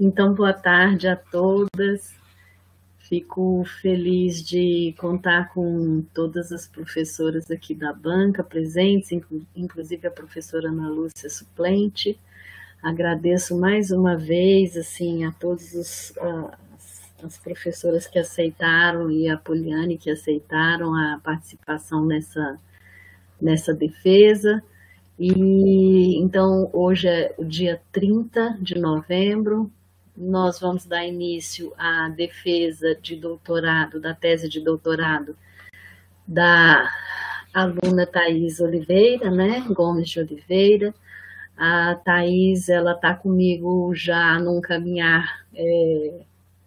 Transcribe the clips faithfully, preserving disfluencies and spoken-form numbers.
Então, boa tarde a todas. Fico feliz de contar com todas as professoras aqui da banca presentes, inclusive a professora Ana Lúcia suplente. Agradeço mais uma vez assim, a todas os, as, as professoras que aceitaram e a Poliane que aceitaram a participação nessa, nessa defesa. E então, hoje é o dia trinta de novembro, nós vamos dar início à defesa de doutorado, da tese de doutorado da aluna Thaís Oliveira, né, Gomes de Oliveira. A Thaís, ela está comigo já num caminhar é,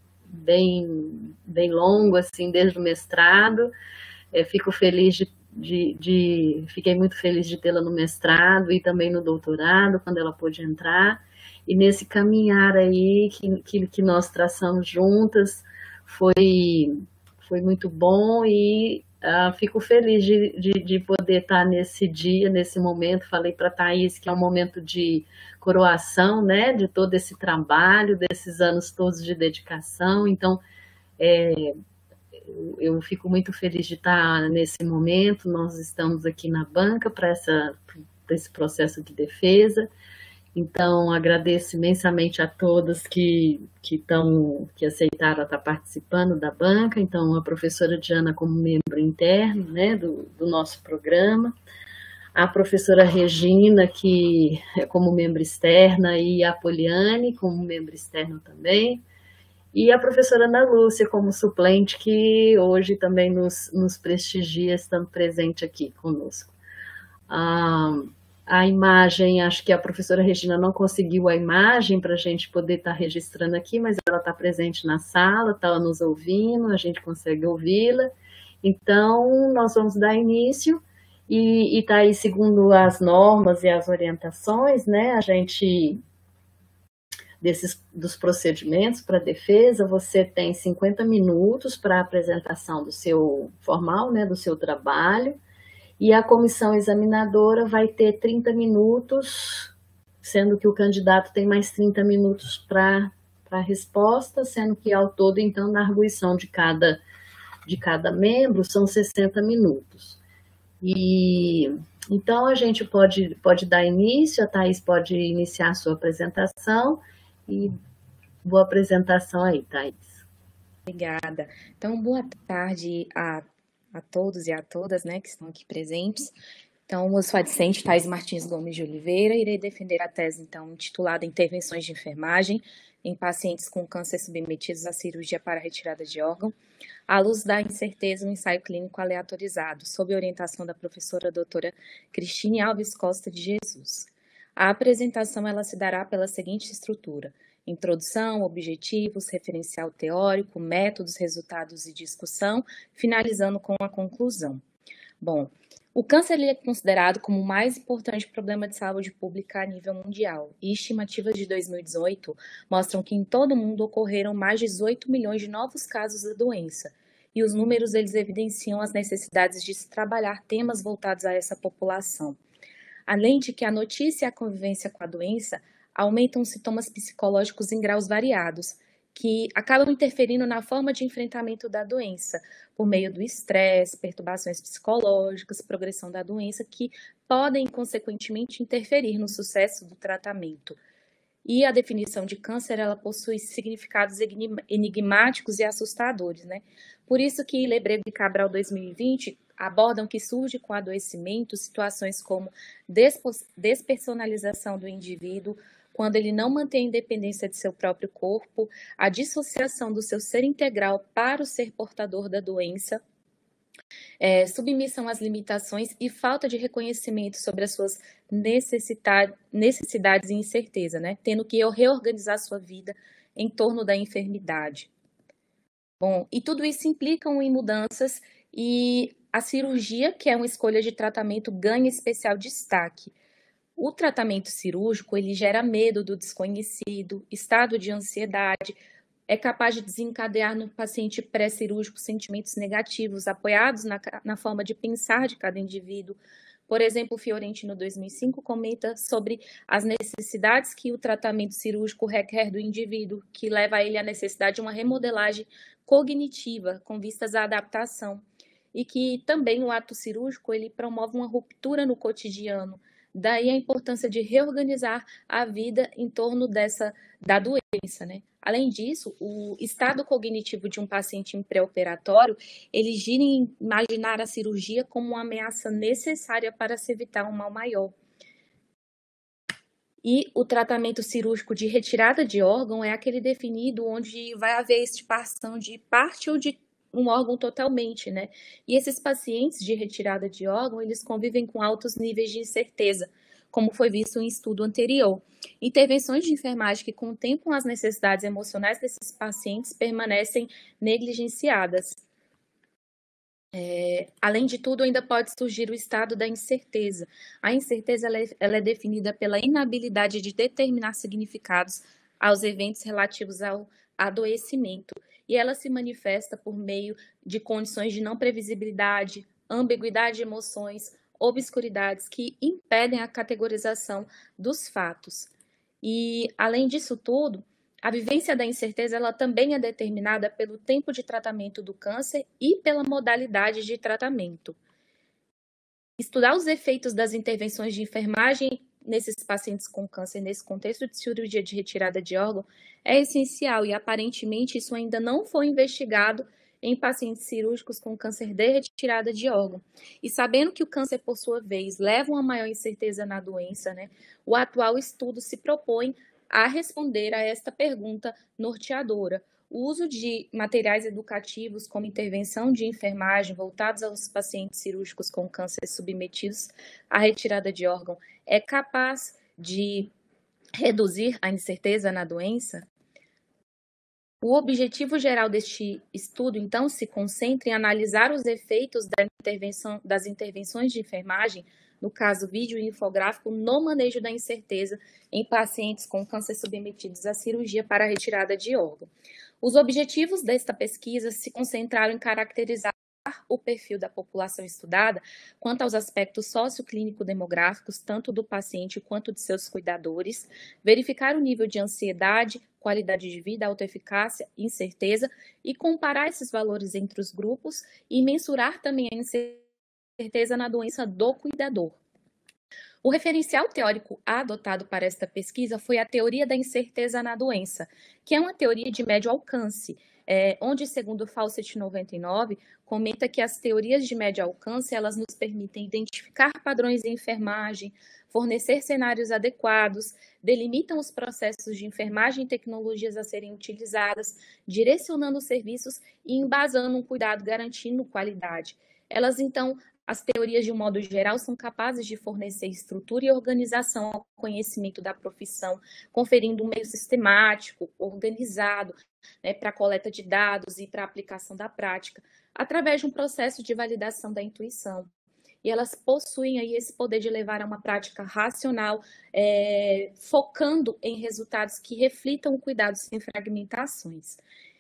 bem, bem longo, assim, desde o mestrado. É, fico feliz de De, de, fiquei muito feliz de tê-la no mestrado e também no doutorado, quando ela pôde entrar, e nesse caminhar aí que, que, que nós traçamos juntas, foi, foi muito bom e uh, fico feliz de, de, de poder estar nesse dia, nesse momento. Falei para a Thaís que é um momento de coroação, né, de todo esse trabalho, desses anos todos de dedicação, então, é, eu fico muito feliz de estar nesse momento. Nós estamos aqui na banca para esse processo de defesa, então agradeço imensamente a todas que, que, tão, que aceitaram estar participando da banca. Então a professora Diana como membro interno, né, do, do nosso programa, a professora Regina que é como membro externa e a Poliane como membro externo também, e a professora Ana Lúcia como suplente, que hoje também nos, nos prestigia, estando presente aqui conosco. Ah, a imagem, acho que a professora Regina não conseguiu a imagem para a gente poder estar registrando aqui, mas ela está presente na sala, está nos ouvindo, a gente consegue ouvi-la. Então, nós vamos dar início, e está aí segundo as normas e as orientações, né, a gente... Desses, dos procedimentos para defesa, você tem cinquenta minutos para a apresentação do seu formal, né, do seu trabalho, e a comissão examinadora vai ter trinta minutos, sendo que o candidato tem mais trinta minutos para a resposta, sendo que ao todo, então, na arguição de cada, de cada membro, são sessenta minutos. E... Então, a gente pode, pode dar início, a Thaís pode iniciar a sua apresentação. E boa apresentação aí, Thaís. Obrigada. Então, boa tarde a, a todos e a todas, né, que estão aqui presentes. Então, eu sou a discente Thaís Martins Gomes de Oliveira, irei defender a tese, então, intitulada Intervenções de Enfermagem em pacientes com câncer submetidos à cirurgia para retirada de órgão, à luz da incerteza no ensaio clínico aleatorizado, sob orientação da professora doutora Cristine Alves Costa de Jesus. A apresentação ela se dará pela seguinte estrutura: introdução, objetivos, referencial teórico, métodos, resultados e discussão, finalizando com a conclusão. Bom, o câncer ele é considerado como o mais importante problema de saúde pública a nível mundial, e estimativas de dois mil e dezoito mostram que em todo o mundo ocorreram mais de dezoito milhões de novos casos da doença, e os números eles evidenciam as necessidades de se trabalhar temas voltados a essa população. Além de que a notícia e a convivência com a doença aumentam sintomas psicológicos em graus variados, que acabam interferindo na forma de enfrentamento da doença, por meio do estresse, perturbações psicológicas, progressão da doença, que podem, consequentemente, interferir no sucesso do tratamento. E a definição de câncer, ela possui significados enigmáticos e assustadores, né? Por isso que Lebrego e Cabral dois mil e vinte abordam que surge com o adoecimento situações como despersonalização do indivíduo, quando ele não mantém a independência de seu próprio corpo, a dissociação do seu ser integral para o ser portador da doença, é, submissão às limitações e falta de reconhecimento sobre as suas necessidades e incerteza, né? Tendo que reorganizar sua vida em torno da enfermidade. Bom, e tudo isso implica em mudanças, e a cirurgia, que é uma escolha de tratamento, ganha especial destaque. O tratamento cirúrgico, ele gera medo do desconhecido, estado de ansiedade, é capaz de desencadear no paciente pré-cirúrgico sentimentos negativos, apoiados na, na forma de pensar de cada indivíduo, Por exemplo, Fiorentino, dois mil e cinco, comenta sobre as necessidades que o tratamento cirúrgico requer do indivíduo, que leva a ele à necessidade de uma remodelagem cognitiva com vistas à adaptação, e que também o ato cirúrgico ele promove uma ruptura no cotidiano. Daí a importância de reorganizar a vida em torno dessa da doença, né? Além disso, o estado cognitivo de um paciente em pré-operatório, ele gira em imaginar a cirurgia como uma ameaça necessária para se evitar um mal maior. E o tratamento cirúrgico de retirada de órgão é aquele definido onde vai haver extirpação de parte ou de um órgão totalmente, né? E esses pacientes de retirada de órgão, eles convivem com altos níveis de incerteza, como foi visto em estudo anterior. Intervenções de enfermagem que contemplam as necessidades emocionais desses pacientes permanecem negligenciadas. É, além de tudo, ainda pode surgir o estado da incerteza. A incerteza ela é, ela é definida pela inabilidade de determinar significados aos eventos relativos ao adoecimento, e ela se manifesta por meio de condições de não previsibilidade, ambiguidade de emoções, obscuridades que impedem a categorização dos fatos. E, além disso tudo, a vivência da incerteza ela também é determinada pelo tempo de tratamento do câncer e pela modalidade de tratamento. Estudar os efeitos das intervenções de enfermagem nesses pacientes com câncer, nesse contexto de cirurgia de retirada de órgão, é essencial e, aparentemente, isso ainda não foi investigado em pacientes cirúrgicos com câncer de retirada de órgão. E sabendo que o câncer, por sua vez, leva a uma maior incerteza na doença, né, o atual estudo se propõe a responder a esta pergunta norteadora. O uso de materiais educativos como intervenção de enfermagem voltados aos pacientes cirúrgicos com câncer submetidos à retirada de órgão é capaz de reduzir a incerteza na doença? O objetivo geral deste estudo, então, se concentra em analisar os efeitos da intervenção, das intervenções de enfermagem, no caso vídeo e infográfico, no manejo da incerteza em pacientes com câncer submetidos à cirurgia para a retirada de órgão. Os objetivos desta pesquisa se concentraram em caracterizar o perfil da população estudada quanto aos aspectos socioclínico-demográficos, tanto do paciente quanto de seus cuidadores, verificar o nível de ansiedade, qualidade de vida, autoeficácia, incerteza e comparar esses valores entre os grupos e mensurar também a incerteza na doença do cuidador. O referencial teórico adotado para esta pesquisa foi a teoria da incerteza na doença, que é uma teoria de médio alcance, é, onde, segundo Fawcett noventa e nove, comenta que as teorias de médio alcance elas nos permitem identificar padrões em enfermagem, fornecer cenários adequados, delimitam os processos de enfermagem e tecnologias a serem utilizadas, direcionando os serviços e embasando um cuidado garantindo qualidade. Elas, então, as teorias, de um modo geral, são capazes de fornecer estrutura e organização ao conhecimento da profissão, conferindo um meio sistemático, organizado, né, para a coleta de dados e para a aplicação da prática, através de um processo de validação da intuição. E elas possuem aí esse poder de levar a uma prática racional, é, focando em resultados que reflitam o cuidado sem fragmentações.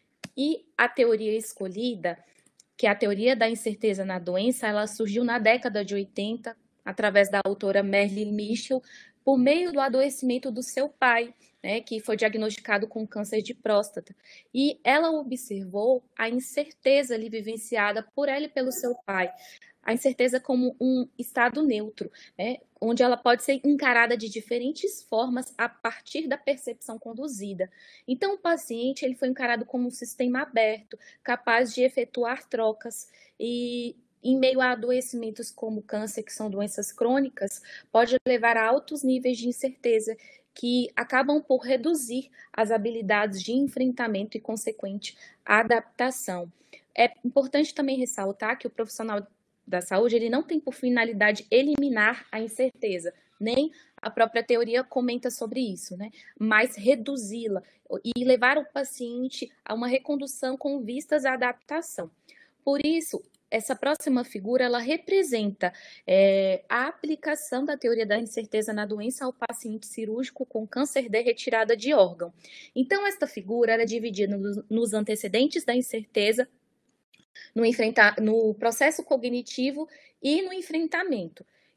E a teoria escolhida, que é a teoria da incerteza na doença, ela surgiu na década de oitenta, através da autora Merlin Mitchell, por meio do adoecimento do seu pai, né, que foi diagnosticado com câncer de próstata. E ela observou a incerteza ali vivenciada por ela e pelo seu pai, a incerteza como um estado neutro, né, onde ela pode ser encarada de diferentes formas a partir da percepção conduzida. Então, o paciente ele foi encarado como um sistema aberto, capaz de efetuar trocas e, em meio a adoecimentos como câncer, que são doenças crônicas, pode levar a altos níveis de incerteza que acabam por reduzir as habilidades de enfrentamento e consequente adaptação. É importante também ressaltar que o profissional da saúde ele não tem por finalidade eliminar a incerteza, nem a própria teoria comenta sobre isso, né? Mas reduzi-la e levar o paciente a uma recondução com vistas à adaptação. Por isso, essa próxima figura, ela representa é, a aplicação da teoria da incerteza na doença ao paciente cirúrgico com câncer de retirada de órgão. Então, esta figura ela é dividida nos, nos antecedentes da incerteza, no, enfrentar, no processo cognitivo e no enfrentamento.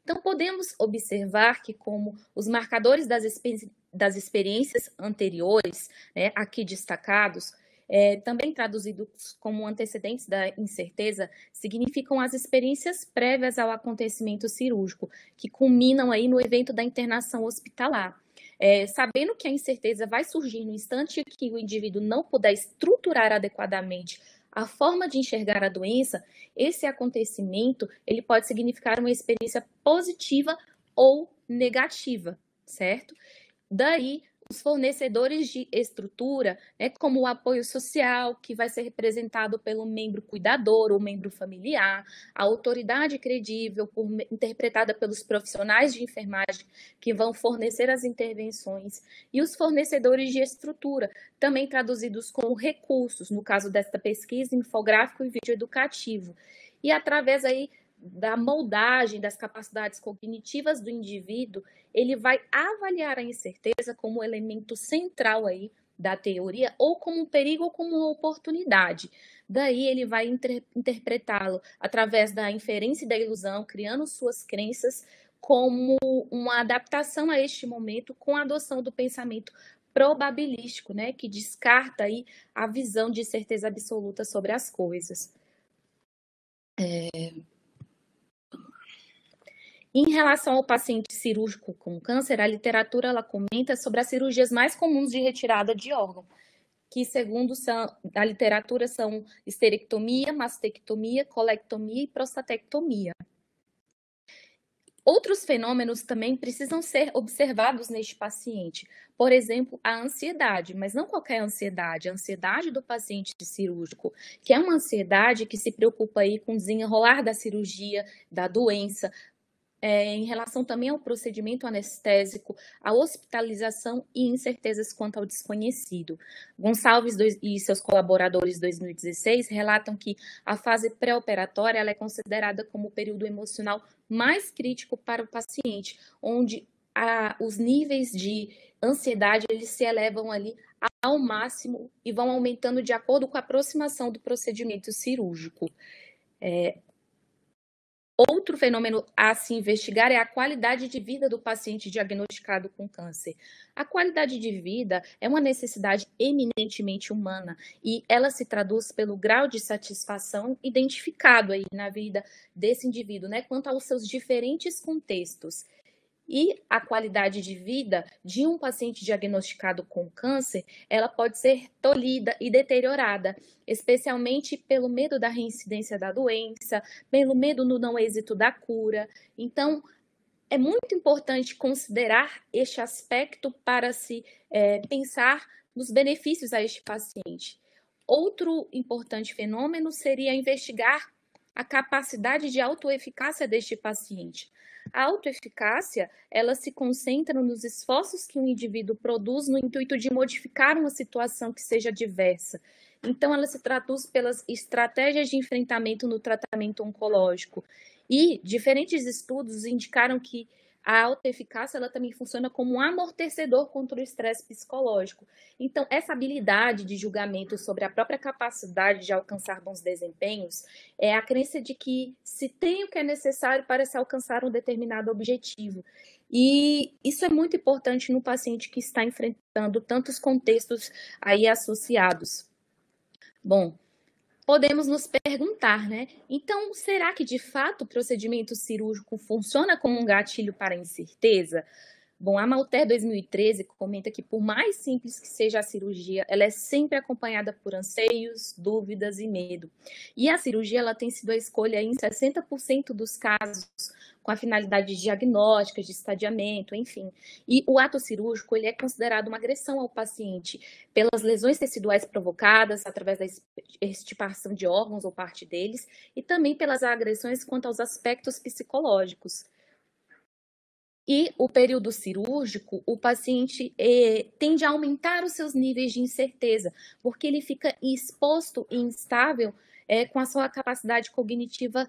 Então, podemos observar que, como os marcadores das, experi das experiências anteriores, né, aqui destacados, é, também traduzidos como antecedentes da incerteza, significam as experiências prévias ao acontecimento cirúrgico, que culminam aí no evento da internação hospitalar. É, sabendo que a incerteza vai surgir no instante que o indivíduo não puder estruturar adequadamente a forma de enxergar a doença, esse acontecimento ele pode significar uma experiência positiva ou negativa, certo? Daí, os fornecedores de estrutura, né, como o apoio social, que vai ser representado pelo membro cuidador ou membro familiar, a autoridade credível, por, interpretada pelos profissionais de enfermagem, que vão fornecer as intervenções, e os fornecedores de estrutura, também traduzidos como recursos, no caso desta pesquisa, infográfico e vídeo educativo. E através aí da moldagem das capacidades cognitivas do indivíduo, ele vai avaliar a incerteza como elemento central aí da teoria, ou como um perigo ou como uma oportunidade. Daí ele vai inter interpretá-lo através da inferência e da ilusão, criando suas crenças como uma adaptação a este momento com a adoção do pensamento probabilístico, né, que descarta aí a visão de certeza absoluta sobre as coisas. É... Em relação ao paciente cirúrgico com câncer, a literatura ela comenta sobre as cirurgias mais comuns de retirada de órgão, que segundo são, a literatura são esterectomia, mastectomia, colectomia e prostatectomia. Outros fenômenos também precisam ser observados neste paciente. Por exemplo, a ansiedade, mas não qualquer ansiedade, a ansiedade do paciente cirúrgico, que é uma ansiedade que se preocupa aí com o desenrolar da cirurgia, da doença, É, em relação também ao procedimento anestésico, a hospitalização e incertezas quanto ao desconhecido. Gonçalves dois, e seus colaboradores, dois mil e dezesseis, relatam que a fase pré-operatória ela é considerada como o período emocional mais crítico para o paciente, onde a, os níveis de ansiedade eles se elevam ali ao máximo e vão aumentando de acordo com a aproximação do procedimento cirúrgico. É, Outro fenômeno a se investigar é a qualidade de vida do paciente diagnosticado com câncer. A qualidade de vida é uma necessidade eminentemente humana e ela se traduz pelo grau de satisfação identificado aí na vida desse indivíduo, né, quanto aos seus diferentes contextos. E a qualidade de vida de um paciente diagnosticado com câncer, ela pode ser tolhida e deteriorada, especialmente pelo medo da reincidência da doença, pelo medo no não êxito da cura. Então, é muito importante considerar este aspecto para se é, pensar nos benefícios a este paciente. Outro importante fenômeno seria investigar a capacidade de autoeficácia deste paciente. A autoeficácia, ela se concentra nos esforços que o indivíduo produz no intuito de modificar uma situação que seja adversa. Então, ela se traduz pelas estratégias de enfrentamento no tratamento oncológico. E diferentes estudos indicaram que a autoeficácia ela também funciona como um amortecedor contra o estresse psicológico. Então, essa habilidade de julgamento sobre a própria capacidade de alcançar bons desempenhos é a crença de que se tem o que é necessário para se alcançar um determinado objetivo. E isso é muito importante no paciente que está enfrentando tantos contextos aí associados. Bom, podemos nos perguntar, né? Então, será que de fato o procedimento cirúrgico funciona como um gatilho para a incerteza? Bom, a Malter dois mil e treze comenta que por mais simples que seja a cirurgia, ela é sempre acompanhada por anseios, dúvidas e medo. E a cirurgia ela tem sido a escolha em sessenta por cento dos casos, com a finalidade diagnóstica, de estadiamento, enfim. E o ato cirúrgico ele é considerado uma agressão ao paciente pelas lesões teciduais provocadas através da extirpação de órgãos ou parte deles e também pelas agressões quanto aos aspectos psicológicos. E o período cirúrgico, o paciente eh, tende a aumentar os seus níveis de incerteza, porque ele fica exposto e instável eh, com a sua capacidade cognitiva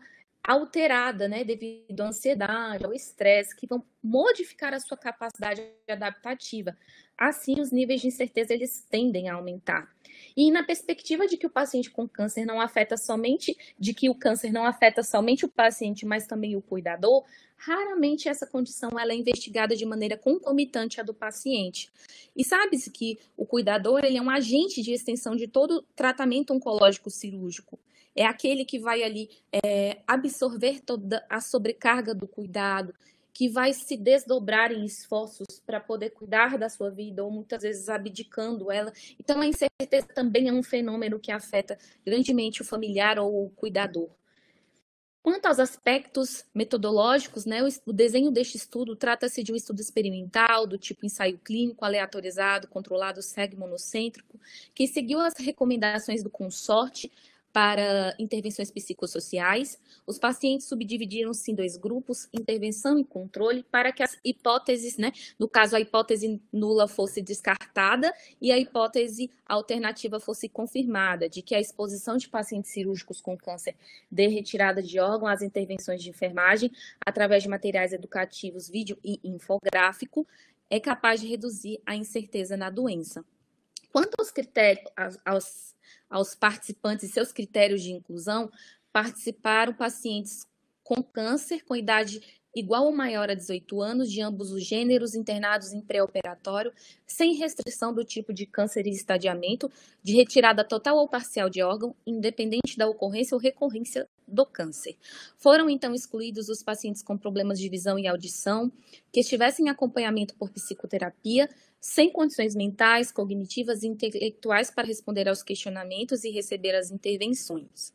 alterada, né, devido à ansiedade, ao estresse, que vão modificar a sua capacidade adaptativa. Assim, os níveis de incerteza eles tendem a aumentar. E na perspectiva de que o paciente com câncer não afeta somente, de que o câncer não afeta somente o paciente, mas também o cuidador, raramente essa condição ela é investigada de maneira concomitante à do paciente. E sabe-se que o cuidador ele é um agente de extensão de todo tratamento oncológico cirúrgico. É aquele que vai ali é, absorver toda a sobrecarga do cuidado, que vai se desdobrar em esforços para poder cuidar da sua vida, ou muitas vezes abdicando ela. Então, a incerteza também é um fenômeno que afeta grandemente o familiar ou o cuidador. Quanto aos aspectos metodológicos, né, o desenho deste estudo trata-se de um estudo experimental, do tipo ensaio clínico, aleatorizado, controlado, cego monocêntrico, que seguiu as recomendações do consorte para intervenções psicossociais. Os pacientes subdividiram-se em dois grupos, intervenção e controle, para que as hipóteses, né, no caso a hipótese nula fosse descartada e a hipótese alternativa fosse confirmada, de que a exposição de pacientes cirúrgicos com câncer de retirada de órgão às intervenções de enfermagem, através de materiais educativos, vídeo e infográfico, é capaz de reduzir a incerteza na doença. Quanto aos critérios, aos, aos participantes e seus critérios de inclusão, participaram pacientes com câncer com idade igual ou maior a dezoito anos, de ambos os gêneros, internados em pré-operatório, sem restrição do tipo de câncer e estadiamento, de retirada total ou parcial de órgão, independente da ocorrência ou recorrência do câncer. Foram, então, excluídos os pacientes com problemas de visão e audição, que estivessem em acompanhamento por psicoterapia, sem condições mentais, cognitivas e intelectuais para responder aos questionamentos e receber as intervenções.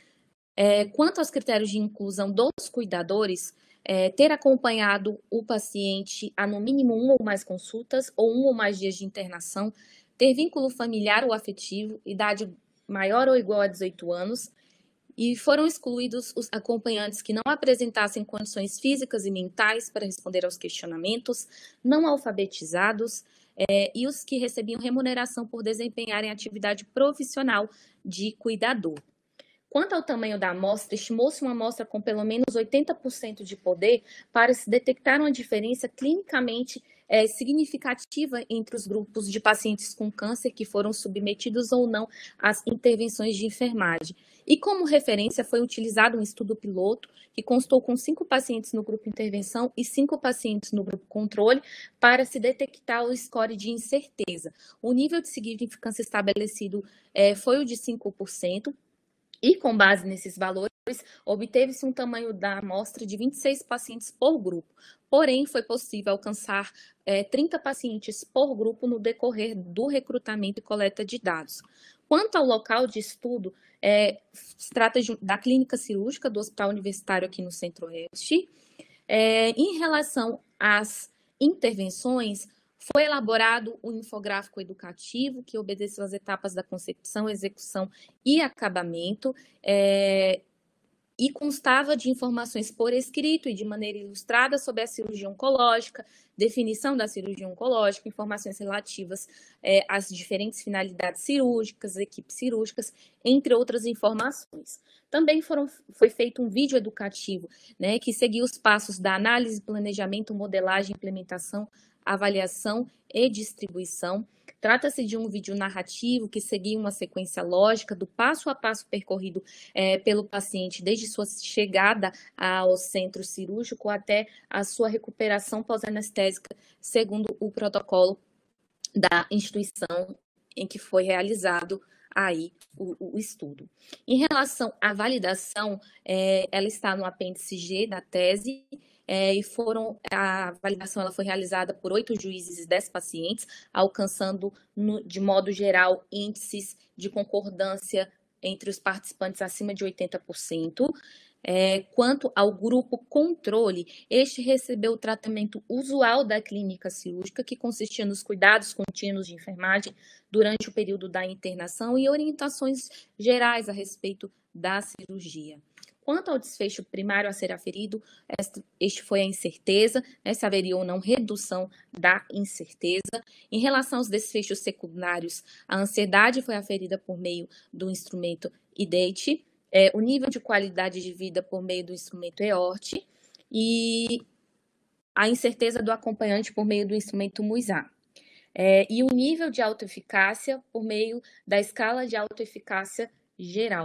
É, quanto aos critérios de inclusão dos cuidadores, é, ter acompanhado o paciente a no mínimo uma ou mais consultas ou um ou mais dias de internação, ter vínculo familiar ou afetivo, idade maior ou igual a dezoito anos, e foram excluídos os acompanhantes que não apresentassem condições físicas e mentais para responder aos questionamentos, não alfabetizados, é, e os que recebiam remuneração por desempenharem atividade profissional de cuidador. Quanto ao tamanho da amostra, estimou-se uma amostra com pelo menos oitenta por cento de poder para se detectar uma diferença clinicamente é, significativa entre os grupos de pacientes com câncer que foram submetidos ou não às intervenções de enfermagem. E como referência foi utilizado um estudo piloto que constou com cinco pacientes no grupo intervenção e cinco pacientes no grupo controle para se detectar o score de incerteza. O nível de significância estabelecido é, foi o de cinco por cento. E, com base nesses valores, obteve-se um tamanho da amostra de vinte e seis pacientes por grupo. Porém, foi possível alcançar é, trinta pacientes por grupo no decorrer do recrutamento e coleta de dados. Quanto ao local de estudo, é, se trata de, da clínica cirúrgica do Hospital Universitário aqui no Centro-Oeste. É, em relação às intervenções, foi elaborado um infográfico educativo que obedeceu às etapas da concepção, execução e acabamento, é, e constava de informações por escrito e de maneira ilustrada sobre a cirurgia oncológica, definição da cirurgia oncológica, informações relativas é, às diferentes finalidades cirúrgicas, equipes cirúrgicas, entre outras informações. Também foram, foi feito um vídeo educativo, né, que seguiu os passos da análise, planejamento, modelagem, implementação, avaliação e distribuição. Trata-se de um vídeo narrativo que seguia uma sequência lógica do passo a passo percorrido é, pelo paciente desde sua chegada ao centro cirúrgico até a sua recuperação pós-anestésica, segundo o protocolo da instituição em que foi realizado aí o, o estudo. Em relação à validação, é, ela está no apêndice G da tese. É, e foram, a validação ela foi realizada por oito juízes e dez pacientes, alcançando, no, de modo geral, índices de concordância entre os participantes acima de oitenta por cento. É, quanto ao grupo controle, este recebeu o tratamento usual da clínica cirúrgica, que consistia nos cuidados contínuos de enfermagem durante o período da internação e orientações gerais a respeito da cirurgia. Quanto ao desfecho primário a ser aferido, este foi a incerteza, né, se haveria ou não redução da incerteza. Em relação aos desfechos secundários, a ansiedade foi aferida por meio do instrumento I D E T, é, o nível de qualidade de vida por meio do instrumento E O R T e a incerteza do acompanhante por meio do instrumento MUSA. É, e o nível de autoeficácia por meio da escala de autoeficácia geral.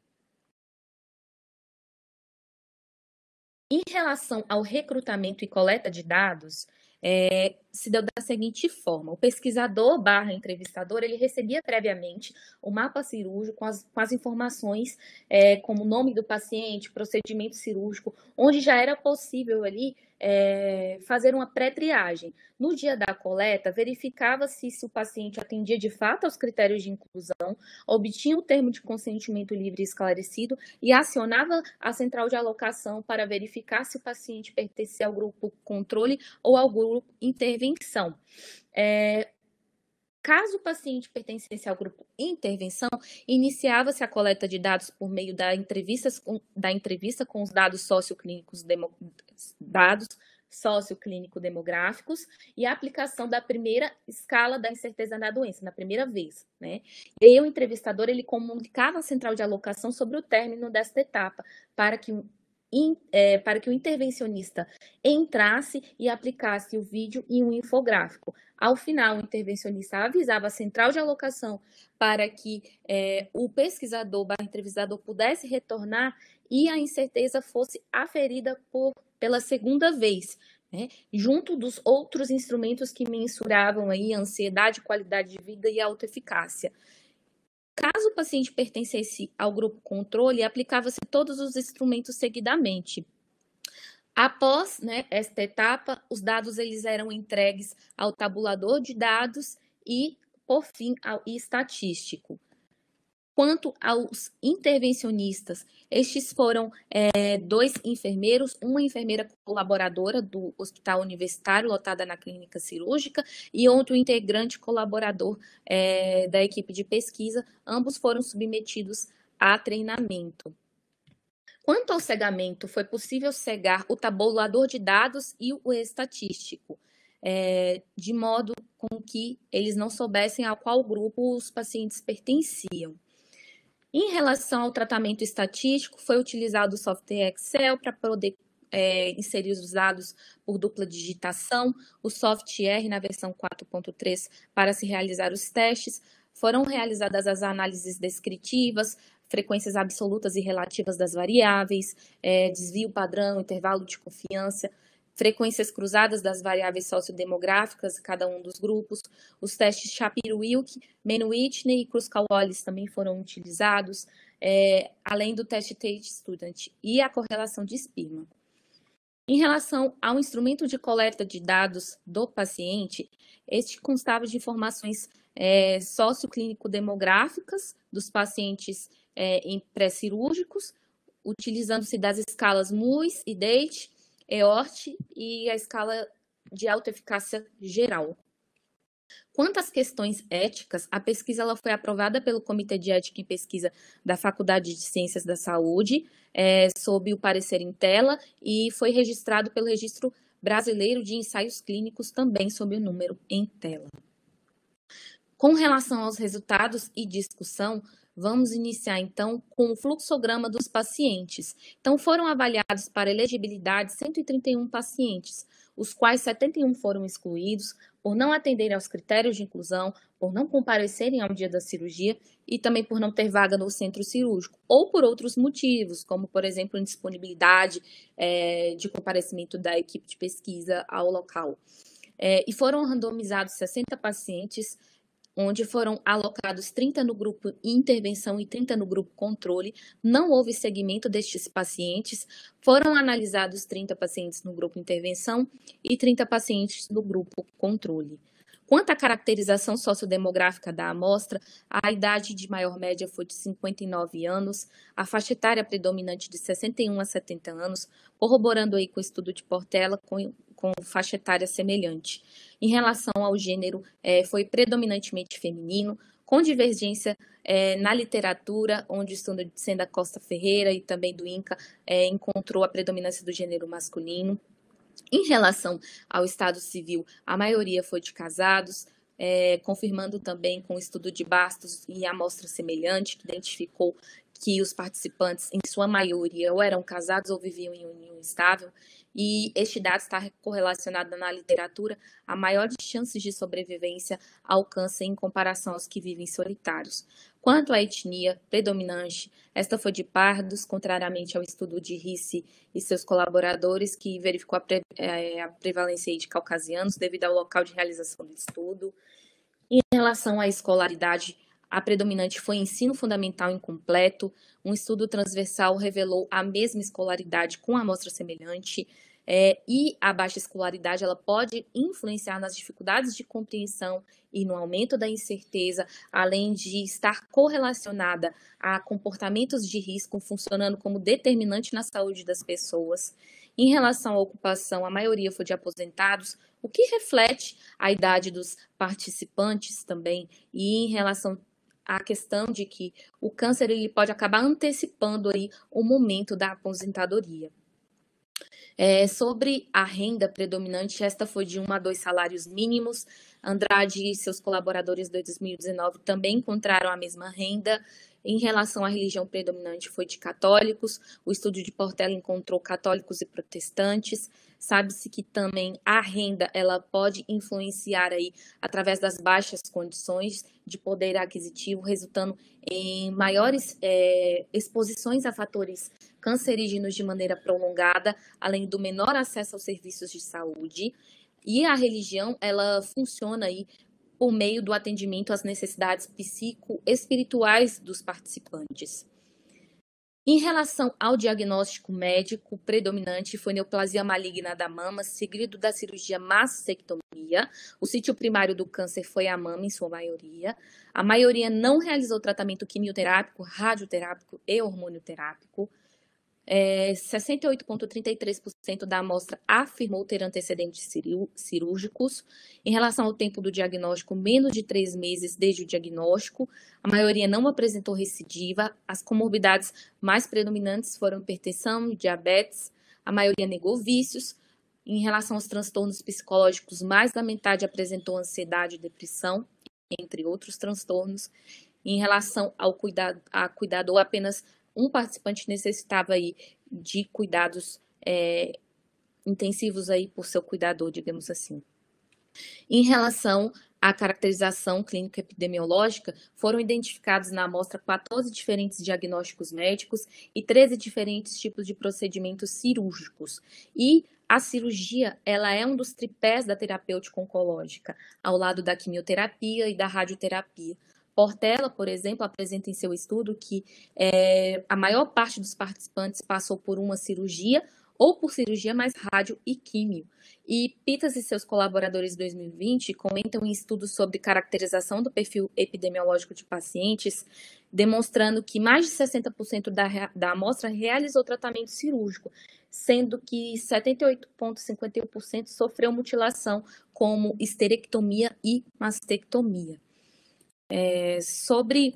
Em relação ao recrutamento e coleta de dados, é, se deu da seguinte forma: o pesquisador barra entrevistador, ele recebia previamente o mapa cirúrgico com as, com as informações é, como o nome do paciente, procedimento cirúrgico, onde já era possível ali é, fazer uma pré-triagem. No dia da coleta, verificava-se se o paciente atendia de fato aos critérios de inclusão, obtinha o termo de consentimento livre e esclarecido e acionava a central de alocação para verificar se o paciente pertencia ao grupo controle ou ao grupo intervenção. É, caso o paciente pertencesse ao grupo intervenção, iniciava-se a coleta de dados por meio da entrevista, da entrevista com os dados socioclínicos demo, dados socioclínico-demográficos e a aplicação da primeira escala da incerteza da doença, na primeira vez, né? E o entrevistador, ele comunicava à central de alocação sobre o término desta etapa, para que In, é, para que o intervencionista entrasse e aplicasse o vídeo e um infográfico. Ao final, o intervencionista avisava a central de alocação para que é, o pesquisador barra entrevistador pudesse retornar e a incerteza fosse aferida por, pela segunda vez, né, junto dos outros instrumentos que mensuravam aí a ansiedade, qualidade de vida e autoeficácia. Caso o paciente pertencesse ao grupo controle, aplicava-se todos os instrumentos seguidamente. Após, né, esta etapa, os dados eles eram entregues ao tabulador de dados e, por fim, ao estatístico. Quanto aos intervencionistas, estes foram é, dois enfermeiros, uma enfermeira colaboradora do Hospital Universitário, lotada na clínica cirúrgica, e outro integrante colaborador é, da equipe de pesquisa. Ambos foram submetidos a treinamento. Quanto ao cegamento, foi possível cegar o tabulador de dados e o estatístico, é, de modo com que eles não soubessem a qual grupo os pacientes pertenciam. Em relação ao tratamento estatístico, foi utilizado o software Excel para poder é, inserir os dados por dupla digitação, o software na versão quatro ponto três para se realizar os testes. Foram realizadas as análises descritivas, frequências absolutas e relativas das variáveis, é, desvio padrão, intervalo de confiança, frequências cruzadas das variáveis sociodemográficas, cada um dos grupos. Os testes Shapiro-Wilk, Mann-Whitney e Kruskal-Wallis também foram utilizados, é, além do teste Tate-Student e a correlação de Spearman. Em relação ao instrumento de coleta de dados do paciente, este constava de informações é, socioclínico-demográficas dos pacientes é, em pré-cirúrgicos, utilizando-se das escalas MUIS e DATE, E O R T e a escala de autoeficácia geral. Quanto às questões éticas, a pesquisa ela foi aprovada pelo Comitê de Ética em Pesquisa da Faculdade de Ciências da Saúde, é, sob o parecer em tela, e foi registrado pelo Registro Brasileiro de Ensaios Clínicos, também sob o número em tela. Com relação aos resultados e discussão, vamos iniciar, então, com o fluxograma dos pacientes. Então, foram avaliados para elegibilidade cento e trinta e um pacientes, os quais setenta e um foram excluídos por não atenderem aos critérios de inclusão, por não comparecerem ao dia da cirurgia e também por não ter vaga no centro cirúrgico, ou por outros motivos, como, por exemplo, indisponibilidade é, de comparecimento da equipe de pesquisa ao local. É, e foram randomizados sessenta pacientes, onde foram alocados trinta no grupo intervenção e trinta no grupo controle. Não houve segmento destes pacientes. Foram analisados trinta pacientes no grupo intervenção e trinta pacientes no grupo controle. Quanto à caracterização sociodemográfica da amostra, a idade de maior média foi de cinquenta e nove anos, a faixa etária predominante de sessenta e um a setenta anos, corroborando aí com o estudo de Portela, com com faixa etária semelhante. Em relação ao gênero, é, foi predominantemente feminino, com divergência é, na literatura, onde o estudo de Senda Costa Ferreira e também do INCA é, encontrou a predominância do gênero masculino. Em relação ao estado civil, a maioria foi de casados, é, confirmando também com o estudo de Bastos e amostra semelhante, que identificou que os participantes, em sua maioria, ou eram casados ou viviam em união estável, e este dado está correlacionado na literatura a maiores chances de sobrevivência ao câncer em comparação aos que vivem solitários. Quanto à etnia predominante, esta foi de pardos, contrariamente ao estudo de Risse e seus colaboradores, que verificou a, pre, a prevalência de caucasianos devido ao local de realização do estudo. Em relação à escolaridade, a predominante foi ensino fundamental incompleto. Um estudo transversal revelou a mesma escolaridade com amostra semelhante, é, e a baixa escolaridade ela pode influenciar nas dificuldades de compreensão e no aumento da incerteza, além de estar correlacionada a comportamentos de risco, funcionando como determinante na saúde das pessoas. Em relação à ocupação, a maioria foi de aposentados, o que reflete a idade dos participantes também, e em relação à questão de que o câncer ele pode acabar antecipando aí o momento da aposentadoria. É, sobre a renda predominante, esta foi de um a dois salários mínimos. Andrade e seus colaboradores de dois mil e dezenove também encontraram a mesma renda. Em relação à religião predominante, foi de católicos. O estudo de Portela encontrou católicos e protestantes. Sabe-se que também a renda ela pode influenciar aí através das baixas condições de poder aquisitivo, resultando em maiores é, exposições a fatores cancerígenos de maneira prolongada, além do menor acesso aos serviços de saúde. E a religião ela funciona aí por meio do atendimento às necessidades psicoespirituais dos participantes. Em relação ao diagnóstico médico, predominante foi neoplasia maligna da mama, seguido da cirurgia mastectomia. O sítio primário do câncer foi a mama, em sua maioria. A maioria não realizou tratamento quimioterápico, radioterápico e hormonioterápico. É, sessenta e oito vírgula trinta e três por cento da amostra afirmou ter antecedentes cirúrgicos. Em relação ao tempo do diagnóstico, menos de três meses desde o diagnóstico. A maioria não apresentou recidiva. As comorbidades mais predominantes foram hipertensão e diabetes. A maioria negou vícios. Em relação aos transtornos psicológicos, mais da metade apresentou ansiedade e depressão, entre outros transtornos. Em relação ao cuidado, a cuidador, apenas um participante necessitava aí de cuidados é, intensivos aí por seu cuidador, digamos assim. Em relação à caracterização clínica epidemiológica, foram identificados na amostra quatorze diferentes diagnósticos médicos e treze diferentes tipos de procedimentos cirúrgicos. E a cirurgia ela é um dos tripés da terapêutica oncológica, ao lado da quimioterapia e da radioterapia. Portela, por exemplo, apresenta em seu estudo que é, a maior parte dos participantes passou por uma cirurgia ou por cirurgia mais rádio e químio. E Pitas e seus colaboradores de dois mil e vinte comentam em estudos sobre caracterização do perfil epidemiológico de pacientes, demonstrando que mais de sessenta por cento da, da amostra realizou tratamento cirúrgico, sendo que setenta e oito vírgula cinquenta e um por cento sofreu mutilação, como esterectomia e mastectomia. É, sobre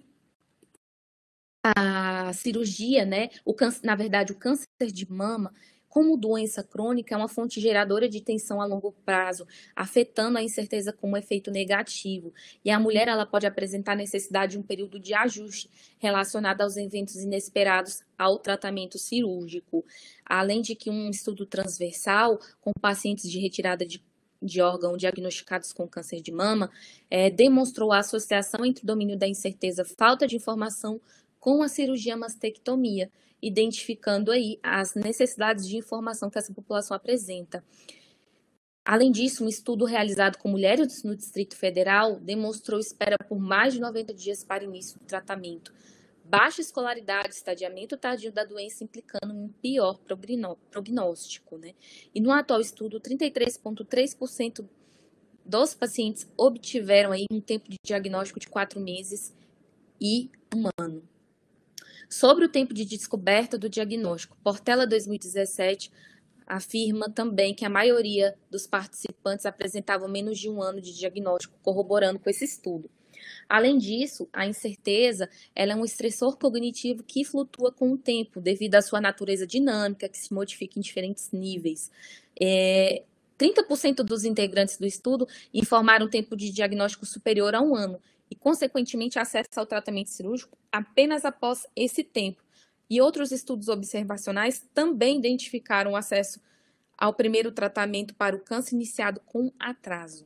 a cirurgia, né, o câncer, na verdade, o câncer de mama, como doença crônica, é uma fonte geradora de tensão a longo prazo, afetando a incerteza como efeito negativo. E a mulher ela pode apresentar necessidade de um período de ajuste relacionado aos eventos inesperados ao tratamento cirúrgico. Além de que um estudo transversal com pacientes de retirada de de órgão diagnosticados com câncer de mama, é, demonstrou a associação entre o domínio da incerteza, falta de informação com a cirurgia mastectomia, identificando aí as necessidades de informação que essa população apresenta. Além disso, um estudo realizado com mulheres no Distrito Federal demonstrou espera por mais de noventa dias para início do tratamento. Baixa escolaridade, estadiamento tardio da doença, implicando em um pior prognóstico, né? E no atual estudo, trinta e três vírgula três por cento dos pacientes obtiveram aí um tempo de diagnóstico de quatro meses e um ano. Sobre o tempo de descoberta do diagnóstico, Portela dois mil e dezessete afirma também que a maioria dos participantes apresentavam menos de um ano de diagnóstico, corroborando com esse estudo. Além disso, a incerteza ela é um estressor cognitivo que flutua com o tempo, devido à sua natureza dinâmica, que se modifica em diferentes níveis. É, trinta por cento dos integrantes do estudo informaram um tempo de diagnóstico superior a um ano, e, consequentemente, acesso ao tratamento cirúrgico apenas após esse tempo. E outros estudos observacionais também identificaram o acesso ao primeiro tratamento para o câncer iniciado com atraso.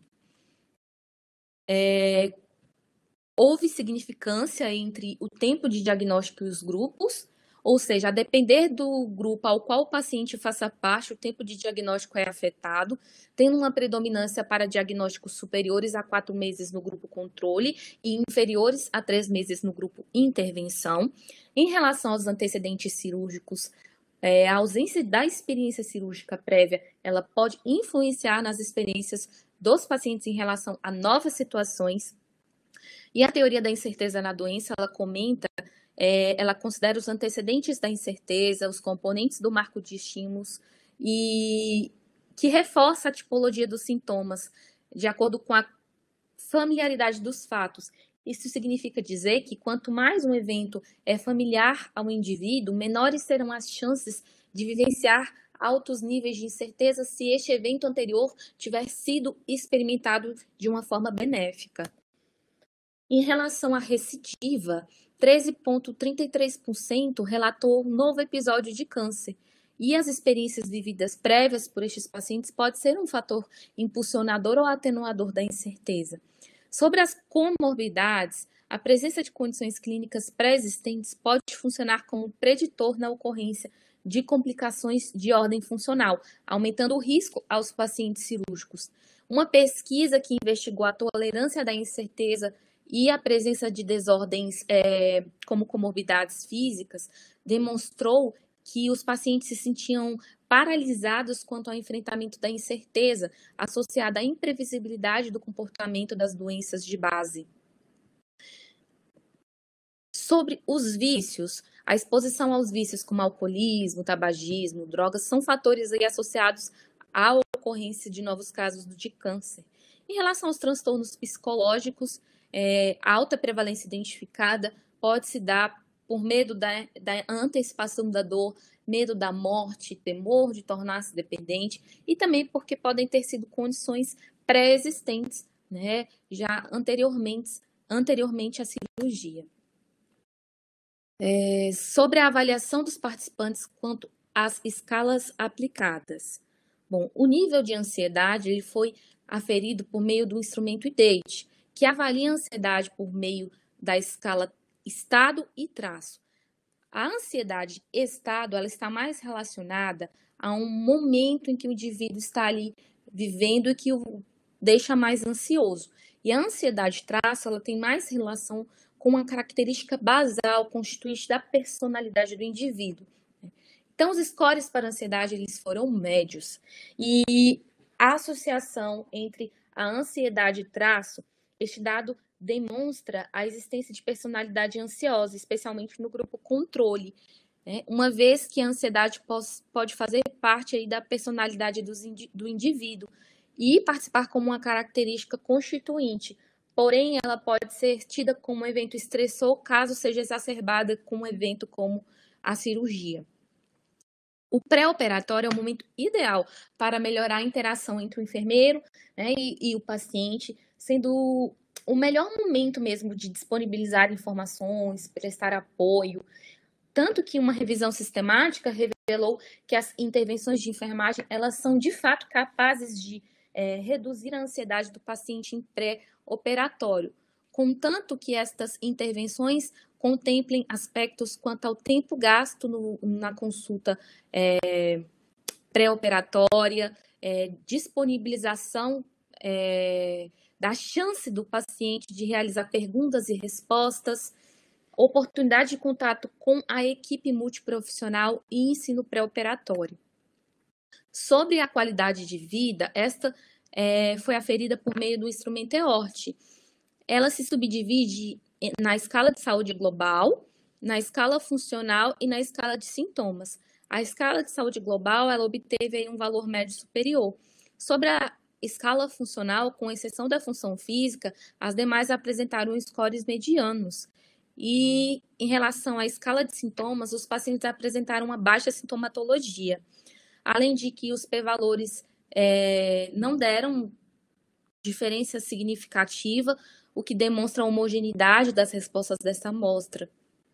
É, houve significância entre o tempo de diagnóstico e os grupos, ou seja, a depender do grupo ao qual o paciente faça parte, o tempo de diagnóstico é afetado, tendo uma predominância para diagnósticos superiores a quatro meses no grupo controle e inferiores a três meses no grupo intervenção. Em relação aos antecedentes cirúrgicos, é, a ausência da experiência cirúrgica prévia, ela pode influenciar nas experiências dos pacientes em relação a novas situações. E a teoria da incerteza na doença, ela comenta, é, ela considera os antecedentes da incerteza, os componentes do marco de estímulos e que reforça a tipologia dos sintomas de acordo com a familiaridade dos fatos. Isso significa dizer que quanto mais um evento é familiar ao indivíduo, menores serão as chances de vivenciar altos níveis de incerteza se este evento anterior tiver sido experimentado de uma forma benéfica. Em relação à recidiva, treze vírgula trinta e três por cento relatou um novo episódio de câncer. E as experiências vividas prévias por estes pacientes pode ser um fator impulsionador ou atenuador da incerteza. Sobre as comorbidades, a presença de condições clínicas pré-existentes pode funcionar como preditor na ocorrência de complicações de ordem funcional, aumentando o risco aos pacientes cirúrgicos. Uma pesquisa que investigou a tolerância da incerteza e a presença de desordens é, como comorbidades físicas demonstrou que os pacientes se sentiam paralisados quanto ao enfrentamento da incerteza associada à imprevisibilidade do comportamento das doenças de base. Sobre os vícios, a exposição aos vícios como alcoolismo, tabagismo, drogas são fatores aí associados à ocorrência de novos casos de câncer. Em relação aos transtornos psicológicos, é, a alta prevalência identificada pode se dar por medo da, da antecipação da dor, medo da morte, temor de tornar-se dependente e também porque podem ter sido condições pré-existentes, né, já anteriormente, anteriormente à cirurgia. É, sobre a avaliação dos participantes quanto às escalas aplicadas. Bom, o nível de ansiedade ele foi aferido por meio do instrumento I D E I T, que avalia a ansiedade por meio da escala estado e traço. A ansiedade estado ela está mais relacionada a um momento em que o indivíduo está ali vivendo e que o deixa mais ansioso. E a ansiedade traço ela tem mais relação com uma característica basal constituinte da personalidade do indivíduo. Então, os scores para a ansiedade eles foram médios. E a associação entre a ansiedade e traço, este dado demonstra a existência de personalidade ansiosa, especialmente no grupo controle, né? Uma vez que a ansiedade pode fazer parte aí da personalidade do indivíduo e participar como uma característica constituinte, porém ela pode ser tida como um evento estressor caso seja exacerbada com um evento como a cirurgia. O pré-operatório é o momento ideal para melhorar a interação entre o enfermeiro, né, e, e o paciente, sendo o melhor momento mesmo de disponibilizar informações, prestar apoio, tanto que uma revisão sistemática revelou que as intervenções de enfermagem elas são de fato capazes de é, reduzir a ansiedade do paciente em pré-operatório, contanto que estas intervenções contemplem aspectos quanto ao tempo gasto no, na consulta é, pré-operatória, é, disponibilização é, da chance do paciente de realizar perguntas e respostas, oportunidade de contato com a equipe multiprofissional e ensino pré-operatório. Sobre a qualidade de vida, esta é, foi aferida por meio do instrumento E O R T. Ela se subdivide na escala de saúde global, na escala funcional e na escala de sintomas. A escala de saúde global, ela obteve aí um valor médio superior. Sobre a escala funcional, com exceção da função física, as demais apresentaram scores medianos. E em relação à escala de sintomas, os pacientes apresentaram uma baixa sintomatologia. Além de que os p-valores é, não deram diferença significativa, o que demonstra a homogeneidade das respostas dessa amostra.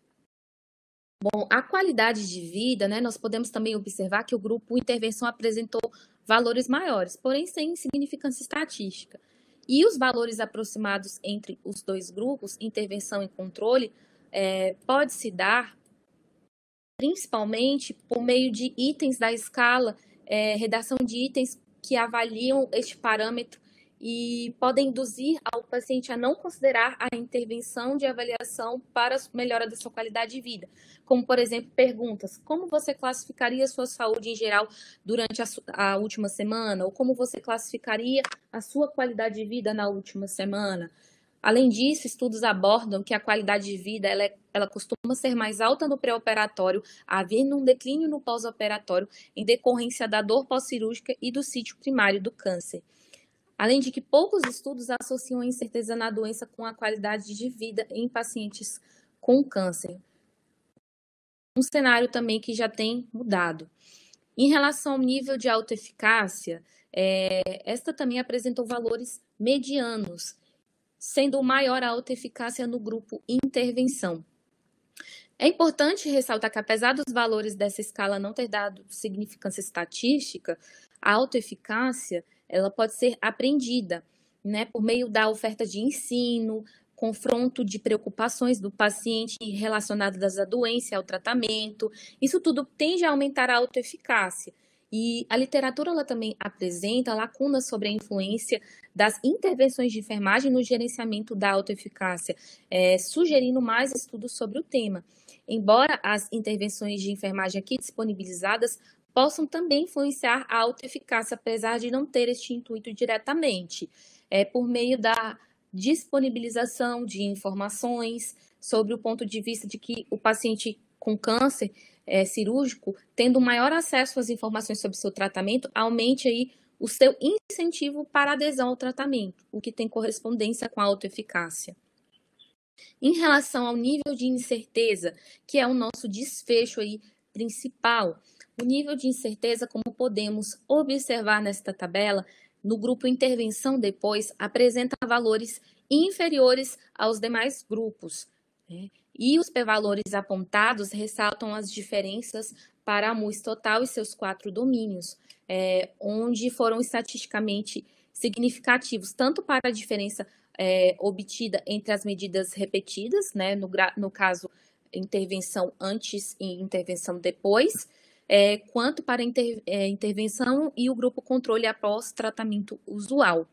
Bom, a qualidade de vida, né, nós podemos também observar que o grupo intervenção apresentou valores maiores, porém sem significância estatística. E os valores aproximados entre os dois grupos, intervenção e controle, é, pode-se dar principalmente por meio de itens da escala, é, redação de itens que avaliam este parâmetro e podem induzir ao paciente a não considerar a intervenção de avaliação para a melhora da sua qualidade de vida. Como, por exemplo, perguntas: como você classificaria a sua saúde em geral durante a, a última semana? Ou como você classificaria a sua qualidade de vida na última semana? Além disso, estudos abordam que a qualidade de vida ela, é, ela costuma ser mais alta no pré-operatório, havendo um declínio no pós-operatório em decorrência da dor pós-cirúrgica e do sítio primário do câncer. Além de que poucos estudos associam a incerteza na doença com a qualidade de vida em pacientes com câncer. Um cenário também que já tem mudado. Em relação ao nível de autoeficácia, é, esta também apresentou valores medianos, sendo maior a autoeficácia no grupo intervenção. É importante ressaltar que, apesar dos valores dessa escala não ter dado significância estatística, a autoeficácia ela pode ser aprendida, né, por meio da oferta de ensino, confronto de preocupações do paciente relacionadas à doença e ao tratamento. Isso tudo tende a aumentar a autoeficácia. E a literatura ela também apresenta lacunas sobre a influência das intervenções de enfermagem no gerenciamento da autoeficácia, é, sugerindo mais estudos sobre o tema. Embora as intervenções de enfermagem aqui disponibilizadas possam também influenciar a autoeficácia, apesar de não ter este intuito diretamente, é, por meio da disponibilização de informações sobre o ponto de vista de que o paciente com câncer é, cirúrgico, tendo maior acesso às informações sobre seu tratamento, aumente aí o seu incentivo para adesão ao tratamento, o que tem correspondência com a autoeficácia. Em relação ao nível de incerteza, que é o nosso desfecho aí principal, o nível de incerteza, como podemos observar nesta tabela, no grupo intervenção depois, apresenta valores inferiores aos demais grupos, né? E os p-valores apontados ressaltam as diferenças para a M U S total e seus quatro domínios, é, onde foram estatisticamente significativos, tanto para a diferença é, obtida entre as medidas repetidas, né, no, no caso, intervenção antes e intervenção depois, é, quanto para a inter, é, intervenção e o grupo controle após tratamento usual.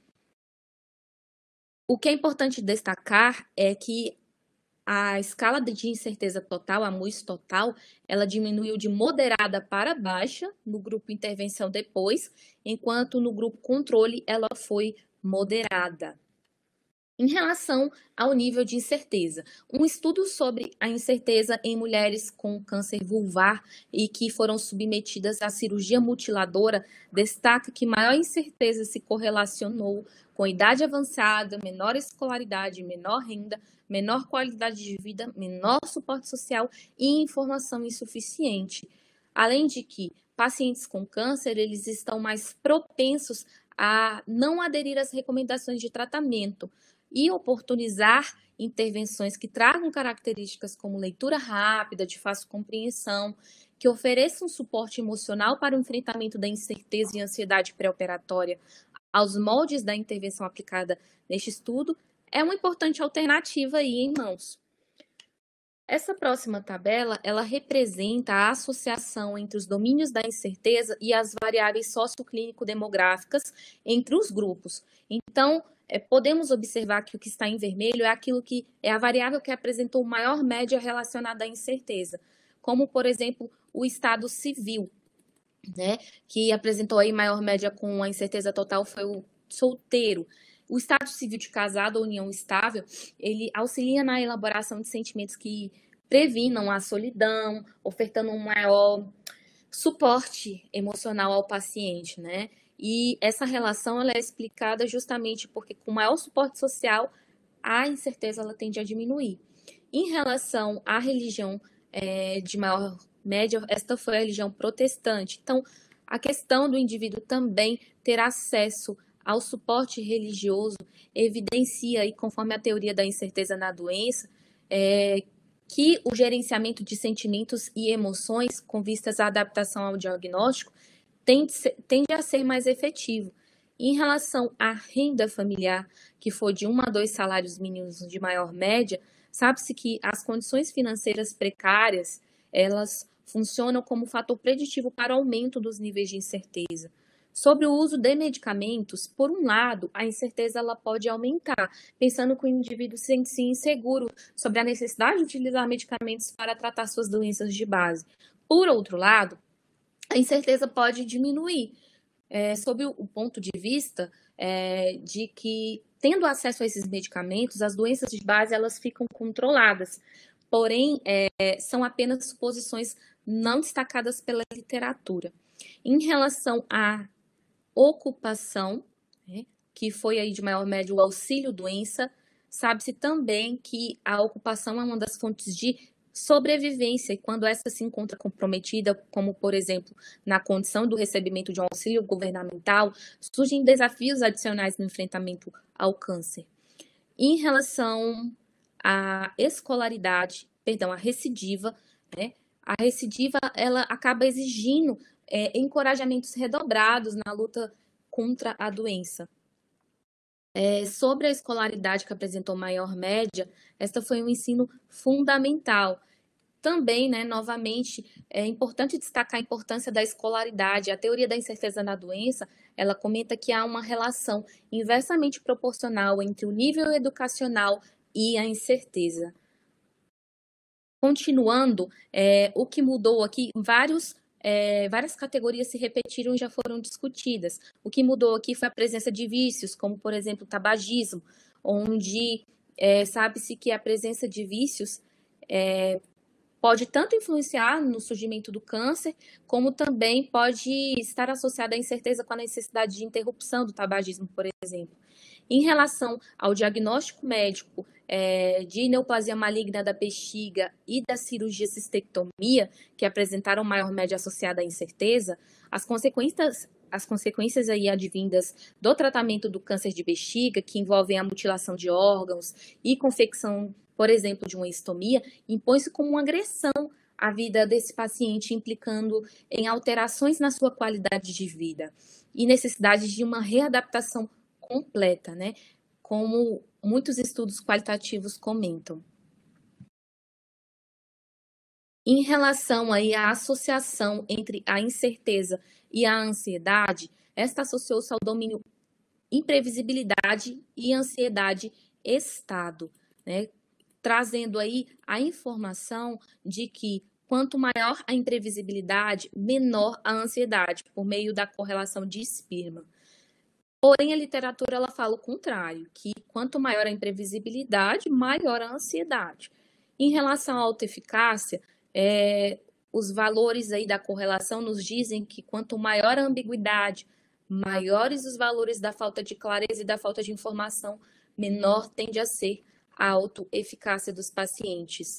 O que é importante destacar é que a escala de incerteza total, a M U S total, ela diminuiu de moderada para baixa no grupo intervenção depois, enquanto no grupo controle ela foi moderada. Em relação ao nível de incerteza, um estudo sobre a incerteza em mulheres com câncer vulvar e que foram submetidas à cirurgia mutiladora destaca que maior incerteza se correlacionou com idade avançada, menor escolaridade, menor renda, menor qualidade de vida, menor suporte social e informação insuficiente. Além de que pacientes com câncer, eles estão mais propensos a não aderir às recomendações de tratamento e oportunizar intervenções que tragam características como leitura rápida, de fácil compreensão, que ofereçam suporte emocional para o enfrentamento da incerteza e ansiedade pré-operatória aos moldes da intervenção aplicada neste estudo, é uma importante alternativa aí em mãos. Essa próxima tabela, ela representa a associação entre os domínios da incerteza e as variáveis socioclínico-demográficas entre os grupos. Então, é, podemos observar que o que está em vermelho é aquilo que é a variável que apresentou maior média relacionada à incerteza, como, por exemplo, o estado civil, né, que apresentou aí maior média com a incerteza total foi o solteiro. O estado civil de casado ou união estável, ele auxilia na elaboração de sentimentos que previnam a solidão, ofertando um maior suporte emocional ao paciente, né? E essa relação ela é explicada justamente porque com maior suporte social, a incerteza ela tende a diminuir. Em relação à religião é, de maior média, esta foi a religião protestante. Então, a questão do indivíduo também ter acesso ao suporte religioso, evidencia, e conforme a teoria da incerteza na doença, é, que o gerenciamento de sentimentos e emoções com vistas à adaptação ao diagnóstico tende, tende a ser mais efetivo. Em relação à renda familiar, que for de um a dois salários mínimos de maior média, sabe-se que as condições financeiras precárias, elas funcionam como fator preditivo para o aumento dos níveis de incerteza. Sobre o uso de medicamentos, por um lado, a incerteza ela pode aumentar, pensando que o indivíduo se sente inseguro sobre a necessidade de utilizar medicamentos para tratar suas doenças de base. Por outro lado, a incerteza pode diminuir, é, sob o ponto de vista é, de que, tendo acesso a esses medicamentos, as doenças de base elas ficam controladas, porém, é, são apenas suposições não destacadas pela literatura. Em relação à ocupação, né, que foi aí de maior média o auxílio-doença, sabe-se também que a ocupação é uma das fontes de sobrevivência, e quando essa se encontra comprometida, como, por exemplo, na condição do recebimento de um auxílio governamental, surgem desafios adicionais no enfrentamento ao câncer. Em relação à escolaridade, perdão, a recidiva, né, a recidiva ela acaba exigindo é, encorajamentos redobrados na luta contra a doença. É, sobre a escolaridade que apresentou maior média, esta foi um ensino fundamental. Também, né, novamente, é importante destacar a importância da escolaridade. A teoria da incerteza na doença, ela comenta que há uma relação inversamente proporcional entre o nível educacional e a incerteza. Continuando, é, o que mudou aqui, vários, é, várias categorias se repetiram e já foram discutidas. O que mudou aqui foi a presença de vícios, como, por exemplo, o tabagismo, onde é, sabe-se que a presença de vícios é, pode tanto influenciar no surgimento do câncer, como também pode estar associada à incerteza com a necessidade de interrupção do tabagismo, por exemplo. Em relação ao diagnóstico médico é, de neoplasia maligna da bexiga e da cirurgia cistectomia, que apresentaram maior média associada à incerteza, as consequências, as consequências aí advindas do tratamento do câncer de bexiga, que envolvem a mutilação de órgãos e confecção, por exemplo, de uma estomia, impõe-se como uma agressão à vida desse paciente, implicando em alterações na sua qualidade de vida e necessidade de uma readaptação completa, né? Como muitos estudos qualitativos comentam. Em relação aí à associação entre a incerteza e a ansiedade, esta associou-se ao domínio imprevisibilidade e ansiedade estado, né? Trazendo aí a informação de que quanto maior a imprevisibilidade, menor a ansiedade, por meio da correlação de Spearman. Porém, a literatura ela fala o contrário, que quanto maior a imprevisibilidade, maior a ansiedade. Em relação à autoeficácia, é, os valores aí da correlação nos dizem que quanto maior a ambiguidade, maiores os valores da falta de clareza e da falta de informação, menor tende a ser a autoeficácia dos pacientes.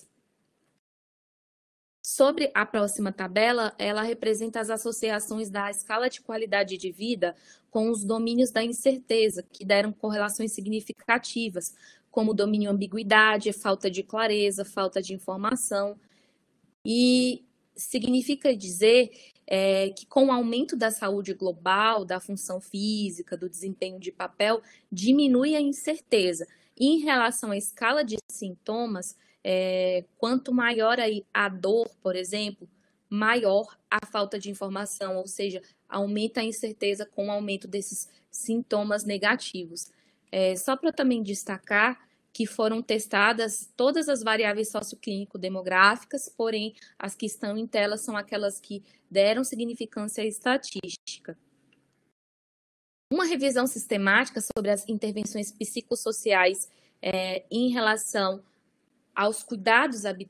Sobre a próxima tabela, ela representa as associações da escala de qualidade de vida com os domínios da incerteza, que deram correlações significativas, como domínio ambiguidade, falta de clareza, falta de informação. E significa dizer é, que com o aumento da saúde global, da função física, do desempenho de papel, diminui a incerteza. E em relação à escala de sintomas, É, quanto maior aí a dor, por exemplo, maior a falta de informação, ou seja, aumenta a incerteza com o aumento desses sintomas negativos. É, só para também destacar que foram testadas todas as variáveis socioclínico-demográficas, porém as que estão em tela são aquelas que deram significância estatística. Uma revisão sistemática sobre as intervenções psicossociais é, em relação aos cuidados habituais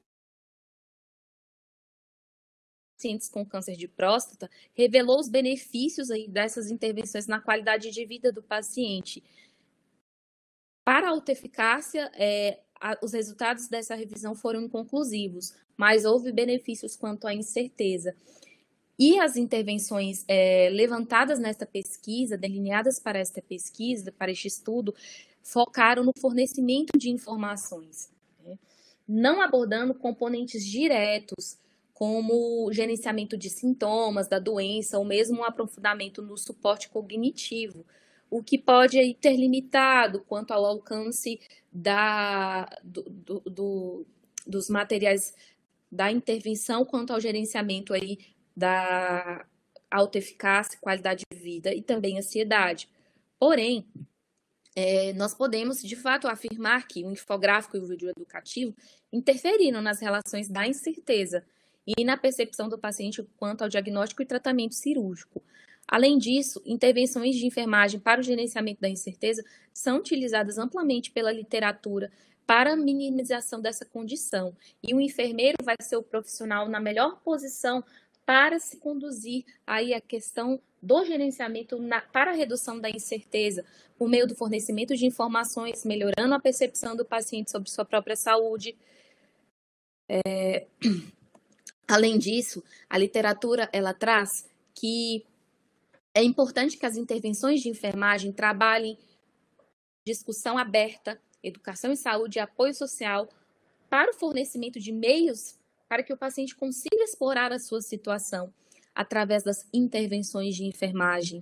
de pacientes com câncer de próstata, revelou os benefícios aí dessas intervenções na qualidade de vida do paciente. Para a autoeficácia, é, a, os resultados dessa revisão foram inconclusivos, mas houve benefícios quanto à incerteza. E as intervenções é, levantadas nesta pesquisa, delineadas para esta pesquisa, para este estudo, focaram no fornecimento de informações, né? Não abordando componentes diretos, como o gerenciamento de sintomas da doença, ou mesmo um aprofundamento no suporte cognitivo, o que pode aí ter limitado quanto ao alcance da, do, do, do, dos materiais da intervenção, quanto ao gerenciamento aí da autoeficácia, qualidade de vida e também ansiedade. Porém, é, nós podemos, de fato, afirmar que o infográfico e o vídeo educativo interferiram nas relações da incerteza e na percepção do paciente quanto ao diagnóstico e tratamento cirúrgico. Além disso, intervenções de enfermagem para o gerenciamento da incerteza são utilizadas amplamente pela literatura para a minimização dessa condição. E o enfermeiro vai ser o profissional na melhor posição para se conduzir aí a questão do gerenciamento na, para a redução da incerteza, por meio do fornecimento de informações, melhorando a percepção do paciente sobre sua própria saúde. É... Além disso, a literatura ela traz que é importante que as intervenções de enfermagem trabalhem discussão aberta, educação em saúde e apoio social para o fornecimento de meios para que o paciente consiga explorar a sua situação através das intervenções de enfermagem.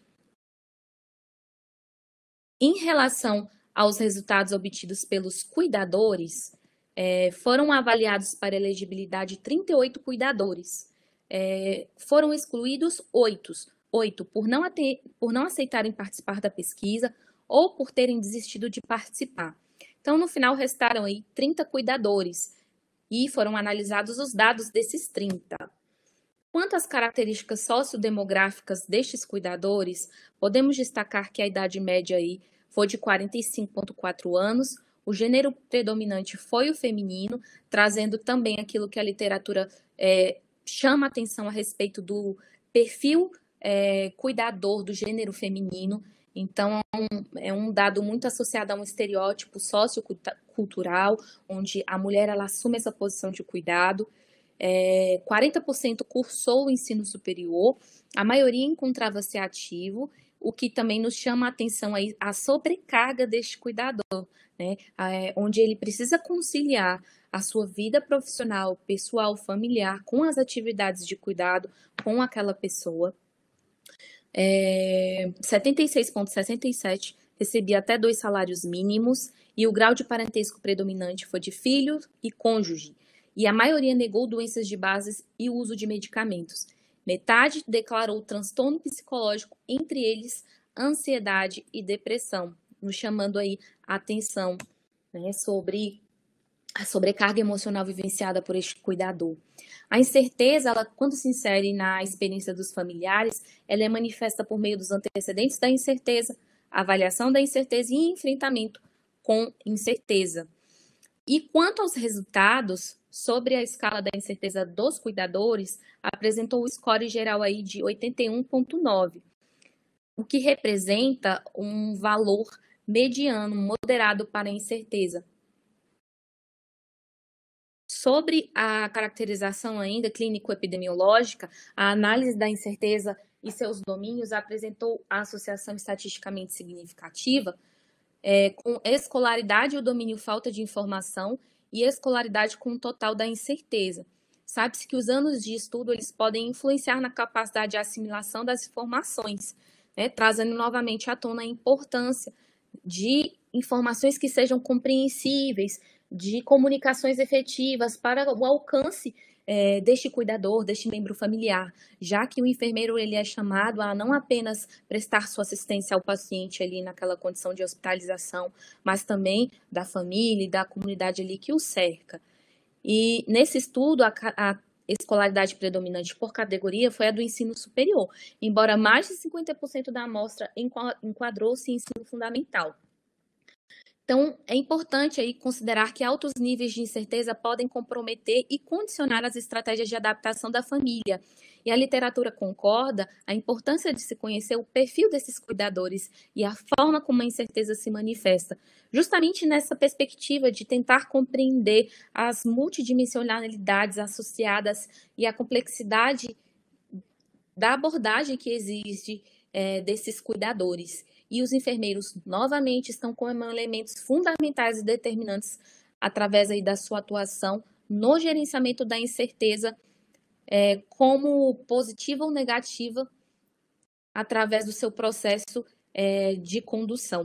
Em relação aos resultados obtidos pelos cuidadores, é, foram avaliados para elegibilidade trinta e oito cuidadores. É, foram excluídos oito, oito por não, por não aceitarem participar da pesquisa ou por terem desistido de participar. Então, no final, restaram aí trinta cuidadores e foram analisados os dados desses trinta. Quanto às características sociodemográficas destes cuidadores, podemos destacar que a idade média aí foi de quarenta e cinco vírgula quatro anos, o gênero predominante foi o feminino, trazendo também aquilo que a literatura é, chama atenção a respeito do perfil é, cuidador do gênero feminino. Então, é um, é um dado muito associado a um estereótipo sociocultural, onde a mulher ela assume essa posição de cuidado. É, quarenta por cento cursou o ensino superior, a maioria encontrava-se ativo, o que também nos chama a atenção aí a sobrecarga deste cuidador, né? É, onde ele precisa conciliar a sua vida profissional, pessoal, familiar, com as atividades de cuidado com aquela pessoa. É, setenta e seis vírgula sessenta e sete recebia até dois salários mínimos e o grau de parentesco predominante foi de filho e cônjuge. E a maioria negou doenças de base e o uso de medicamentos. Metade declarou transtorno psicológico, entre eles ansiedade e depressão, nos chamando aí a atenção, né, sobre a sobrecarga emocional vivenciada por este cuidador. A incerteza, ela, quando se insere na experiência dos familiares, ela é manifesta por meio dos antecedentes da incerteza, avaliação da incerteza e enfrentamento com incerteza. E quanto aos resultados, sobre a escala da incerteza dos cuidadores, apresentou o score geral aí de oitenta e um vírgula nove, o que representa um valor mediano, moderado para a incerteza. Sobre a caracterização ainda clínico-epidemiológica, a análise da incerteza e seus domínios apresentou a associação estatisticamente significativa é, com escolaridade e o domínio falta de informação e escolaridade com o total da incerteza. Sabe-se que os anos de estudo eles podem influenciar na capacidade de assimilação das informações, né, trazendo novamente à tona a importância de informações que sejam compreensíveis, de comunicações efetivas para o alcance é, deste cuidador, deste membro familiar, já que o enfermeiro ele é chamado a não apenas prestar sua assistência ao paciente ali naquela condição de hospitalização, mas também da família e da comunidade ali que o cerca. E nesse estudo, a, a escolaridade predominante por categoria foi a do ensino superior, embora mais de cinquenta por cento da amostra enquadrou-se em ensino fundamental. Então, é importante aí considerar que altos níveis de incerteza podem comprometer e condicionar as estratégias de adaptação da família. E a literatura concorda a importância de se conhecer o perfil desses cuidadores e a forma como a incerteza se manifesta, justamente nessa perspectiva de tentar compreender as multidimensionalidades associadas e a complexidade da abordagem que existe é, desses cuidadores. E os enfermeiros, novamente, estão como elementos fundamentais e determinantes através aí da sua atuação no gerenciamento da incerteza, é, como positiva ou negativa, através do seu processo é, de condução.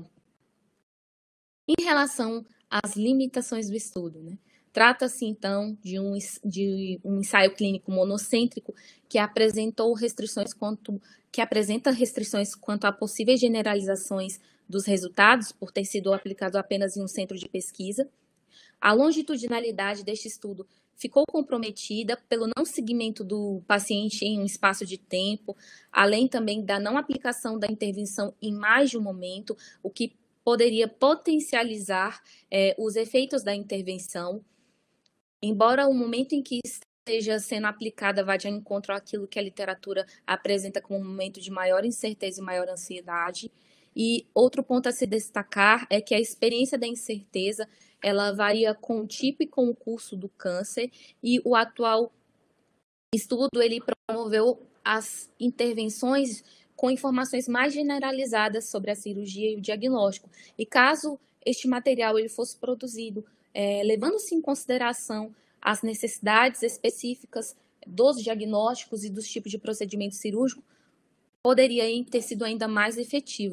Em relação às limitações do estudo, né? Trata-se, então, de um, de um ensaio clínico monocêntrico que apresentou restrições quanto, que apresenta restrições quanto a possíveis generalizações dos resultados, por ter sido aplicado apenas em um centro de pesquisa. A longitudinalidade deste estudo ficou comprometida pelo não seguimento do paciente em um espaço de tempo, além também da não aplicação da intervenção em mais de um momento, o que poderia potencializar é, os efeitos da intervenção. Embora o momento em que esteja sendo aplicada vá de encontro àquilo que a literatura apresenta como um momento de maior incerteza e maior ansiedade. E outro ponto a se destacar é que a experiência da incerteza ela varia com o tipo e com o curso do câncer, e o atual estudo ele promoveu as intervenções com informações mais generalizadas sobre a cirurgia e o diagnóstico. E caso este material ele fosse produzido é, levando-se em consideração as necessidades específicas dos diagnósticos e dos tipos de procedimento cirúrgico, poderia ter sido ainda mais efetivo.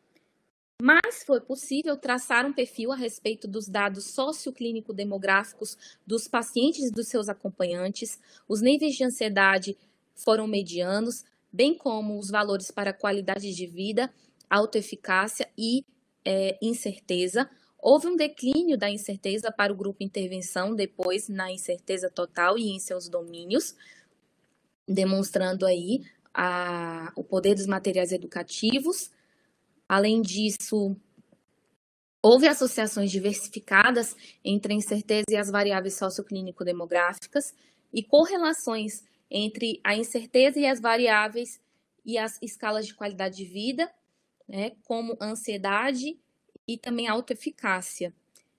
Mas foi possível traçar um perfil a respeito dos dados socioclínico-demográficos dos pacientes e dos seus acompanhantes. Os níveis de ansiedade foram medianos, bem como os valores para qualidade de vida, autoeficácia e é, incerteza. Houve um declínio da incerteza para o grupo intervenção, depois na incerteza total e em seus domínios, demonstrando aí a, o poder dos materiais educativos. Além disso, houve associações diversificadas entre a incerteza e as variáveis socioclínico-demográficas e correlações entre a incerteza e as variáveis e as escalas de qualidade de vida, né, como ansiedade e também autoeficácia.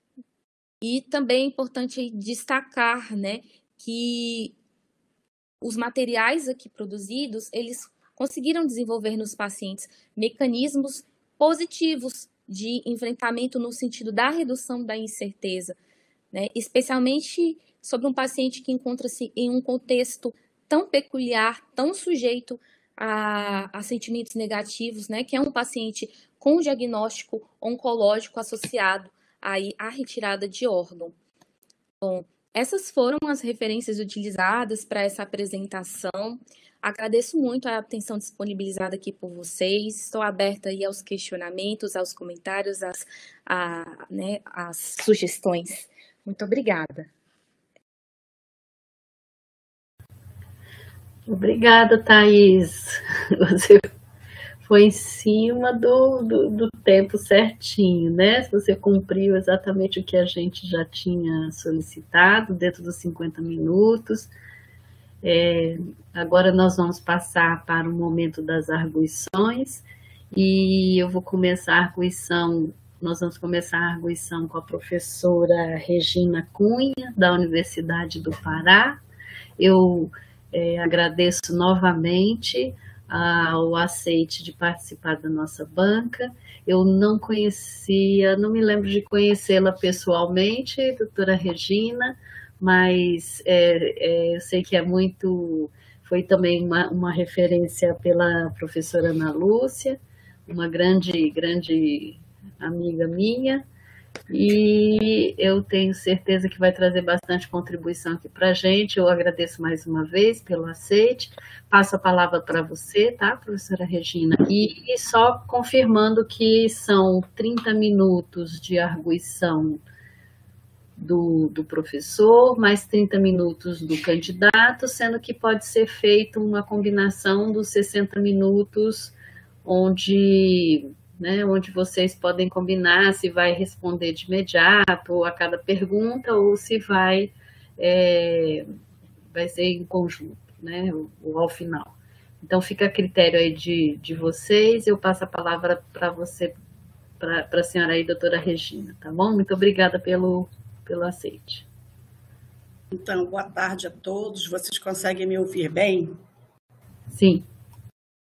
E também é importante destacar, né, que os materiais aqui produzidos, eles conseguiram desenvolver nos pacientes mecanismos positivos de enfrentamento no sentido da redução da incerteza, né? Especialmente sobre um paciente que encontra-se em um contexto tão peculiar, tão sujeito a, a sentimentos negativos, né? Que é um paciente com diagnóstico oncológico associado aí à retirada de órgão. Bom, essas foram as referências utilizadas para essa apresentação. Agradeço muito a atenção disponibilizada aqui por vocês. Estou aberta aí aos questionamentos, aos comentários, às, a, né, às sugestões. Muito obrigada. Obrigada, Thaís. Você foi em cima do, do, do tempo certinho, né? Você cumpriu exatamente o que a gente já tinha solicitado, dentro dos cinquenta minutos. É, agora nós vamos passar para o momento das arguições, e eu vou começar a arguição, nós vamos começar a arguição com a professora Regina Cunha, da Universidade do Pará. Eu é, agradeço novamente ao aceite de participar da nossa banca. Eu não conhecia, não me lembro de conhecê-la pessoalmente, doutora Regina, mas é, é, eu sei que é muito, foi também uma, uma referência pela professora Ana Lúcia, uma grande, grande amiga minha, e eu tenho certeza que vai trazer bastante contribuição aqui para a gente. Eu agradeço mais uma vez pelo aceite, passo a palavra para você, tá, professora Regina? E, e só confirmando que são trinta minutos de arguição Do, do professor, mais trinta minutos do candidato, sendo que pode ser feita uma combinação dos sessenta minutos, onde, né, onde vocês podem combinar se vai responder de imediato a cada pergunta ou se vai, é, vai ser em conjunto, né, ou, ou ao final. Então, fica a critério aí de, de vocês. Eu passo a palavra para você, para a senhora aí, doutora Regina, tá bom? Muito obrigada pelo pelo aceite. Então, boa tarde a todos. Vocês conseguem me ouvir bem? Sim.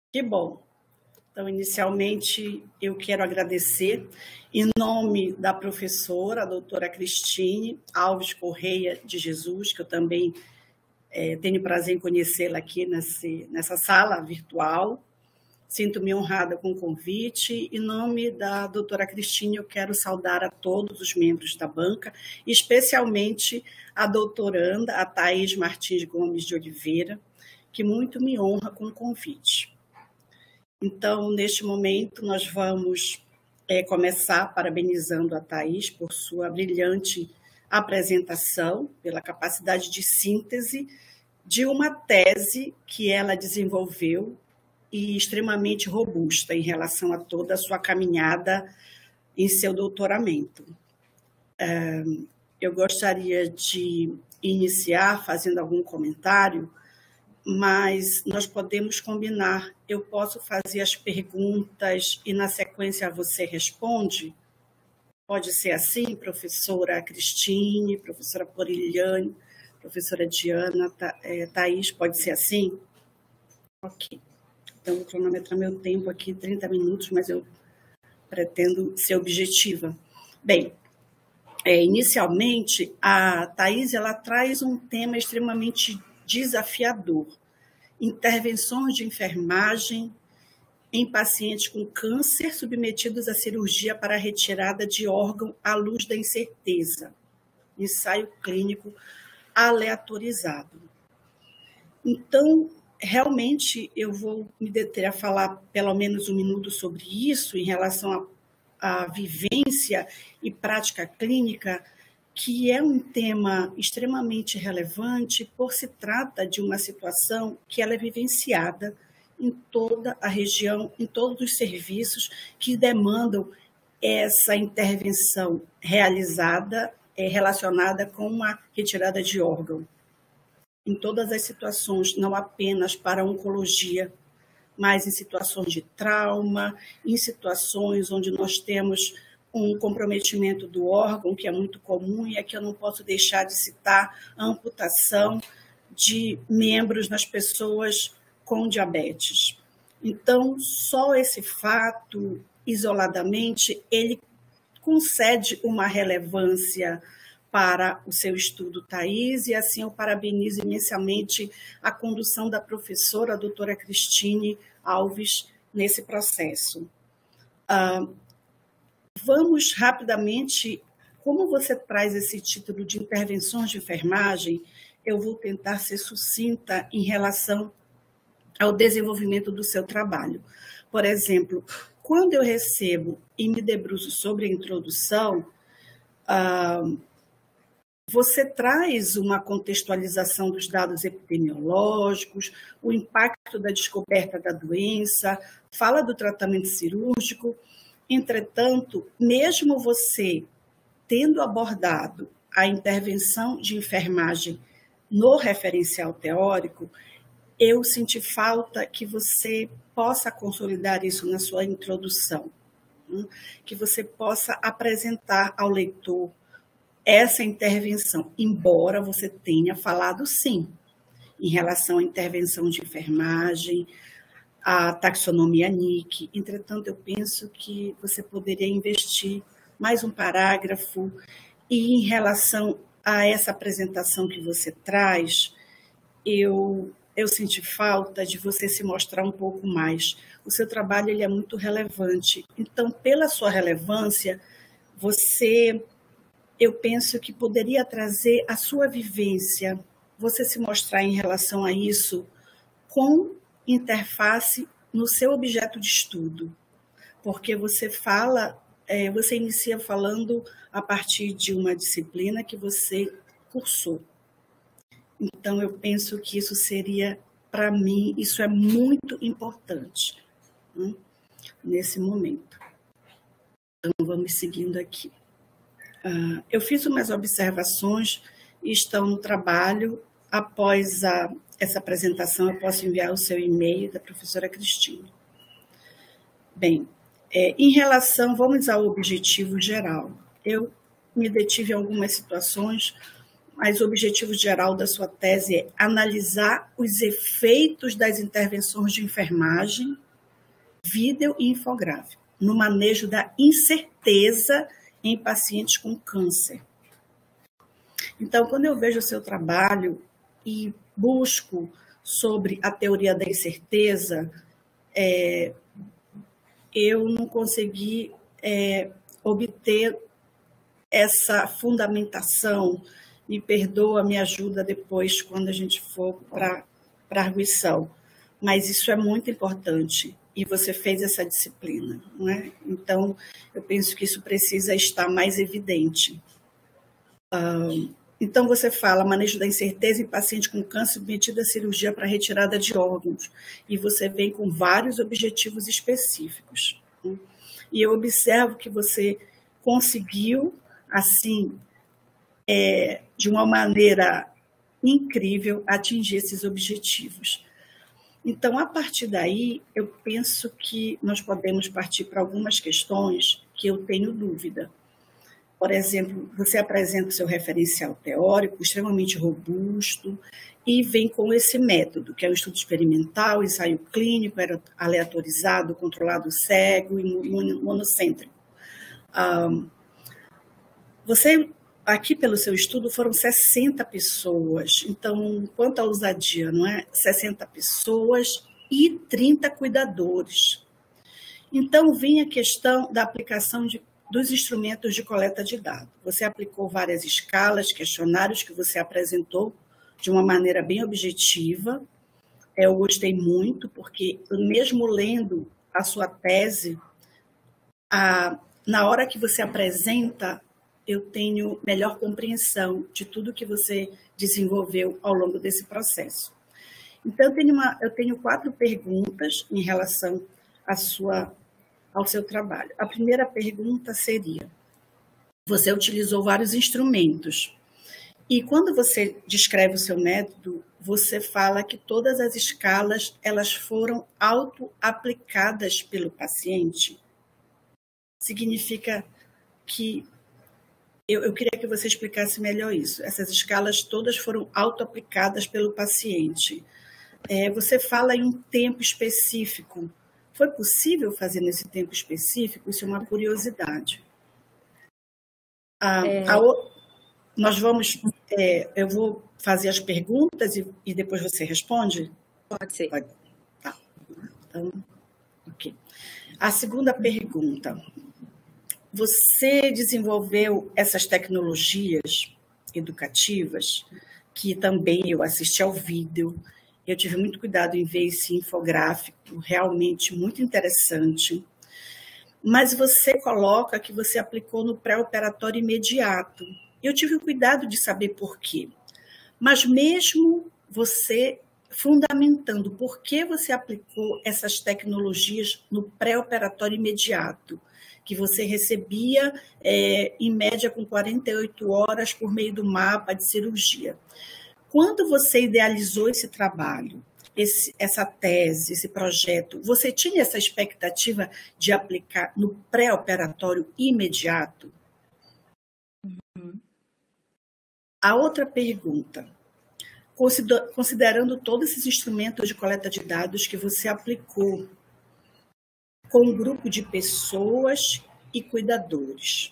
Que bom. Então, inicialmente, eu quero agradecer, em nome da professora, a doutora Cristine Alves Correia de Jesus, que eu também é, tenho prazer em conhecê-la aqui nesse, nessa sala virtual. Sinto-me honrada com o convite. Em nome da doutora Cristine, eu quero saudar a todos os membros da banca, especialmente a doutoranda, a Thaís Martins Gomes de Oliveira, que muito me honra com o convite. Então, neste momento, nós vamos é, começar parabenizando a Thaís por sua brilhante apresentação, pela capacidade de síntese de uma tese que ela desenvolveu e extremamente robusta em relação a toda a sua caminhada em seu doutoramento. Eu gostaria de iniciar fazendo algum comentário, mas nós podemos combinar. Eu posso fazer as perguntas e, na sequência, você responde? Pode ser assim, professora Cristine, professora Poriliane, professora Diana, Thaís, pode ser assim? Ok. Então, vou cronometrar meu tempo aqui, trinta minutos, mas eu pretendo ser objetiva. Bem, é, inicialmente, a Thaís ela traz um tema extremamente desafiador: intervenções de enfermagem em pacientes com câncer submetidos à cirurgia para a retirada de órgão à luz da incerteza, ensaio clínico aleatorizado. Então, realmente, eu vou me deter a falar pelo menos um minuto sobre isso, em relação à vivência e prática clínica, que é um tema extremamente relevante, por se trata de uma situação que ela é vivenciada em toda a região, em todos os serviços que demandam essa intervenção realizada, é, relacionada com a retirada de órgão. Em todas as situações, não apenas para a oncologia, mas em situações de trauma, em situações onde nós temos um comprometimento do órgão, que é muito comum, e aqui eu não posso deixar de citar a amputação de membros nas pessoas com diabetes. Então, só esse fato, isoladamente, ele concede uma relevância para o seu estudo, Thaís, e assim eu parabenizo imensamente a condução da professora, a doutora Cristine Alves, nesse processo. Uh, Vamos rapidamente, como você traz esse título de intervenções de enfermagem, eu vou tentar ser sucinta em relação ao desenvolvimento do seu trabalho. Por exemplo, quando eu recebo e me debruço sobre a introdução, uh, você traz uma contextualização dos dados epidemiológicos, o impacto da descoberta da doença, fala do tratamento cirúrgico. Entretanto, mesmo você tendo abordado a intervenção de enfermagem no referencial teórico, eu senti falta que você possa consolidar isso na sua introdução, que você possa apresentar ao leitor essa intervenção, embora você tenha falado sim, em relação à intervenção de enfermagem, a taxonomia N I C. Entretanto, eu penso que você poderia investir mais um parágrafo, e em relação a essa apresentação que você traz, eu, eu senti falta de você se mostrar um pouco mais. O seu trabalho ele é muito relevante. Então, pela sua relevância, você, eu penso que poderia trazer a sua vivência, você se mostrar em relação a isso com interface no seu objeto de estudo, porque você fala, é, você inicia falando a partir de uma disciplina que você cursou. Então, eu penso que isso seria, para mim, isso é muito importante, né, nesse momento. Então, vamos seguindo aqui. Uh, eu fiz umas observações e estão no trabalho. Após a essa apresentação, eu posso enviar o seu e-mail da professora Cristine. Bem, é, em relação, vamos ao objetivo geral. Eu me detive em algumas situações, mas o objetivo geral da sua tese é analisar os efeitos das intervenções de enfermagem, vídeo e infográfico, no manejo da incerteza em pacientes com câncer. Então, quando eu vejo o seu trabalho e busco sobre a teoria da incerteza, é, eu não consegui é, obter essa fundamentação. Me perdoa, me ajuda depois quando a gente for para a arguição. Mas isso é muito importante e você fez essa disciplina, não é? Então, eu penso que isso precisa estar mais evidente. Um, então, você fala manejo da incerteza em paciente com câncer submetido à cirurgia para retirada de órgãos e você vem com vários objetivos específicos. Né? E eu observo que você conseguiu, assim, é, de uma maneira incrível, atingir esses objetivos. Então, a partir daí, eu penso que nós podemos partir para algumas questões que eu tenho dúvida. Por exemplo, você apresenta o seu referencial teórico extremamente robusto e vem com esse método, que é o estudo experimental, ensaio clínico, aleatorizado, controlado cego e monocêntrico. Um, você, aqui pelo seu estudo, foram sessenta pessoas. Então, quanto à ousadia, não é? sessenta pessoas e trinta cuidadores. Então, vem a questão da aplicação de dos instrumentos de coleta de dados. Você aplicou várias escalas, questionários que você apresentou de uma maneira bem objetiva. Eu gostei muito, porque mesmo lendo a sua tese, a, na hora que você apresenta, eu tenho melhor compreensão de tudo que você desenvolveu ao longo desse processo. Então, eu tenho, uma, eu tenho quatro perguntas em relação à sua ao seu trabalho. A primeira pergunta seria, você utilizou vários instrumentos, e quando você descreve o seu método, você fala que todas as escalas elas foram auto-aplicadas pelo paciente. Significa que, eu, eu queria que você explicasse melhor isso, essas escalas todas foram auto-aplicadas pelo paciente. É, você fala em um tempo específico. Foi possível fazer nesse tempo específico? Isso é uma curiosidade. Ah, É. a, nós vamos, é, eu vou fazer as perguntas e, e depois você responde? Pode ser. Pode. Tá. Então, ok. A segunda pergunta. Você desenvolveu essas tecnologias educativas, que também eu assisti ao vídeo. Eu tive muito cuidado em ver esse infográfico, realmente muito interessante. Mas você coloca que você aplicou no pré-operatório imediato. Eu tive cuidado de saber por quê. Mas mesmo você fundamentando por que você aplicou essas tecnologias no pré-operatório imediato, que você recebia, é, em média, com quarenta e oito horas por meio do mapa de cirurgia. Quando você idealizou esse trabalho, esse, essa tese, esse projeto, você tinha essa expectativa de aplicar no pré-operatório imediato? Uhum. A outra pergunta, considerando todos esses instrumentos de coleta de dados que você aplicou com um grupo de pessoas e cuidadores,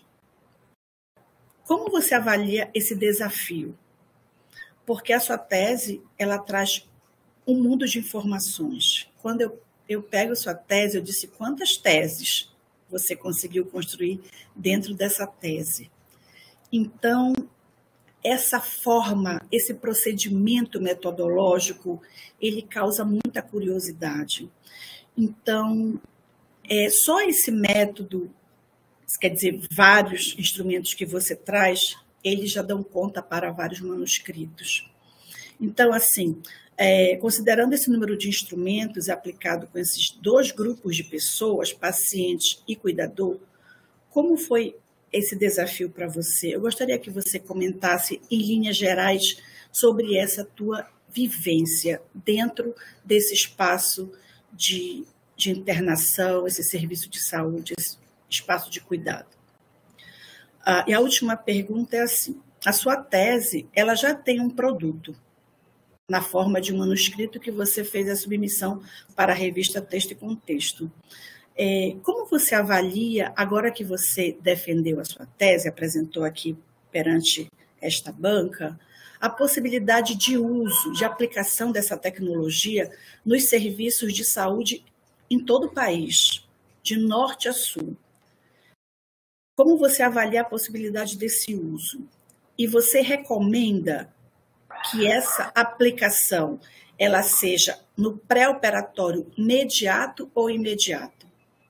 como você avalia esse desafio? Porque a sua tese, ela traz um mundo de informações. Quando eu, eu pego a sua tese, eu disse quantas teses você conseguiu construir dentro dessa tese. Então, essa forma, esse procedimento metodológico, ele causa muita curiosidade. Então, é, só esse método, quer dizer, vários instrumentos que você traz, eles já dão conta para vários manuscritos. Então, assim, é, considerando esse número de instrumentos aplicado com esses dois grupos de pessoas, pacientes e cuidador, como foi esse desafio para você? Eu gostaria que você comentasse, em linhas gerais, sobre essa tua vivência dentro desse espaço de, de internação, esse serviço de saúde, esse espaço de cuidado. Ah, e a última pergunta é assim, a sua tese ela já tem um produto, na forma de um manuscrito que você fez a submissão para a revista Texto e Contexto. É, como você avalia, agora que você defendeu a sua tese, apresentou aqui perante esta banca, a possibilidade de uso, de aplicação dessa tecnologia nos serviços de saúde em todo o país, de norte a sul? Como você avalia a possibilidade desse uso? E você recomenda que essa aplicação ela seja no pré-operatório imediato ou imediato?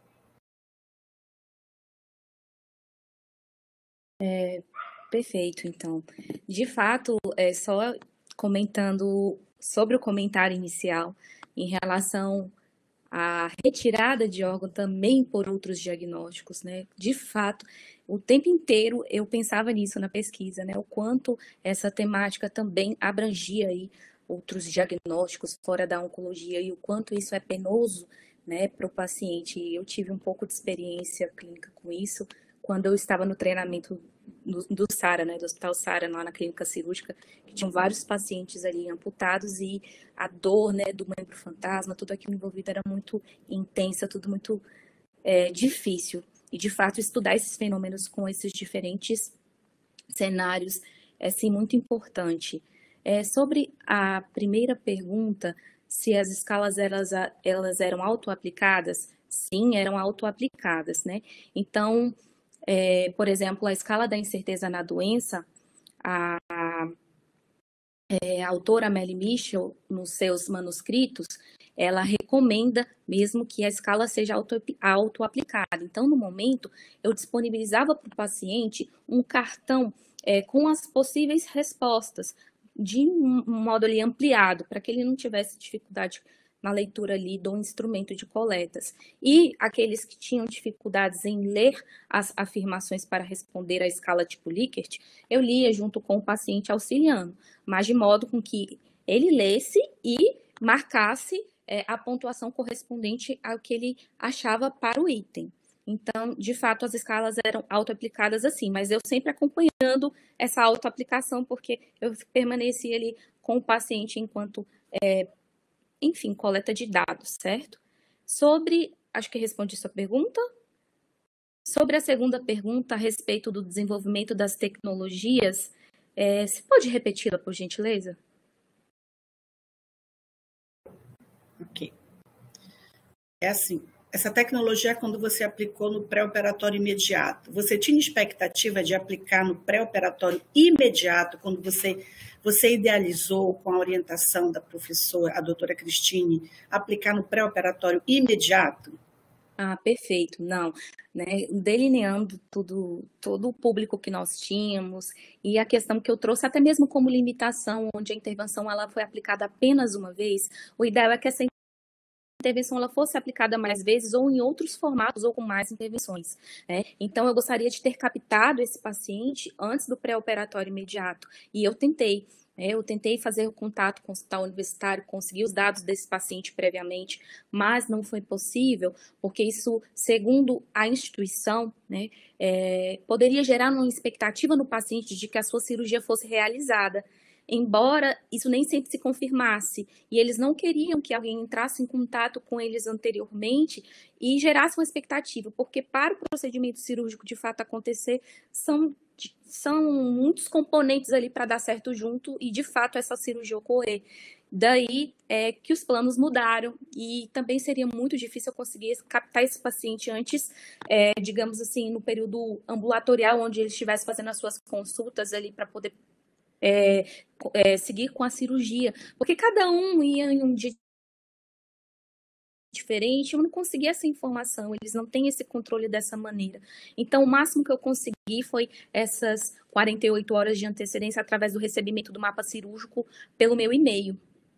É, perfeito, então. De fato, é só comentando sobre o comentário inicial em relação à retirada de órgão também por outros diagnósticos, né? De fato, o tempo inteiro eu pensava nisso na pesquisa, né? O quanto essa temática também abrangia aí outros diagnósticos fora da oncologia e o quanto isso é penoso, né, para o paciente. Eu tive um pouco de experiência clínica com isso quando eu estava no treinamento do, do SARA, né, do Hospital SARA, lá na clínica cirúrgica, que tinham vários pacientes ali amputados e a dor, né, do membro fantasma, tudo aquilo envolvido era muito intensa, tudo muito é, difícil. E, de fato, estudar esses fenômenos com esses diferentes cenários é, sim, muito importante. É, sobre a primeira pergunta, se as escalas elas, elas eram auto-aplicadas, sim, eram auto-aplicadas, né? Então, é, por exemplo, a escala da incerteza na doença, a, a, é, a autora Melly Mitchell, nos seus manuscritos, ela recomenda mesmo que a escala seja auto-aplicada. Então, no momento, eu disponibilizava para o paciente um cartão é, com as possíveis respostas, de um modo ali ampliado, para que ele não tivesse dificuldade na leitura ali do instrumento de coletas. E aqueles que tinham dificuldades em ler as afirmações para responder à escala tipo Likert, eu lia junto com o paciente auxiliando, mas de modo com que ele lesse e marcasse é, a pontuação correspondente ao que ele achava para o item. Então, de fato, as escalas eram auto-aplicadas assim, mas eu sempre acompanhando essa auto-aplicação, porque eu permanecia ali com o paciente enquanto, é, enfim, coleta de dados, certo? Sobre, acho que respondi sua pergunta. Sobre a segunda pergunta a respeito do desenvolvimento das tecnologias, é, você pode repeti-la, por gentileza? Ok. É assim. Essa tecnologia, quando você aplicou no pré-operatório imediato, você tinha expectativa de aplicar no pré-operatório imediato, quando você, você idealizou, com a orientação da professora, a doutora Cristine, aplicar no pré-operatório imediato? Ah, perfeito. Não, né, delineando tudo, todo o público que nós tínhamos e a questão que eu trouxe, até mesmo como limitação, onde a intervenção ela foi aplicada apenas uma vez, o ideal é que essa intervenção ela fosse aplicada mais vezes ou em outros formatos ou com mais intervenções, né? Então, eu gostaria de ter captado esse paciente antes do pré-operatório imediato e eu tentei. né? Eu tentei fazer o contato com o hospital universitário, conseguir os dados desse paciente previamente, mas não foi possível, porque isso, segundo a instituição, né, é, poderia gerar uma expectativa no paciente de que a sua cirurgia fosse realizada, embora isso nem sempre se confirmasse, e eles não queriam que alguém entrasse em contato com eles anteriormente e gerasse uma expectativa, porque para o procedimento cirúrgico de fato acontecer, são, são muitos componentes ali para dar certo junto e de fato essa cirurgia ocorrer. Daí é que os planos mudaram e também seria muito difícil eu conseguir captar esse paciente antes, é, digamos assim, no período ambulatorial, onde ele estivesse fazendo as suas consultas ali para poder É, é, seguir com a cirurgia, porque cada um ia em um dia diferente, eu não conseguia essa informação, eles não têm esse controle dessa maneira. Então, o máximo que eu consegui foi essas quarenta e oito horas de antecedência através do recebimento do mapa cirúrgico pelo meu e-mail.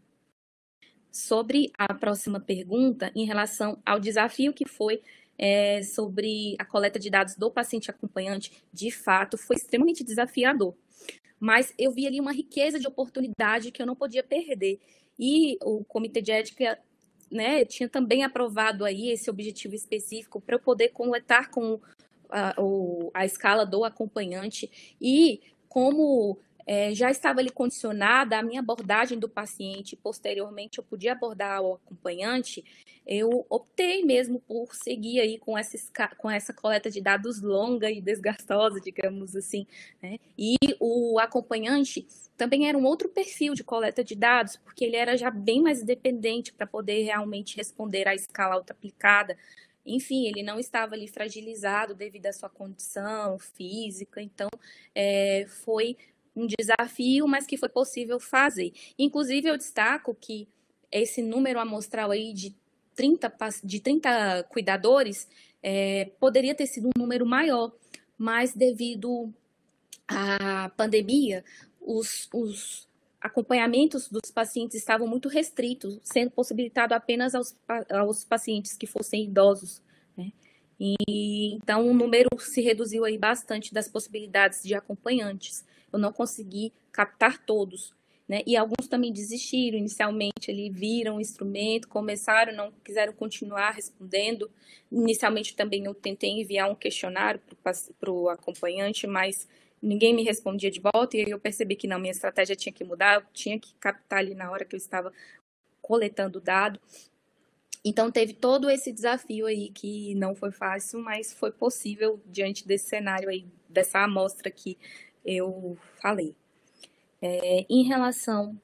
Sobre a próxima pergunta, em relação ao desafio que foi é, sobre a coleta de dados do paciente acompanhante, de fato, foi extremamente desafiador. Mas eu vi ali uma riqueza de oportunidade que eu não podia perder. E o Comitê de Ética, né, tinha também aprovado aí esse objetivo específico para eu poder coletar com a, o, a escala do acompanhante e como é, já estava ali condicionada a minha abordagem do paciente, posteriormente eu podia abordar o acompanhante, eu optei mesmo por seguir aí com essa, com essa coleta de dados longa e desgastosa, digamos assim, né? E o acompanhante também era um outro perfil de coleta de dados, porque ele era já bem mais independente para poder realmente responder à escala autoaplicada. Enfim, ele não estava ali fragilizado devido à sua condição física, então é, foi um desafio, mas que foi possível fazer. Inclusive, eu destaco que esse número amostral aí de trinta, de trinta cuidadores é, poderia ter sido um número maior, mas devido à pandemia, os, os acompanhamentos dos pacientes estavam muito restritos, sendo possibilitado apenas aos, aos pacientes que fossem idosos, né? E, então, o número se reduziu aí bastante das possibilidades de acompanhantes. Eu não consegui captar todos, né? E alguns também desistiram inicialmente, ali viram o instrumento, começaram, não quiseram continuar respondendo. Inicialmente também eu tentei enviar um questionário para o acompanhante, mas ninguém me respondia de volta, e aí eu percebi que não, minha estratégia tinha que mudar, eu tinha que captar ali na hora que eu estava coletando o dado. Então, teve todo esse desafio aí que não foi fácil, mas foi possível diante desse cenário aí, dessa amostra que eu falei. É, em relação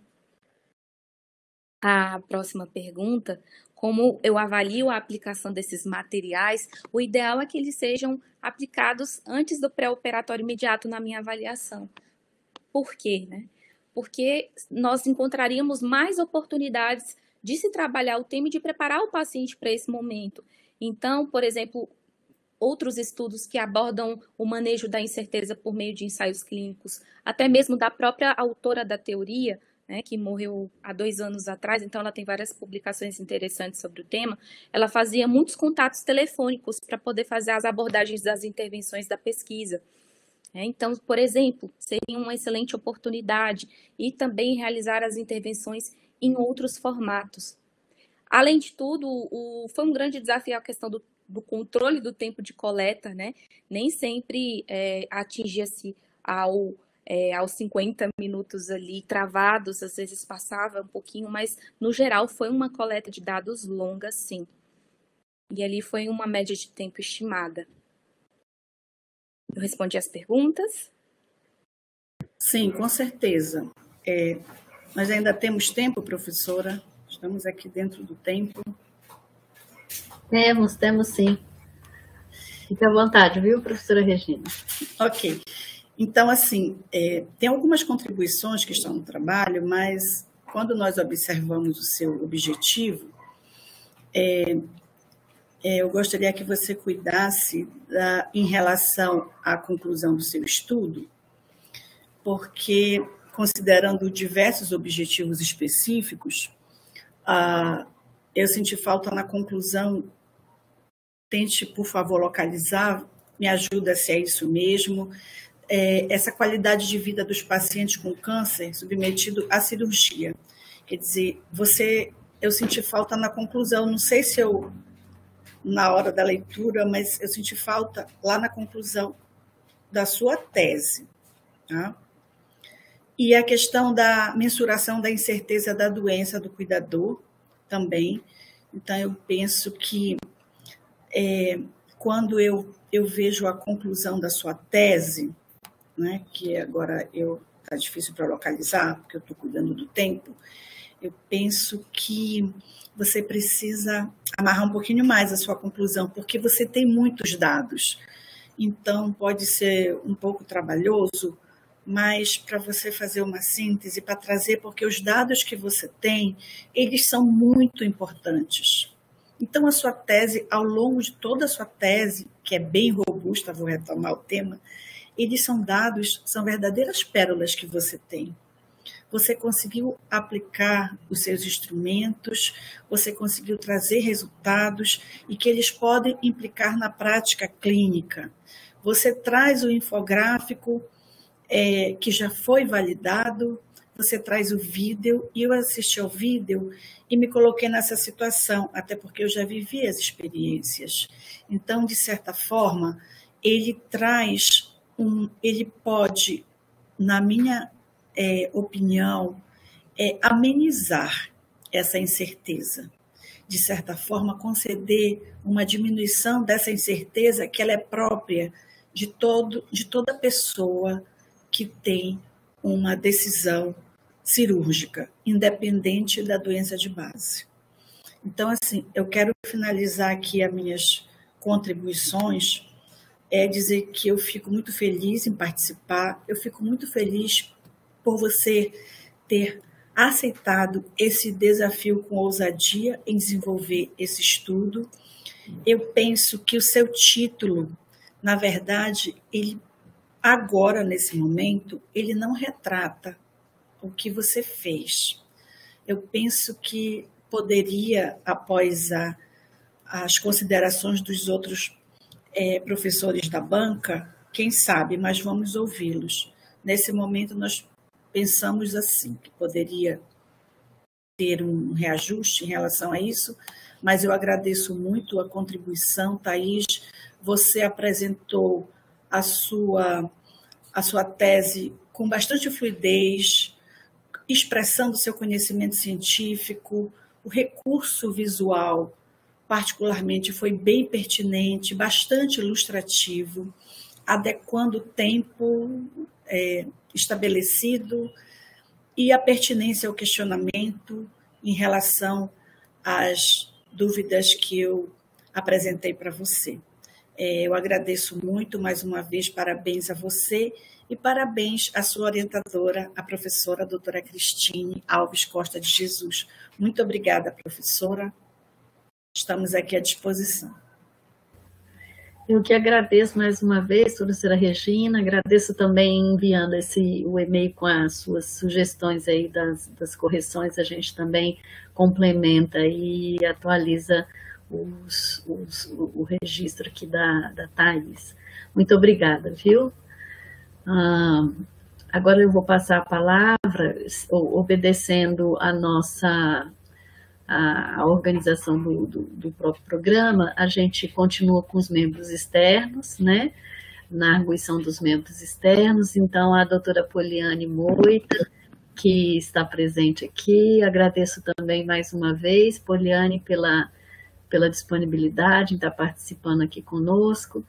à próxima pergunta, como eu avalio a aplicação desses materiais, o ideal é que eles sejam aplicados antes do pré-operatório imediato na minha avaliação. Por quê, né? Porque nós encontraríamos mais oportunidades de se trabalhar o tema e de preparar o paciente para esse momento. Então, por exemplo, outros estudos que abordam o manejo da incerteza por meio de ensaios clínicos, até mesmo da própria autora da teoria, né, que morreu há dois anos atrás, então ela tem várias publicações interessantes sobre o tema, ela fazia muitos contatos telefônicos para poder fazer as abordagens das intervenções da pesquisa. Então, por exemplo, seria uma excelente oportunidade e também realizar as intervenções em outros formatos. Além de tudo, o, foi um grande desafio a questão do, do controle do tempo de coleta, né? Nem sempre é, atingia-se ao, é, aos cinquenta minutos ali travados, às vezes passava um pouquinho, mas no geral foi uma coleta de dados longa, sim. E ali foi uma média de tempo estimada. Eu respondi as perguntas? Sim, com certeza. É, nós ainda temos tempo, professora? Estamos aqui dentro do tempo. Temos, temos sim. Fique à vontade, viu, professora Regina? Ok. Então, assim, é, tem algumas contribuições que estão no trabalho, mas quando nós observamos o seu objetivo, é, é, eu gostaria que você cuidasse da, em relação à conclusão do seu estudo, porque, considerando diversos objetivos específicos, ah, eu senti falta na conclusão. Tente, por favor, localizar, me ajuda se é isso mesmo, é, essa qualidade de vida dos pacientes com câncer submetido à cirurgia. Quer dizer, você, eu senti falta na conclusão, não sei se eu, na hora da leitura, mas eu senti falta lá na conclusão da sua tese. Tá? E a questão da mensuração da incerteza da doença do cuidador também. Então, eu penso que é, quando eu, eu vejo a conclusão da sua tese, né, que agora está difícil para localizar, porque eu estou cuidando do tempo, eu penso que você precisa amarrar um pouquinho mais a sua conclusão, porque você tem muitos dados. Então, pode ser um pouco trabalhoso, mas para você fazer uma síntese, para trazer, porque os dados que você tem, eles são muito importantes. Então, a sua tese, ao longo de toda a sua tese, que é bem robusta, vou retomar o tema, eles são dados, são verdadeiras pérolas que você tem. Você conseguiu aplicar os seus instrumentos, você conseguiu trazer resultados e que eles podem implicar na prática clínica. Você traz o infográfico, É, que já foi validado, você traz o vídeo, e eu assisti ao vídeo e me coloquei nessa situação, até porque eu já vivi as experiências. Então, de certa forma, ele traz, um, ele pode na minha é, opinião, é amenizar essa incerteza. De certa forma, conceder uma diminuição dessa incerteza que ela é própria de, todo, de toda pessoa que tem uma decisão cirúrgica, independente da doença de base. Então, assim, eu quero finalizar aqui as minhas contribuições, é dizer que eu fico muito feliz em participar, eu fico muito feliz por você ter aceitado esse desafio com ousadia em desenvolver esse estudo. Eu penso que o seu título, na verdade, ele agora, nesse momento, ele não retrata o que você fez. Eu penso que poderia, após a, as considerações dos outros é, professores da banca, quem sabe, mas vamos ouvi-los. Nesse momento, nós pensamos assim, que poderia ter um reajuste em relação a isso, mas eu agradeço muito a contribuição, Thaís. Você apresentou a sua, a sua tese com bastante fluidez, expressando seu conhecimento científico. O recurso visual, particularmente, foi bem pertinente, bastante ilustrativo, adequando o tempo é, estabelecido e a pertinência ao questionamento em relação às dúvidas que eu apresentei para você. É, eu agradeço muito, mais uma vez, parabéns a você e parabéns à sua orientadora, a professora a doutora Cristine Alves Costa de Jesus. Muito obrigada, professora. Estamos aqui à disposição. Eu que agradeço mais uma vez, professora Regina, agradeço também enviando esse, o e-mail com as suas sugestões aí das, das correções, a gente também complementa e atualiza os, os, o registro aqui da, da Thaís. Muito obrigada, viu? Ah, agora eu vou passar a palavra, obedecendo a nossa a organização do, do, do próprio programa, a gente continua com os membros externos, né? Na arguição dos membros externos. Então, a doutora Poliane Moita, que está presente aqui, agradeço também mais uma vez, Poliane, pela, pela disponibilidade em estar participando aqui conosco.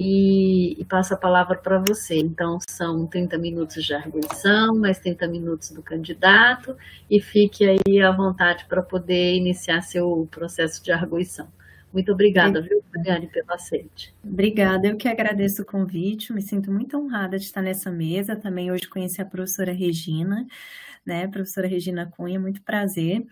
E, e passo a palavra para você. Então, são trinta minutos de arguição, mais trinta minutos do candidato, e fique aí à vontade para poder iniciar seu processo de arguição. Muito obrigada, viu, Poliane, pelo aceite. Obrigada, eu que agradeço o convite, me sinto muito honrada de estar nessa mesa, também hoje conheci a professora Regina, né, professora Regina Cunha, muito prazer.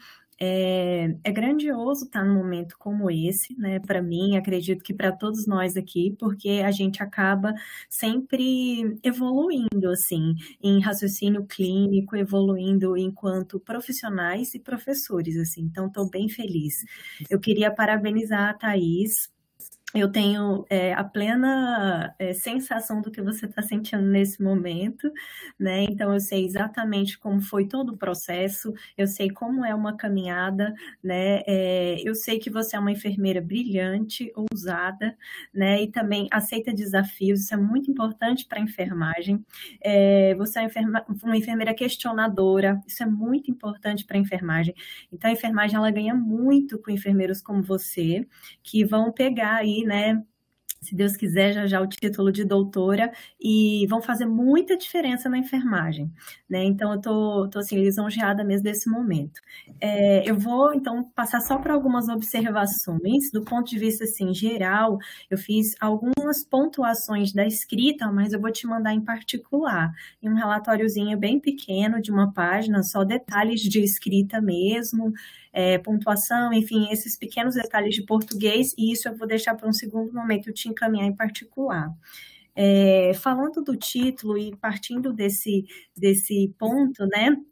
É, é grandioso estar num momento como esse, né? Para mim, acredito que para todos nós aqui, porque a gente acaba sempre evoluindo, assim, em raciocínio clínico, evoluindo enquanto profissionais e professores, assim. Então, estou bem feliz. Eu queria parabenizar a Thaís. Eu tenho é, a plena é, sensação do que você está sentindo nesse momento, né? Então, eu sei exatamente como foi todo o processo, eu sei como é uma caminhada, né? É, eu sei que você é uma enfermeira brilhante, ousada, né? E também aceita desafios, isso é muito importante para a enfermagem. É, você é uma enferma, uma enfermeira questionadora, isso é muito importante para a enfermagem. Então, a enfermagem, ela ganha muito com enfermeiros como você, que vão pegar aí, né, se Deus quiser, já já o título de doutora, e vão fazer muita diferença na enfermagem, né? Então, eu tô, tô assim, lisonjeada mesmo desse momento. É, eu vou, então, passar só para algumas observações, do ponto de vista, assim, geral, eu fiz algumas pontuações da escrita, mas eu vou te mandar em particular, em um relatóriozinho bem pequeno, de uma página, só detalhes de escrita mesmo, É, pontuação, enfim, esses pequenos detalhes de português, e isso eu vou deixar para um segundo momento eu te encaminhar em particular. É, falando do título e partindo desse, desse ponto, né,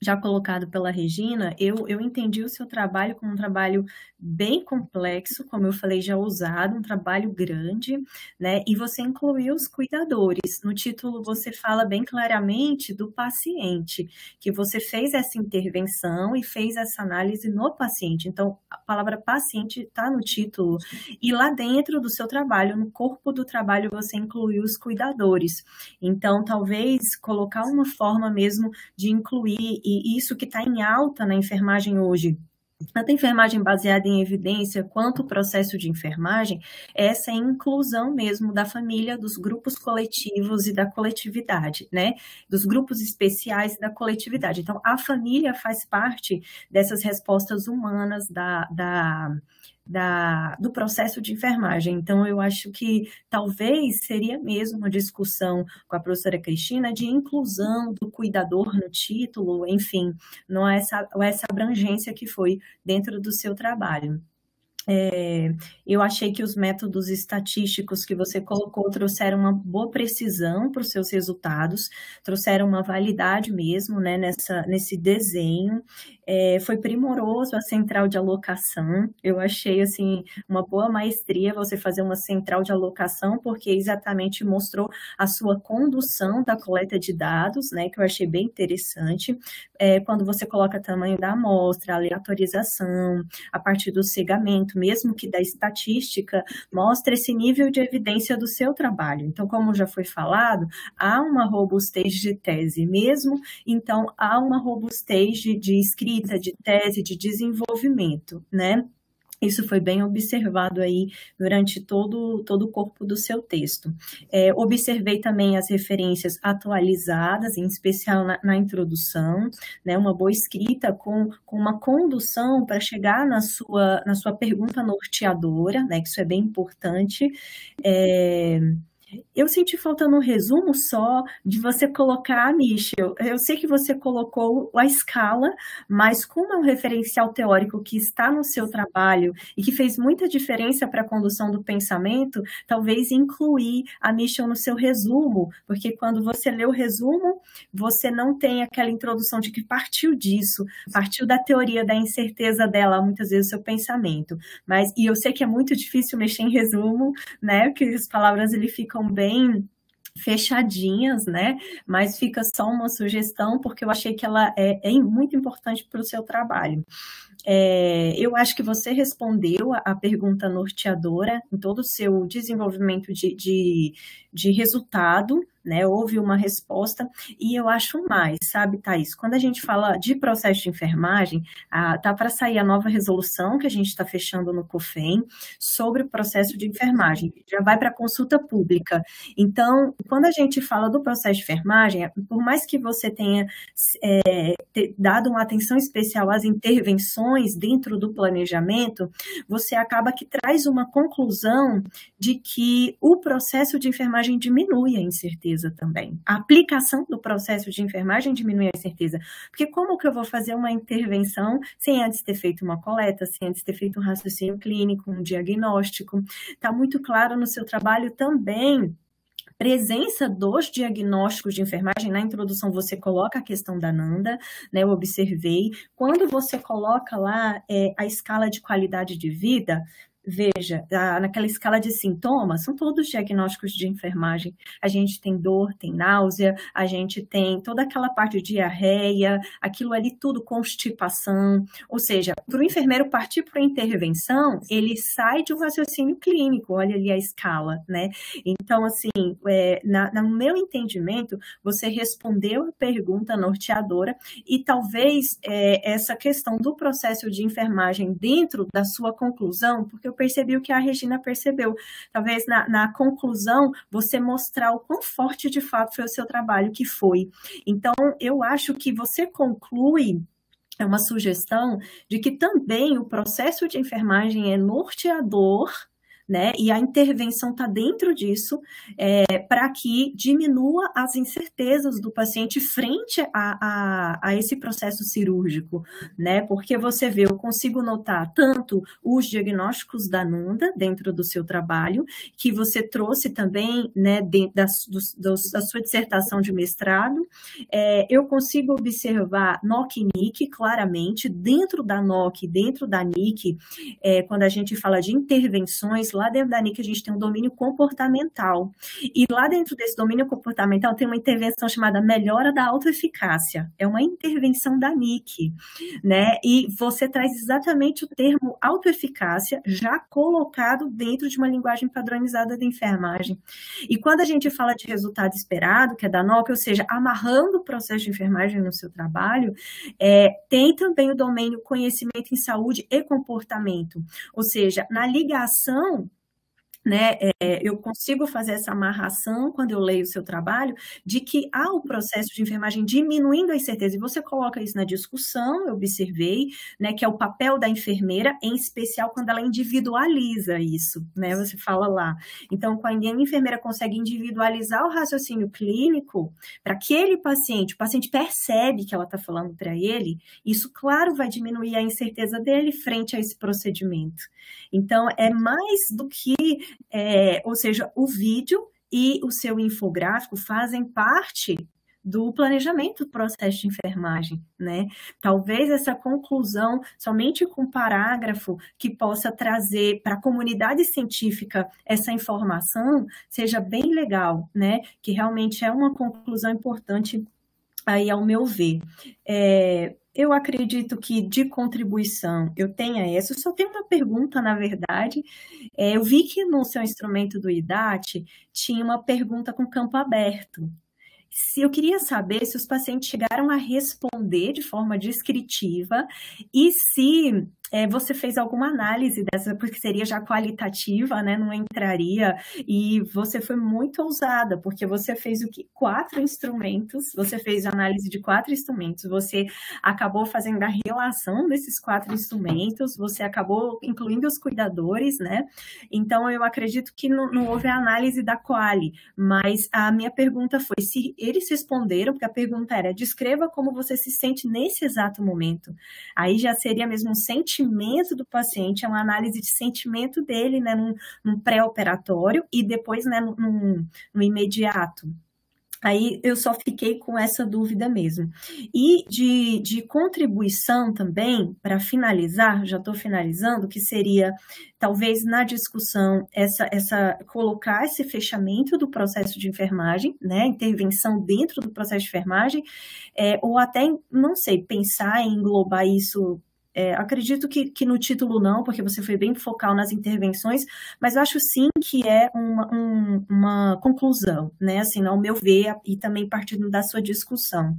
já colocado pela Regina, eu, eu entendi o seu trabalho como um trabalho bem complexo, como eu falei, já ousado, um trabalho grande, né? E você incluiu os cuidadores. No título você fala bem claramente do paciente, que você fez essa intervenção e fez essa análise no paciente. Então, a palavra paciente está no título. E lá dentro do seu trabalho, no corpo do trabalho, você incluiu os cuidadores. Então, talvez colocar uma forma mesmo de incluir, e isso que está em alta na enfermagem hoje, tanto a enfermagem baseada em evidência quanto o processo de enfermagem, é essa inclusão mesmo da família, dos grupos coletivos e da coletividade, né? Dos grupos especiais e da coletividade. Então, a família faz parte dessas respostas humanas da, da, da, do processo de enfermagem. Então, eu acho que talvez seria mesmo uma discussão com a professora Cristina de inclusão do cuidador no título, enfim, não é essa, essa abrangência que foi dentro do seu trabalho. É, eu achei que os métodos estatísticos que você colocou trouxeram uma boa precisão para os seus resultados, trouxeram uma validade mesmo, né, nessa, nesse desenho. É, foi primoroso a central de alocação. Eu achei assim uma boa maestria você fazer uma central de alocação, porque exatamente mostrou a sua condução da coleta de dados, né, que eu achei bem interessante. É, quando você coloca tamanho da amostra, aleatorização, a partir do cegamento, mesmo que da estatística, mostra esse nível de evidência do seu trabalho. Então, como já foi falado, há uma robustez de tese mesmo, então há uma robustez de, de escrita, de tese, de desenvolvimento, né? Isso foi bem observado aí durante todo, todo o corpo do seu texto. É, observei também as referências atualizadas, em especial na, na introdução, né, uma boa escrita com, com uma condução para chegar na sua, na sua pergunta norteadora, né, que isso é bem importante. É, eu senti falta no resumo só de você colocar, Michel, eu sei que você colocou a escala, mas como é um referencial teórico que está no seu trabalho e que fez muita diferença para a condução do pensamento, talvez incluir a Michel no seu resumo, porque quando você lê o resumo, você não tem aquela introdução de que partiu disso, partiu da teoria da incerteza dela, muitas vezes, o seu pensamento. Mas, e eu sei que é muito difícil mexer em resumo, né, porque as palavras ele ficam bem fechadinhas, né? Mas fica só uma sugestão, porque eu achei que ela é, é muito importante para o seu trabalho. É, eu acho que você respondeu a, a pergunta norteadora em todo o seu desenvolvimento de, de, de resultado, né? Houve uma resposta, e eu acho mais, sabe, Thaís? Quando a gente fala de processo de enfermagem, a, tá para sair a nova resolução que a gente está fechando no COFEM sobre o processo de enfermagem, já vai para a consulta pública. Então, quando a gente fala do processo de enfermagem, por mais que você tenha é, ter dado uma atenção especial às intervenções dentro do planejamento, você acaba que traz uma conclusão de que o processo de enfermagem diminui a incerteza também. A aplicação do processo de enfermagem diminui a incerteza. Porque como que eu vou fazer uma intervenção sem antes ter feito uma coleta, sem antes ter feito um raciocínio clínico, um diagnóstico? Está muito claro no seu trabalho também presença dos diagnósticos de enfermagem. Na introdução você coloca a questão da Nanda, né, eu observei. Quando você coloca lá é, a escala de qualidade de vida, veja, naquela escala de sintomas, são todos diagnósticos de enfermagem. A gente tem dor, tem náusea, a gente tem toda aquela parte de diarreia, aquilo ali tudo, constipação. Ou seja, para o enfermeiro partir para a intervenção, ele sai de um raciocínio clínico, olha ali a escala, né? Então, assim, é, na, no meu entendimento, você respondeu a pergunta norteadora e talvez é, essa questão do processo de enfermagem dentro da sua conclusão, porque eu percebi o que a Regina percebeu. Talvez na, na conclusão você mostrar o quão forte de fato foi o seu trabalho, que foi. Então, eu acho que você conclui, é uma sugestão, de que também o processo de enfermagem é norteador, né? E a intervenção está dentro disso, é, para que diminua as incertezas do paciente frente a, a, a esse processo cirúrgico, né? Porque você vê, eu consigo notar tanto os diagnósticos da Nanda dentro do seu trabalho, que você trouxe também, né, dentro da, do, da sua dissertação de mestrado. É, eu consigo observar N O C e N I C claramente, dentro da N O C, dentro da N I C, é, quando a gente fala de intervenções, lá dentro da N I C a gente tem um domínio comportamental, e lá dentro desse domínio comportamental tem uma intervenção chamada melhora da autoeficácia, é uma intervenção da N I C, né, e você traz exatamente o termo autoeficácia já colocado dentro de uma linguagem padronizada da enfermagem. E quando a gente fala de resultado esperado, que é da N O C, ou seja, amarrando o processo de enfermagem no seu trabalho, é, tem também o domínio conhecimento em saúde e comportamento, ou seja, na ligação, né, é, eu consigo fazer essa amarração quando eu leio o seu trabalho, de que há o processo de enfermagem diminuindo a incerteza, e você coloca isso na discussão, eu observei, né, que é o papel da enfermeira, em especial quando ela individualiza isso, né, você fala lá. Então, quando a enfermeira consegue individualizar o raciocínio clínico para aquele paciente, o paciente percebe que ela está falando para ele, isso, claro, vai diminuir a incerteza dele frente a esse procedimento. Então, é mais do que É, ou seja, o vídeo e o seu infográfico fazem parte do planejamento do processo de enfermagem, né? Talvez essa conclusão, somente com um parágrafo que possa trazer para a comunidade científica essa informação, seja bem legal, né? Que realmente é uma conclusão importante aí, ao meu ver. É, eu acredito que de contribuição eu tenha essa. Eu só tenho uma pergunta, na verdade. É, eu vi que no seu instrumento do I D A T tinha uma pergunta com campo aberto. Se eu queria saber se os pacientes chegaram a responder de forma descritiva e se é, você fez alguma análise dessa, porque seria já qualitativa, né? Não entraria. E você foi muito ousada, porque você fez o que? Quatro instrumentos, você fez análise de quatro instrumentos, você acabou fazendo a relação desses quatro instrumentos, você acabou incluindo os cuidadores, né? Então, eu acredito que não, não houve a análise da quali, mas a minha pergunta foi se eles responderam, porque a pergunta era, descreva como você se sente nesse exato momento. Aí já seria mesmo um sentimento do paciente, é uma análise de sentimento dele, né, num, num pré-operatório e depois, né, num, no imediato. Aí eu só fiquei com essa dúvida mesmo. E de, de contribuição também, para finalizar, já estou finalizando, que seria, talvez na discussão, essa, essa, colocar esse fechamento do processo de enfermagem, né, intervenção dentro do processo de enfermagem, é, ou até, não sei, pensar em englobar isso. É, acredito que, que no título não, porque você foi bem focal nas intervenções, mas acho sim que é uma, um, uma conclusão, né, assim, ao meu ver, e também partindo da sua discussão.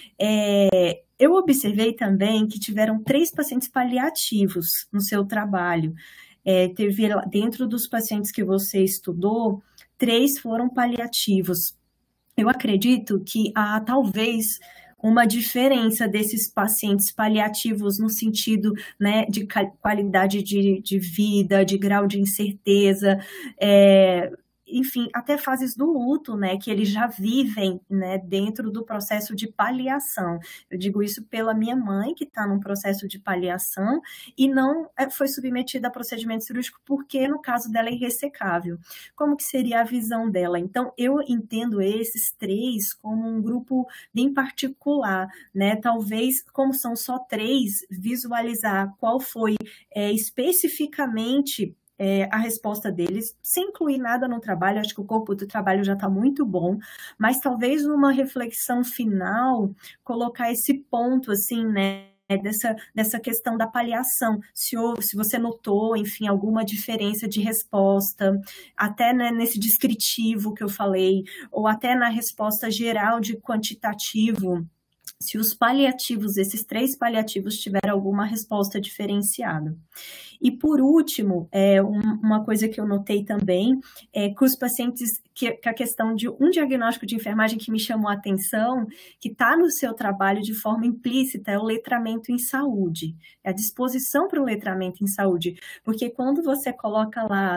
É, eu observei também que tiveram três pacientes paliativos no seu trabalho. É, teve, dentro dos pacientes que você estudou, três foram paliativos. Eu acredito que há, talvez, uma diferença desses pacientes paliativos no sentido, né, de qualidade de, de vida, de grau de incerteza, é, enfim, até fases do luto, né, que eles já vivem, né, dentro do processo de paliação. Eu digo isso pela minha mãe, que está num processo de paliação e não foi submetida a procedimento cirúrgico porque, no caso dela, é irressecável. Como que seria a visão dela? Então, eu entendo esses três como um grupo bem particular, né, talvez, como são só três, visualizar qual foi é, especificamente É, a resposta deles, sem incluir nada no trabalho. Acho que o corpo do trabalho já está muito bom, mas talvez numa reflexão final, colocar esse ponto, assim, né, dessa, dessa questão da paliação, se, houve, se você notou, enfim, alguma diferença de resposta, até, né, nesse descritivo que eu falei, ou até na resposta geral de quantitativo, se os paliativos, esses três paliativos, tiveram alguma resposta diferenciada. E, por último, é, um, uma coisa que eu notei também é que os pacientes, que, que a questão de um diagnóstico de enfermagem que me chamou a atenção, que está no seu trabalho de forma implícita, é o letramento em saúde, é a disposição para o letramento em saúde, porque quando você coloca lá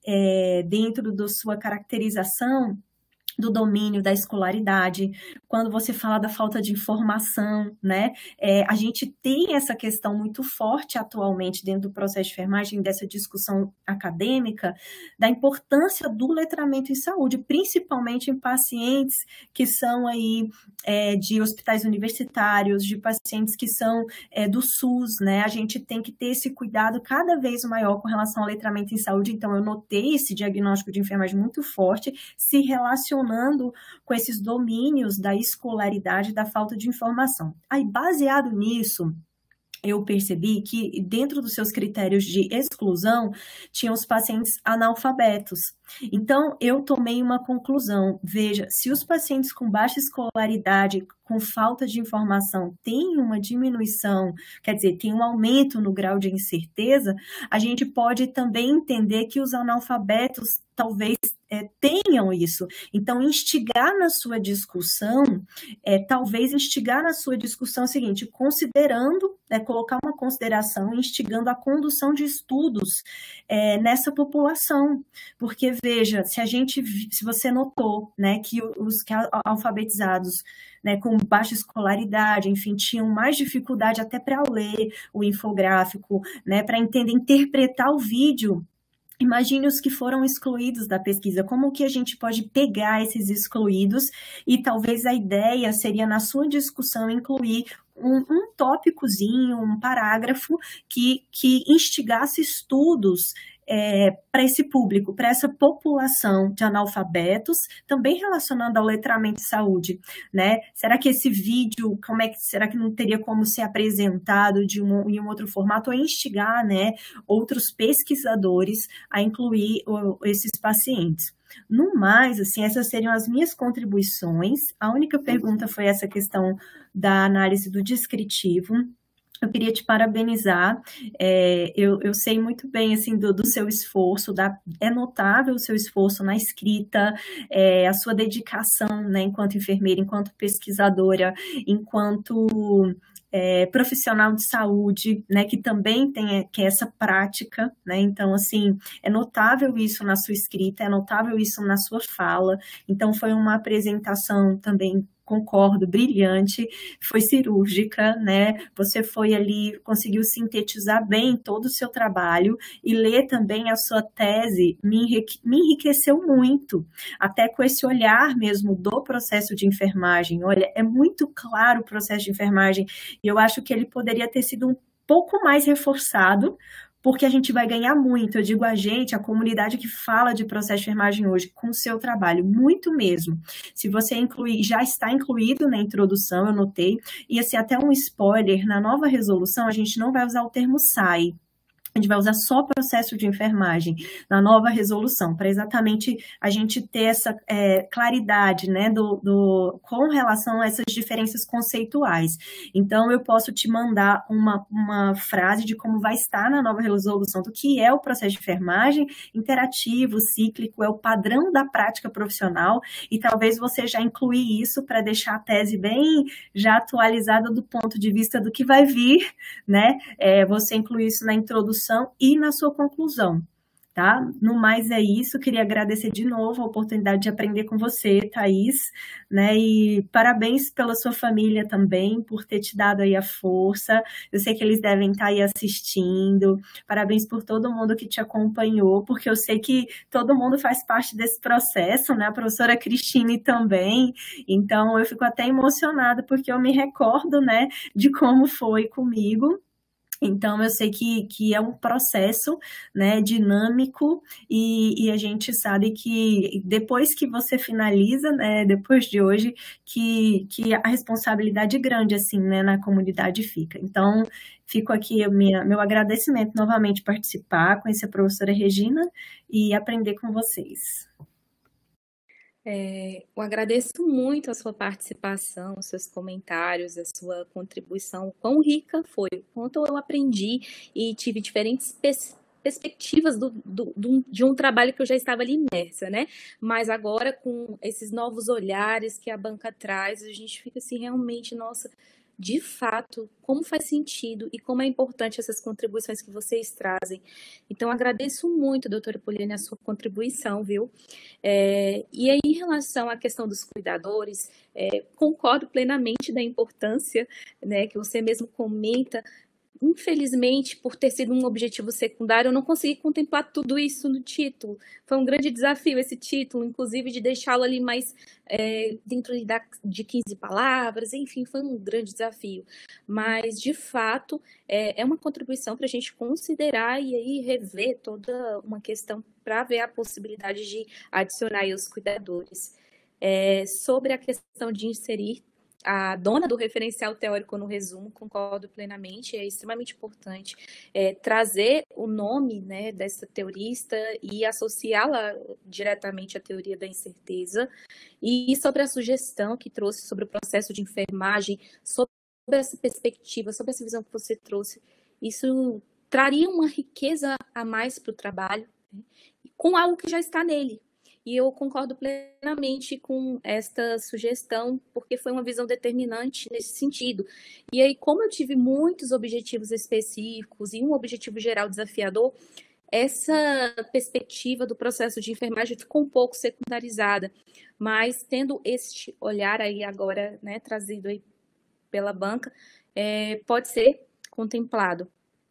é, dentro da sua caracterização do domínio da escolaridade, quando você fala da falta de informação, né? É, a gente tem essa questão muito forte atualmente dentro do processo de enfermagem, dessa discussão acadêmica, da importância do letramento em saúde, principalmente em pacientes que são aí é, de hospitais universitários, de pacientes que são é, do SUS, né? A gente tem que ter esse cuidado cada vez maior com relação ao letramento em saúde, então eu notei esse diagnóstico de enfermagem muito forte, se relacionando com esses domínios da escolaridade, da falta de informação. Aí, baseado nisso, eu percebi que dentro dos seus critérios de exclusão, tinham os pacientes analfabetos. Então, eu tomei uma conclusão. Veja, se os pacientes com baixa escolaridade, com falta de informação, têm uma diminuição, quer dizer, tem um aumento no grau de incerteza, a gente pode também entender que os analfabetos talvez é, tenham isso. Então, instigar na sua discussão, é, talvez instigar na sua discussão é o seguinte, considerando, é, colocar uma consideração, instigando a condução de estudos é, nessa população, porque veja, se a gente, se você notou, né, que os que alfabetizados, né, com baixa escolaridade, enfim, tinham mais dificuldade até para ler o infográfico, né, para entender, interpretar o vídeo. Imagine os que foram excluídos da pesquisa, como que a gente pode pegar esses excluídos e talvez a ideia seria na sua discussão incluir um, um tópicozinho, um parágrafo que, que instigasse estudos É, para esse público, para essa população de analfabetos, também relacionando ao letramento de saúde, né? Será que esse vídeo, como é que, será que não teria como ser apresentado de um, em um outro formato ou instigar, né, outros pesquisadores a incluir o, esses pacientes? No mais, assim, essas seriam as minhas contribuições. A única pergunta foi essa questão da análise do descritivo. Eu queria te parabenizar, é, eu, eu sei muito bem assim, do, do seu esforço, da, é notável o seu esforço na escrita, é, a sua dedicação, né, enquanto enfermeira, enquanto pesquisadora, enquanto é, profissional de saúde, né, que também tem que é essa prática, né, então assim, é notável isso na sua escrita, é notável isso na sua fala, então foi uma apresentação também, concordo, brilhante, foi cirúrgica, né? Você foi ali, conseguiu sintetizar bem todo o seu trabalho e ler também a sua tese me, enrique, me enriqueceu muito, até com esse olhar mesmo do processo de enfermagem. Olha, é muito claro o processo de enfermagem e eu acho que ele poderia ter sido um pouco mais reforçado, porque a gente vai ganhar muito, eu digo a gente, a comunidade que fala de processo de enfermagem hoje, com o seu trabalho, muito mesmo. Se você incluir, já está incluído na introdução, eu notei, e assim, até um spoiler, na nova resolução, a gente não vai usar o termo S A I, a gente vai usar só processo de enfermagem na nova resolução, para exatamente a gente ter essa é, claridade, né, do, do, com relação a essas diferenças conceituais. Então, eu posso te mandar uma, uma frase de como vai estar na nova resolução do que é o processo de enfermagem, interativo, cíclico, é o padrão da prática profissional, e talvez você já incluir isso para deixar a tese bem já atualizada do ponto de vista do que vai vir, né, é, você incluir isso na introdução e na sua conclusão, tá? No mais é isso, queria agradecer de novo a oportunidade de aprender com você, Thaís, né, e parabéns pela sua família também, por ter te dado aí a força, eu sei que eles devem estar aí assistindo, parabéns por todo mundo que te acompanhou, porque eu sei que todo mundo faz parte desse processo, né, a professora Cristine também, então eu fico até emocionada, porque eu me recordo, né, de como foi comigo. Então, eu sei que, que é um processo, né, dinâmico e, e a gente sabe que depois que você finaliza, né, depois de hoje, que, que a responsabilidade grande, assim, né, na comunidade fica. Então, fico aqui minha, meu agradecimento novamente por participar, conhecer a professora Regina e aprender com vocês. É, eu agradeço muito a sua participação, os seus comentários, a sua contribuição, o quão rica foi, o quanto eu aprendi e tive diferentes pers perspectivas do, do, do, de um trabalho que eu já estava ali imersa, né? Mas agora com esses novos olhares que a banca traz, a gente fica assim, realmente, nossa, de fato, como faz sentido e como é importante essas contribuições que vocês trazem. Então, agradeço muito, doutora Poliane, a sua contribuição, viu? É, e aí, em relação à questão dos cuidadores, é, concordo plenamente da importância, né, que você mesmo comenta. Infelizmente, por ter sido um objetivo secundário, eu não consegui contemplar tudo isso no título. Foi um grande desafio esse título, inclusive de deixá-lo ali mais é, dentro de quinze palavras, enfim, foi um grande desafio. Mas, de fato, é, é uma contribuição para a gente considerar e aí rever toda uma questão para ver a possibilidade de adicionar aí os cuidadores. É, sobre a questão de inserir a dona do referencial teórico no resumo, concordo plenamente, é extremamente importante é, trazer o nome, né, dessa teorista e associá-la diretamente à teoria da incerteza. E sobre a sugestão que trouxe sobre o processo de enfermagem, sobre essa perspectiva, sobre essa visão que você trouxe, isso traria uma riqueza a mais para o trabalho, né, com algo que já está nele. E eu concordo plenamente com esta sugestão, porque foi uma visão determinante nesse sentido. E aí, como eu tive muitos objetivos específicos e um objetivo geral desafiador, essa perspectiva do processo de enfermagem ficou um pouco secundarizada. Mas, tendo este olhar aí agora, né, trazido aí pela banca, é, pode ser contemplado.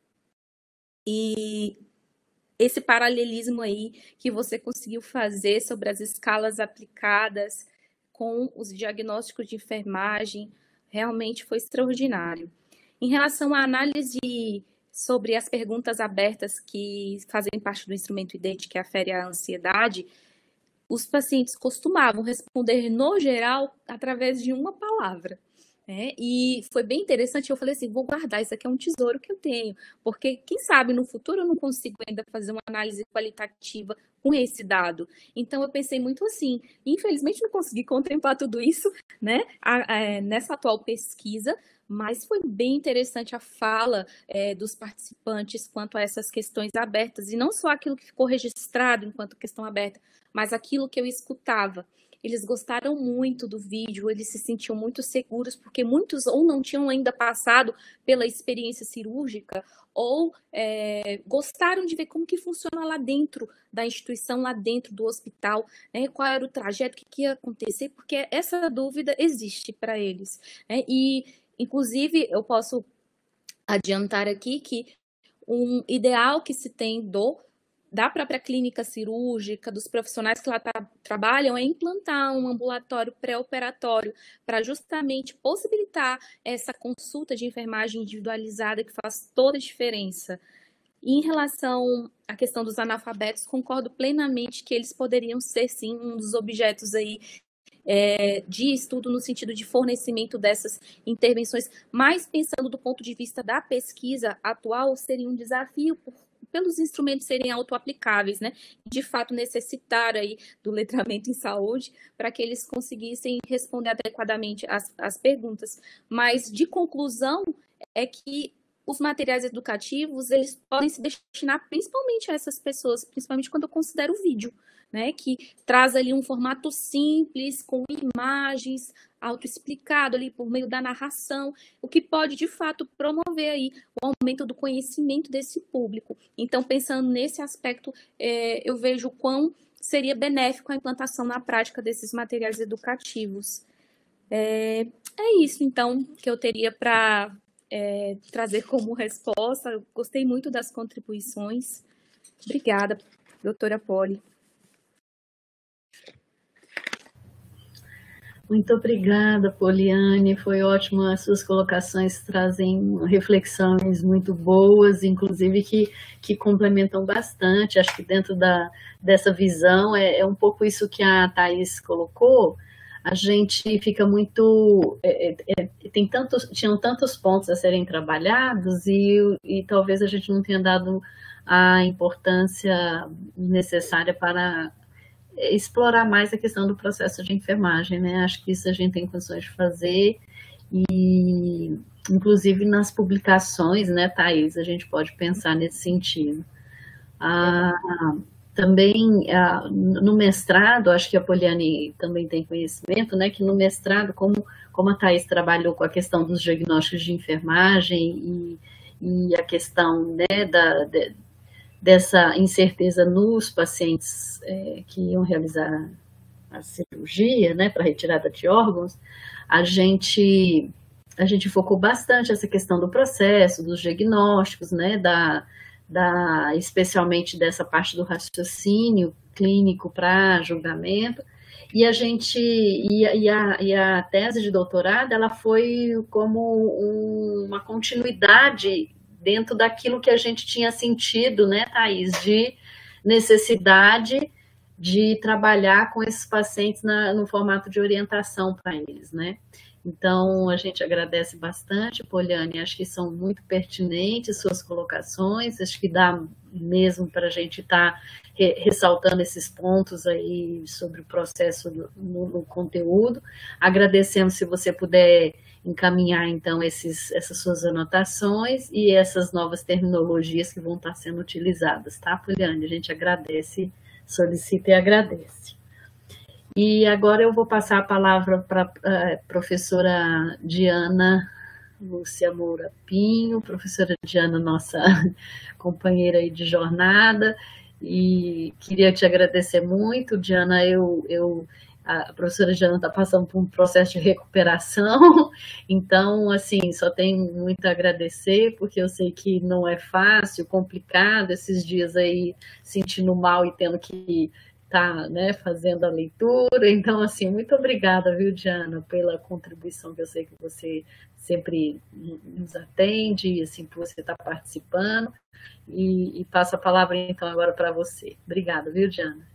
E esse paralelismo aí que você conseguiu fazer sobre as escalas aplicadas com os diagnósticos de enfermagem, realmente foi extraordinário. Em relação à análise sobre as perguntas abertas que fazem parte do instrumento I D E T, que afere a ansiedade, os pacientes costumavam responder, no geral, através de uma palavra. É, e foi bem interessante, eu falei assim, vou guardar, isso aqui é um tesouro que eu tenho, porque quem sabe no futuro eu não consigo ainda fazer uma análise qualitativa com esse dado. Então eu pensei muito assim, infelizmente não consegui contemplar tudo isso, né, a, a, nessa atual pesquisa, mas foi bem interessante a fala é, dos participantes quanto a essas questões abertas, e não só aquilo que ficou registrado enquanto questão aberta, mas aquilo que eu escutava. Eles gostaram muito do vídeo, eles se sentiam muito seguros, porque muitos ou não tinham ainda passado pela experiência cirúrgica, ou é, gostaram de ver como que funciona lá dentro da instituição, lá dentro do hospital, né? Qual era o trajeto, o que, que ia acontecer, porque essa dúvida existe para eles, né? E, inclusive, eu posso adiantar aqui que um ideal que se tem do da própria clínica cirúrgica, dos profissionais que lá tra trabalham, é implantar um ambulatório pré-operatório para justamente possibilitar essa consulta de enfermagem individualizada que faz toda a diferença. E em relação à questão dos analfabetos, concordo plenamente que eles poderiam ser, sim, um dos objetos aí É, de estudo no sentido de fornecimento dessas intervenções, mas pensando do ponto de vista da pesquisa atual, seria um desafio por, pelos instrumentos serem autoaplicáveis, né? De fato necessitar aí do letramento em saúde para que eles conseguissem responder adequadamente as, as perguntas. Mas de conclusão é que os materiais educativos, eles podem se destinar principalmente a essas pessoas, principalmente quando eu considero o vídeo, né, que traz ali um formato simples, com imagens, autoexplicado ali por meio da narração, o que pode, de fato, promover aí o aumento do conhecimento desse público. Então, pensando nesse aspecto, é, eu vejo o quão seria benéfico a implantação na prática desses materiais educativos. É, é isso, então, que eu teria para é, trazer como resposta. Eu gostei muito das contribuições. Obrigada, doutora Poli. Muito obrigada, Poliane, foi ótimo, as suas colocações trazem reflexões muito boas, inclusive que, que complementam bastante, acho que dentro da, dessa visão, é, é um pouco isso que a Thaís colocou, a gente fica muito, é, é, tem tantos, tinham tantos pontos a serem trabalhados e, e talvez a gente não tenha dado a importância necessária para explorar mais a questão do processo de enfermagem, né? Acho que isso a gente tem condições de fazer e, inclusive, nas publicações, né, Thaís, a gente pode pensar nesse sentido. A, também ah, no mestrado, acho que a Poliane também tem conhecimento, né, que no mestrado, como, como a Thais trabalhou com a questão dos diagnósticos de enfermagem e, e a questão, né, da, de, dessa incerteza nos pacientes é, que iam realizar a cirurgia, né, para retirada de órgãos, a gente, a gente focou bastante essa questão do processo, dos diagnósticos, né, da, da, especialmente dessa parte do raciocínio clínico para julgamento, e a gente, e a, e, a, e a tese de doutorado, ela foi como um, uma continuidade dentro daquilo que a gente tinha sentido, né, Thais, de necessidade de trabalhar com esses pacientes na, no formato de orientação para eles, né? Então, a gente agradece bastante, Poliane, acho que são muito pertinentes suas colocações, acho que dá mesmo para a gente estar tá re, ressaltando esses pontos aí sobre o processo no, no conteúdo. Agradecemos se você puder encaminhar, então, esses, essas suas anotações e essas novas terminologias que vão estar sendo utilizadas, tá, Poliane? A gente agradece, solicita e agradece. E agora eu vou passar a palavra para a professora Diana Lúcia Moura Pinho, professora Diana, nossa companheira aí de jornada, e queria te agradecer muito, Diana, eu... eu a professora Diana está passando por um processo de recuperação, então, assim, só tenho muito a agradecer, porque eu sei que não é fácil, complicado, esses dias aí sentindo mal e tendo que estar, né, fazendo a leitura, então, assim, muito obrigada, viu, Diana, pela contribuição que eu sei que você sempre nos atende, e assim, por você estar participando, e, e passo a palavra, então, agora para você. Obrigada, viu, Diana?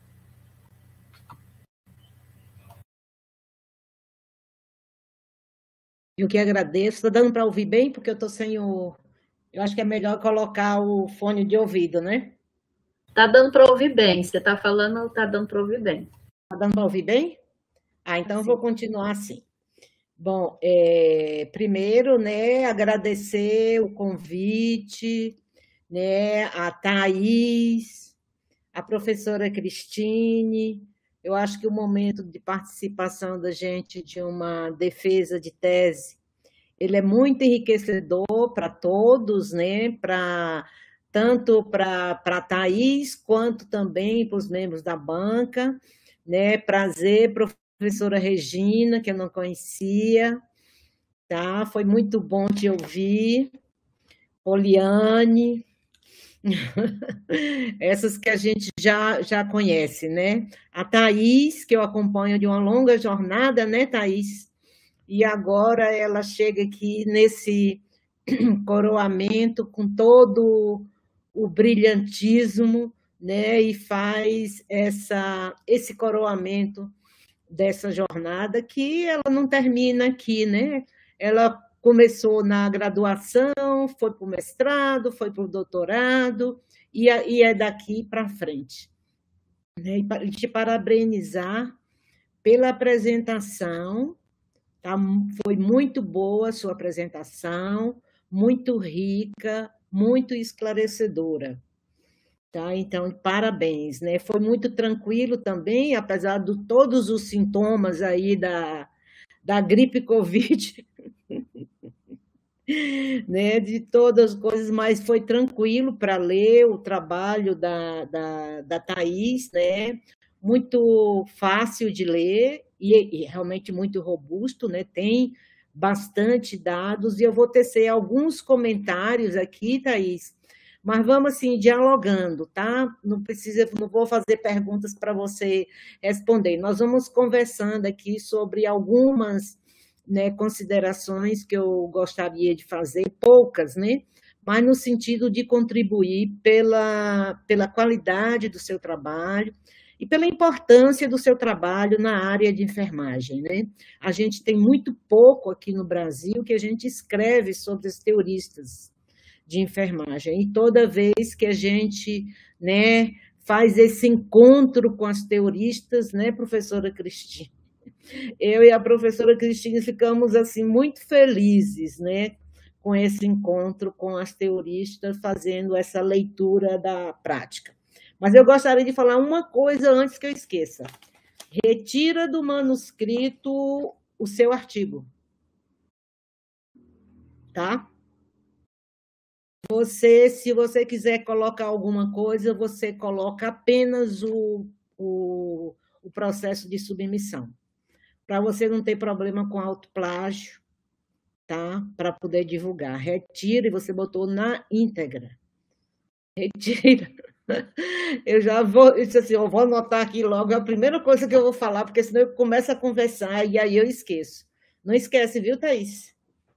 Eu que agradeço. Está dando para ouvir bem? Porque eu estou sem o... Eu acho que é melhor colocar o fone de ouvido, né? Está dando para ouvir bem. Você está falando, está dando para ouvir bem. Está dando para ouvir bem? Ah, então eu vou continuar assim. Bom, é, primeiro, né, agradecer o convite, né, a Thais, a professora Cristine. Eu acho que o momento de participação da gente de uma defesa de tese, ele é muito enriquecedor para todos, né? Pra, tanto para a Thais, quanto também para os membros da banca, né? Prazer, professora Regina, que eu não conhecia, tá? Foi muito bom te ouvir. Poliane, essas que a gente já, já conhece, né? A Thais, que eu acompanho de uma longa jornada, né, Thais? E agora ela chega aqui nesse coroamento com todo o brilhantismo, né? E faz essa, esse coroamento dessa jornada que ela não termina aqui, né? Ela começou na graduação, foi para o mestrado, foi para o doutorado, e é daqui para frente. E te parabenizar pela apresentação, tá? Foi muito boa a sua apresentação, muito rica, muito esclarecedora. Tá? Então, parabéns, né? Foi muito tranquilo também, apesar de todos os sintomas aí da, da gripe Covid, né, de todas as coisas, mas foi tranquilo para ler o trabalho da, da, da Thais, né, muito fácil de ler e, e realmente muito robusto, né, tem bastante dados, e eu vou tecer alguns comentários aqui, Thais, mas vamos assim, dialogando, tá? Não precisa, não vou fazer perguntas para você responder, nós vamos conversando aqui sobre algumas, né, considerações que eu gostaria de fazer, poucas, né? Mas no sentido de contribuir pela, pela qualidade do seu trabalho e pela importância do seu trabalho na área de enfermagem, né? A gente tem muito pouco aqui no Brasil que a gente escreve sobre os teoristas de enfermagem, e toda vez que a gente, né, faz esse encontro com as teoristas, né, professora Cristine? Eu e a professora Cristine ficamos assim, muito felizes, né, com esse encontro com as teoristas, fazendo essa leitura da prática. Mas eu gostaria de falar uma coisa antes que eu esqueça. Retira do manuscrito o seu artigo. Tá? Você, se você quiser colocar alguma coisa, você coloca apenas o, o, o processo de submissão. Para você não ter problema com autoplágio, tá? Para poder divulgar. Retira e você botou na íntegra. Retira. Eu já vou, eu disse assim, eu vou anotar aqui logo a primeira coisa que eu vou falar, porque senão eu começo a conversar e aí eu esqueço. Não esquece, viu, Thaís?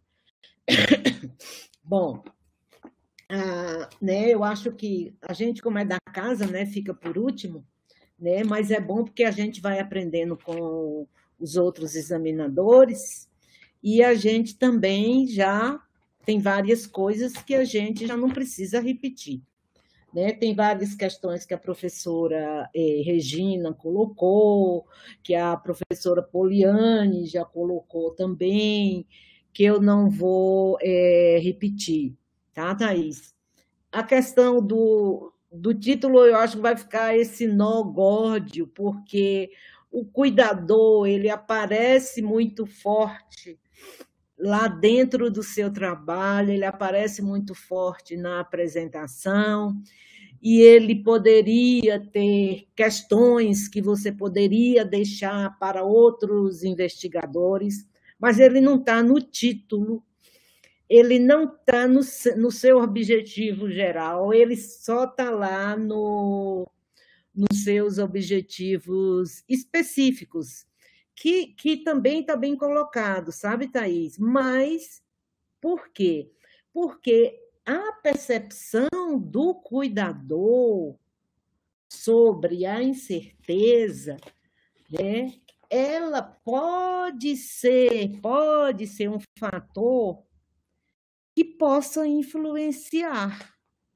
Bom, ah, né, eu acho que a gente, como é da casa, né, fica por último, né, mas é bom porque a gente vai aprendendo com os outros examinadores e a gente também já tem várias coisas que a gente já não precisa repetir. Né? Tem várias questões que a professora eh, Regina colocou, que a professora Poliane já colocou também, que eu não vou eh, repetir, tá, Thaís? A questão do, do título, eu acho que vai ficar esse nó górdio, porque o cuidador, ele aparece muito forte lá dentro do seu trabalho, ele aparece muito forte na apresentação, e ele poderia ter questões que você poderia deixar para outros investigadores, mas ele não está no título, ele não está no, no seu objetivo geral, ele só está lá no, nos seus objetivos específicos, que, que também está bem colocado, sabe, Thaís? Mas por quê? Porque a percepção do cuidador sobre a incerteza, né, ela pode ser, pode ser um fator que possa influenciar,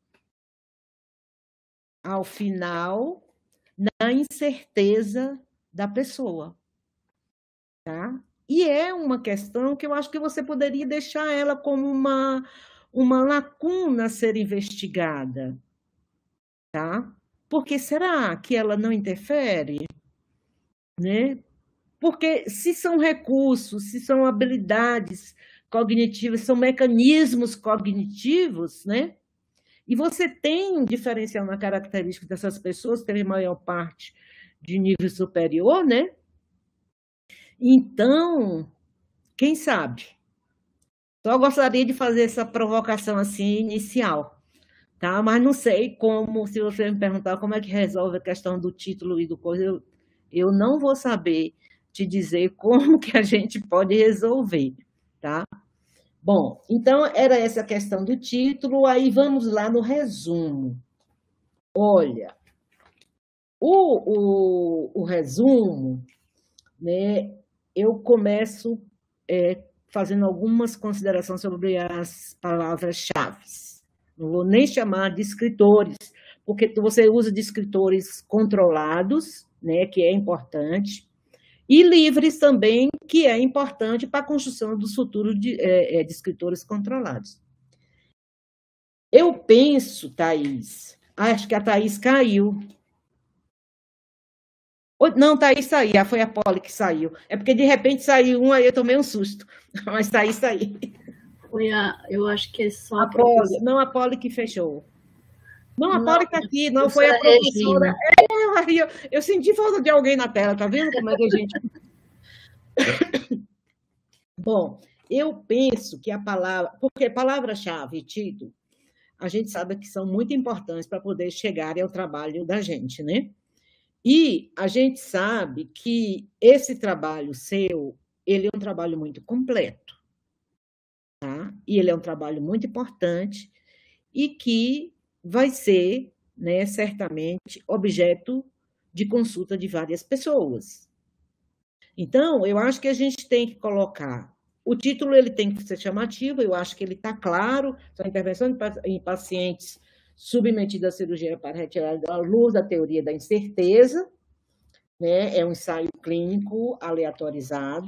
ao final, na incerteza da pessoa. Tá? E é uma questão que eu acho que você poderia deixar ela como uma, uma lacuna a ser investigada. Tá? Porque será que ela não interfere? Né? Porque se são recursos, se são habilidades cognitivas, são mecanismos cognitivos, né? E você tem um diferencial na característica dessas pessoas, que tem a maior parte de nível superior, né? Então, quem sabe? Só gostaria de fazer essa provocação assim inicial, tá? Mas não sei como, se você me perguntar como é que resolve a questão do título e do coisa, eu, eu não vou saber te dizer como que a gente pode resolver, tá? Bom, então era essa a questão do título, aí vamos lá no resumo. Olha, o, o, o resumo, né? Eu começo é, fazendo algumas considerações sobre as palavras-chave. Não vou nem chamar de escritores, porque você usa de escritores controlados, né, que é importante, e livres também, que é importante para a construção do futuro de, é, de escritores controlados. Eu penso, Thaís, acho que a Thaís caiu. Não, Thaís saiu, foi a Poli que saiu. É porque, de repente, saiu um, aí eu tomei um susto. Mas Thaís saiu. Foi a, eu acho que é só a Poli. Não, a Poli que fechou. Não, a Poli está aqui, não foi a professora. É, eu, eu senti falta de alguém na tela, tá vendo como é que a gente... Bom, eu penso que a palavra... Porque palavra-chave e título, a gente sabe que são muito importantes para poder chegar ao trabalho da gente, né? E a gente sabe que esse trabalho seu, ele é um trabalho muito completo, tá? E ele é um trabalho muito importante e que vai ser, né, certamente, objeto de consulta de várias pessoas. Então, eu acho que a gente tem que colocar... O título ele tem que ser chamativo, eu acho que ele está claro, são intervenções em pacientes submetidos à cirurgia para retirada da luz da teoria da incerteza, né? É um ensaio clínico aleatorizado,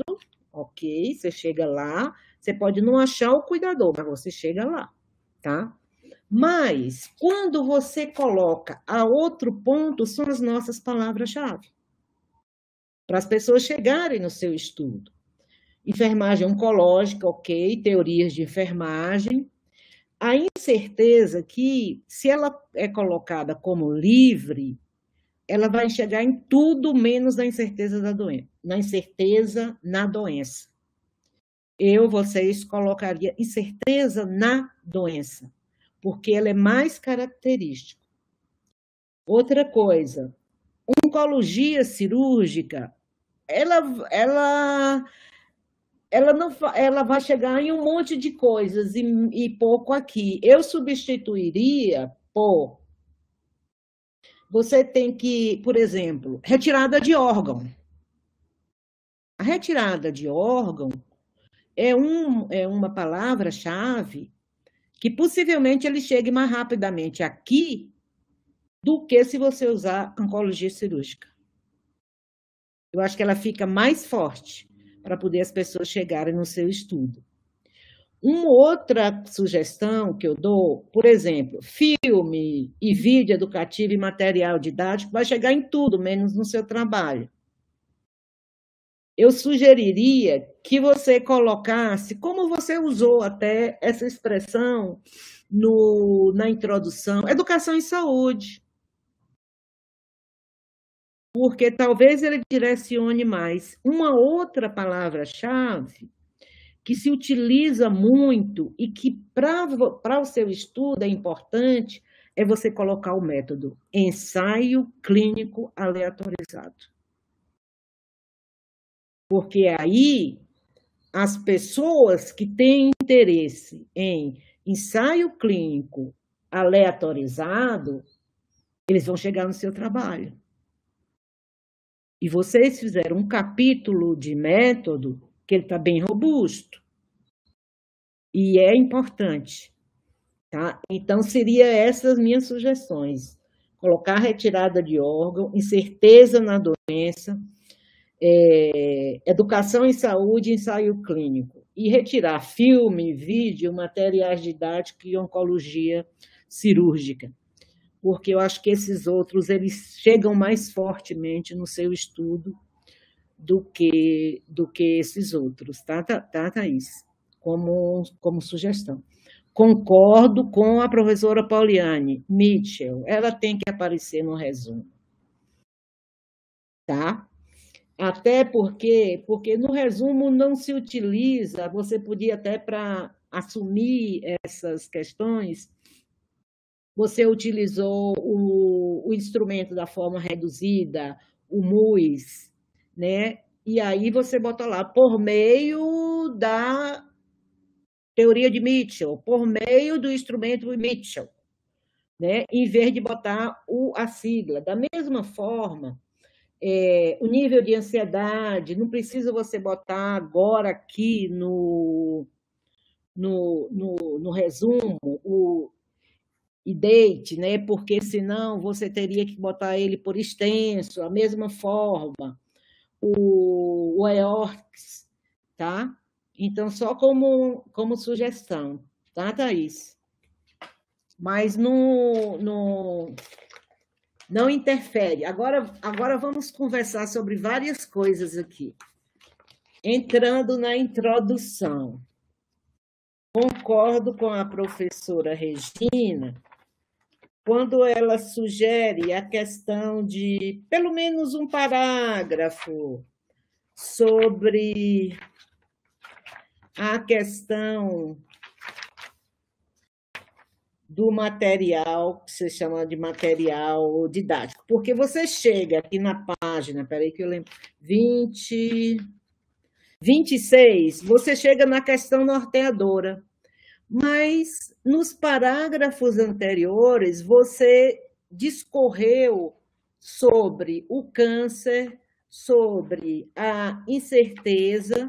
ok? Você chega lá, você pode não achar o cuidador, mas você chega lá, tá? Mas, quando você coloca a outro ponto, são as nossas palavras-chave, para as pessoas chegarem no seu estudo. Enfermagem oncológica, ok, teorias de enfermagem. A incerteza que, se ela é colocada como livre, ela vai chegar em tudo menos na incerteza da doença, na incerteza na doença. Eu, vocês, colocaria incerteza na doença, porque ela é mais característica. Outra coisa, oncologia cirúrgica, ela, ela, ela, não, ela vai chegar em um monte de coisas e, e pouco aqui. Eu substituiria por... Você tem que, por exemplo, retirada de órgão. A retirada de órgão é, um, é uma palavra-chave que possivelmente ele chegue mais rapidamente aqui do que se você usar oncologia cirúrgica. Eu acho que ela fica mais forte para poder as pessoas chegarem no seu estudo. Uma outra sugestão que eu dou, por exemplo, filme e vídeo educativo e material didático vai chegar em tudo, menos no seu trabalho. Eu sugeriria que você colocasse, como você usou até essa expressão no, na introdução, educação e saúde. Porque talvez ele direcione mais. Uma outra palavra-chave que se utiliza muito e que para o seu estudo é importante é você colocar o método ensaio clínico aleatorizado. Porque aí as pessoas que têm interesse em ensaio clínico aleatorizado, eles vão chegar no seu trabalho. E vocês fizeram um capítulo de método que ele está bem robusto. E é importante. Tá? Então, seriam essas minhas sugestões. Colocar retirada de órgão, incerteza na doença, é, educação em saúde e ensaio clínico. E retirar filme, vídeo, materiais didáticos e oncologia cirúrgica. Porque eu acho que esses outros eles chegam mais fortemente no seu estudo do que, do que esses outros, tá, tá, tá Thaís? Como, como sugestão. Concordo com a professora Pauliane Mitchell, ela tem que aparecer no resumo. Tá? Até porque, porque no resumo não se utiliza, você podia até para assumir essas questões, você utilizou o, o instrumento da forma reduzida, o M U S, né? E aí você bota lá, por meio da teoria de Mitchell, por meio do instrumento Mitchell, né? Em vez de botar o, a sigla. Da mesma forma, é, o nível de ansiedade, não precisa você botar agora aqui no, no, no, no resumo o e date, né? Porque senão você teria que botar ele por extenso, a mesma forma, o, o E O R C, tá? Então, só como, como sugestão, tá, Thaís? Mas não, não, não interfere. Agora, agora vamos conversar sobre várias coisas aqui. Entrando na introdução. Concordo com a professora Regina quando ela sugere a questão de, pelo menos um parágrafo, sobre a questão do material, que se chama de material didático. Porque você chega aqui na página, peraí que eu lembro, vinte, vinte e seis, você chega na questão norteadora. Mas, nos parágrafos anteriores, você discorreu sobre o câncer, sobre a incerteza,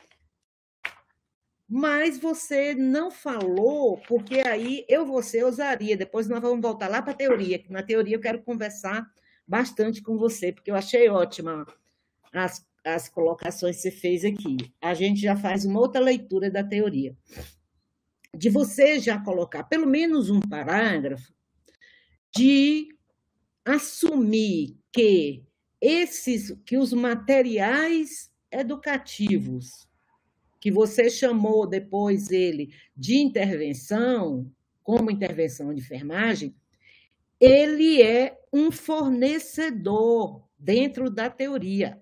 mas você não falou, porque aí eu você usaria, depois nós vamos voltar lá para a teoria, que na teoria eu quero conversar bastante com você, porque eu achei ótima as, as colocações que você fez aqui. A gente já faz uma outra leitura da teoria. de você já colocar pelo menos um parágrafo de assumir que esses, que os materiais educativos que você chamou depois ele de intervenção, como intervenção de enfermagem, ele é um fornecedor dentro da teoria.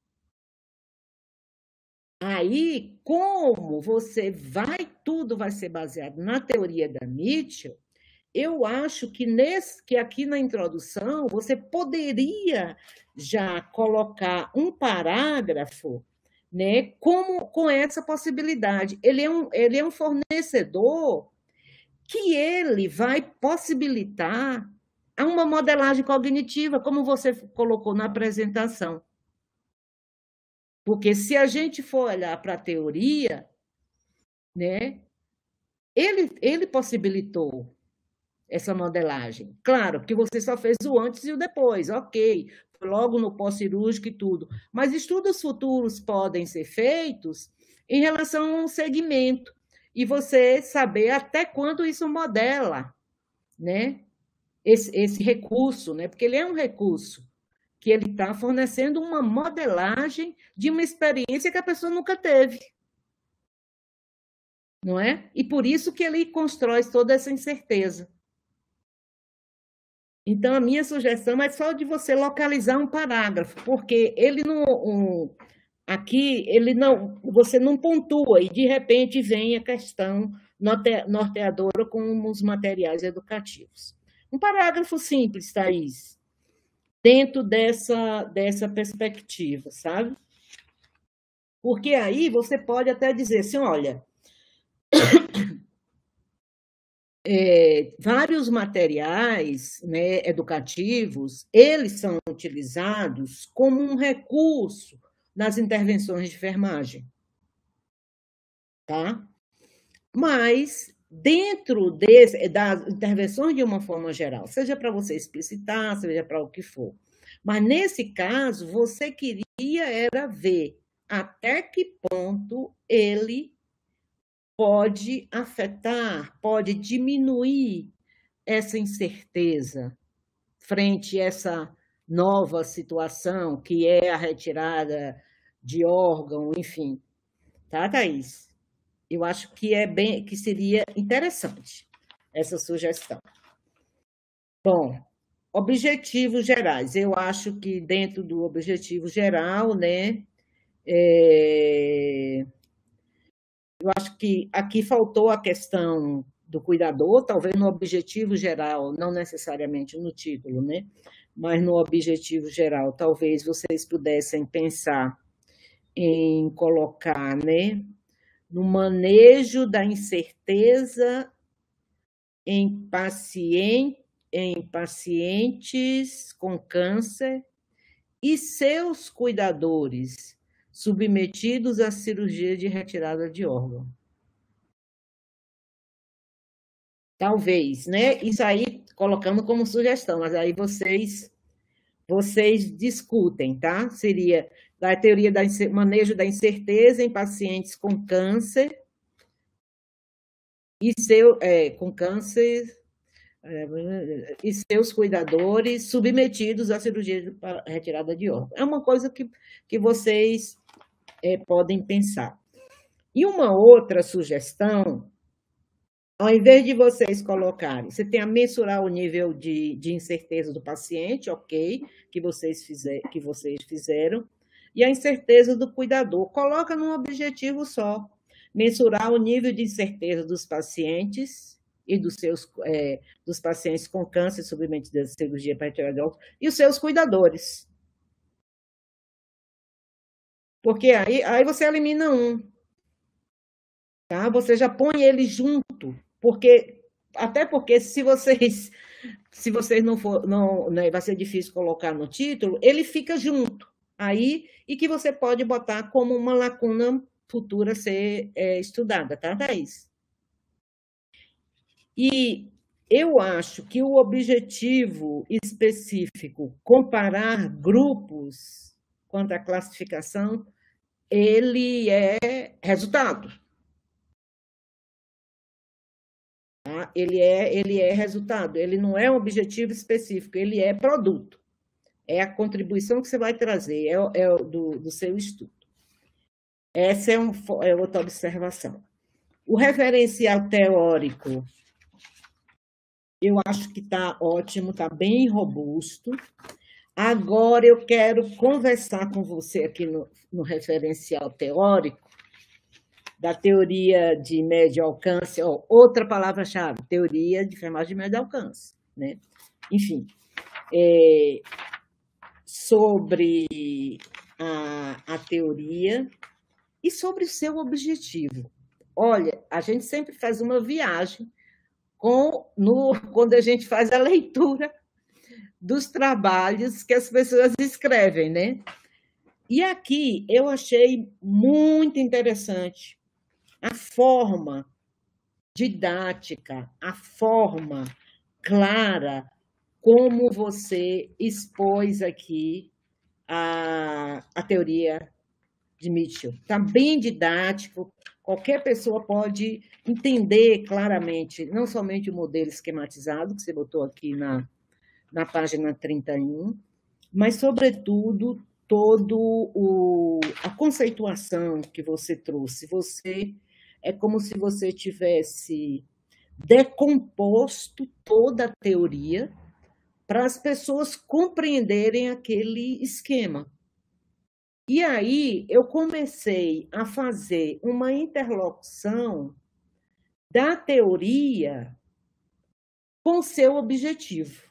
Aí, como você vai, tudo vai ser baseado na teoria da Mitchell, eu acho que, nesse, que aqui na introdução você poderia já colocar um parágrafo, né, como, com essa possibilidade. Ele é, um, ele é um fornecedor que ele vai possibilitar uma modelagem cognitiva, como você colocou na apresentação. Porque se a gente for olhar para a teoria, né, ele, ele possibilitou essa modelagem. Claro, que você só fez o antes e o depois, ok, logo no pós-cirúrgico e tudo. Mas estudos futuros podem ser feitos em relação a um segmento, e você saber até quando isso modela, né, esse, esse recurso, né, porque ele é um recurso que ele está fornecendo uma modelagem de uma experiência que a pessoa nunca teve. Não é? E por isso que ele constrói toda essa incerteza. Então, a minha sugestão é só de você localizar um parágrafo, porque ele não, um, aqui ele não, você não pontua e, de repente, vem a questão norte, norteadora com os materiais educativos. Um parágrafo simples, Thaís, dentro dessa, dessa perspectiva, sabe? Porque aí você pode até dizer assim, olha, é, vários materiais, né, educativos, eles são utilizados como um recurso nas intervenções de enfermagem, tá? Mas dentro desse, das intervenções de uma forma geral, seja para você explicitar, seja para o que for, mas nesse caso você queria era ver até que ponto ele pode afetar, pode diminuir essa incerteza frente a essa nova situação, que é a retirada de órgão, enfim. Tá, Thaís? Eu acho que, é bem, que seria interessante essa sugestão. Bom, objetivos gerais. Eu acho que dentro do objetivo geral, né, é... eu acho que aqui faltou a questão do cuidador, talvez no objetivo geral, não necessariamente no título, né? Mas no objetivo geral, talvez vocês pudessem pensar em colocar, né, no manejo da incerteza em, paciente, em pacientes com câncer e seus cuidadores submetidos à cirurgia de retirada de órgão. Talvez, né? Isso aí, colocando como sugestão, mas aí vocês, vocês discutem, tá? Seria a teoria do manejo da incerteza em pacientes com câncer e seu, é, com câncer é, e seus cuidadores submetidos à cirurgia de retirada de órgão. É uma coisa que, que vocês é, podem pensar. E uma outra sugestão, ao invés de vocês colocarem, você tem a mensurar o nível de, de incerteza do paciente, ok, que vocês, fizer, que vocês fizeram, e a incerteza do cuidador. Coloca num objetivo só, mensurar o nível de incerteza dos pacientes e dos seus é, dos pacientes com câncer submetidos à cirurgia para retirar de órgão e os seus cuidadores. Porque aí, aí você elimina um. Tá? Você já põe ele junto, porque até porque se vocês se vocês não for, não, né, vai ser difícil colocar no título, ele fica junto aí e que você pode botar como uma lacuna futura a ser é, estudada, tá, Thaís? E eu acho que o objetivo específico, comparar grupos quanto à classificação, ele é resultado. Tá? Ele é, ele é resultado, ele não é um objetivo específico, ele é produto. É a contribuição que você vai trazer, é, é do, do seu estudo. Essa é, um, é outra observação. O referencial teórico, eu acho que está ótimo, está bem robusto. Agora eu quero conversar com você aqui no, no referencial teórico, da teoria de médio alcance, ó, outra palavra-chave, teoria de enfermagem de médio alcance, né? Enfim, é, sobre a, a teoria e sobre o seu objetivo. Olha, a gente sempre faz uma viagem com, no, quando a gente faz a leitura dos trabalhos que as pessoas escrevem, né? E aqui eu achei muito interessante a forma didática, a forma clara como você expôs aqui a, a teoria de Mitchell. Está bem didático, qualquer pessoa pode entender claramente, não somente o modelo esquematizado, que você botou aqui na, na página trinta e um, mas, sobretudo, todo o, a conceituação que você trouxe. Você é como se você tivesse decomposto toda a teoria para as pessoas compreenderem aquele esquema. E aí eu comecei a fazer uma interlocução da teoria com seu objetivo,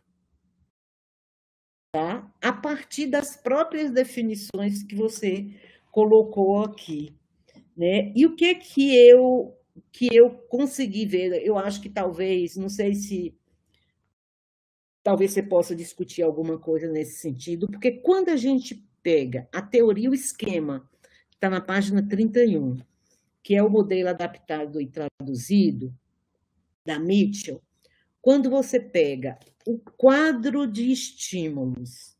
tá? A partir das próprias definições que você colocou aqui, né? E o que que eu que eu consegui ver? Eu acho que talvez, não sei se talvez você possa discutir alguma coisa nesse sentido, porque quando a gente pega a teoria, o esquema, que está na página trinta e um, que é o modelo adaptado e traduzido da Mitchell, quando você pega o quadro de estímulos,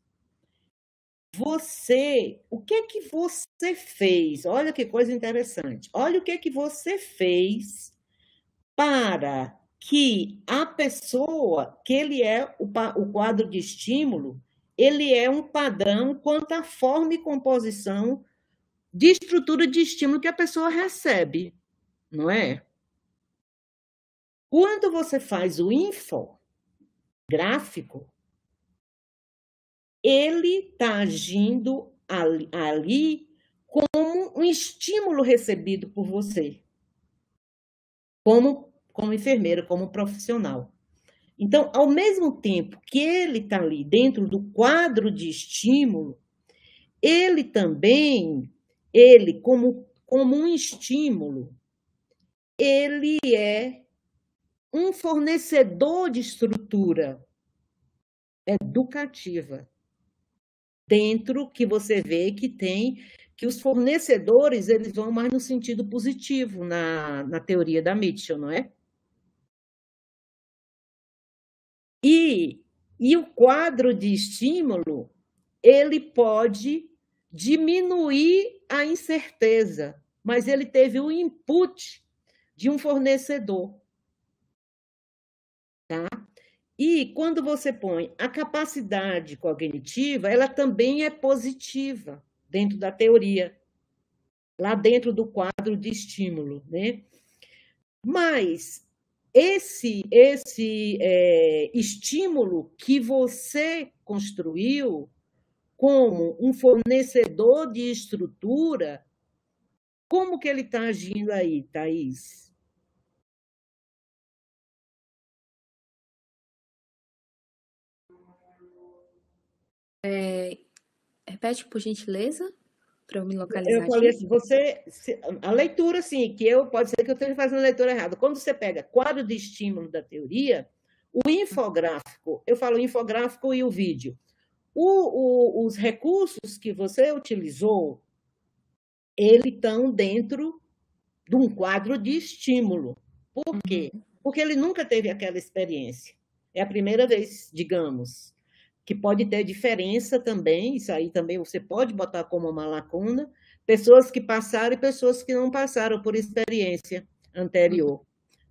você, o que é que você fez? Olha que coisa interessante. Olha o que é que você fez para que a pessoa, que ele é o, o quadro de estímulo, ele é um padrão quanto à forma e composição de estrutura de estímulo que a pessoa recebe, não é? Quando você faz o infográfico, ele está agindo ali, ali como um estímulo recebido por você, como, como enfermeira, como profissional. Então, ao mesmo tempo que ele está ali dentro do quadro de estímulo, ele também, ele como, como um estímulo, ele é um fornecedor de estrutura educativa. Dentro que você vê que tem, que os fornecedores eles vão mais no sentido positivo na, na teoria da Mitchell, não é? E, e o quadro de estímulo, ele pode diminuir a incerteza, mas ele teve o input de um fornecedor. Tá? E quando você põe a capacidade cognitiva, ela também é positiva dentro da teoria, lá dentro do quadro de estímulo, né? Mas esse, esse é, estímulo que você construiu como um fornecedor de estrutura, como que ele está agindo aí, Thaís? É, repete, por gentileza, para eu me localizar Eu falei aqui. assim, você, a leitura, assim, que eu, pode ser que eu esteja fazendo a leitura errada. Quando você pega quadro de estímulo da teoria, o infográfico, eu falo infográfico e o vídeo, o, o, os recursos que você utilizou, eles estão dentro de um quadro de estímulo. Por quê? Uhum. Porque ele nunca teve aquela experiência. É a primeira vez, digamos, que pode ter diferença também, isso aí também você pode botar como uma lacuna, pessoas que passaram e pessoas que não passaram por experiência anterior.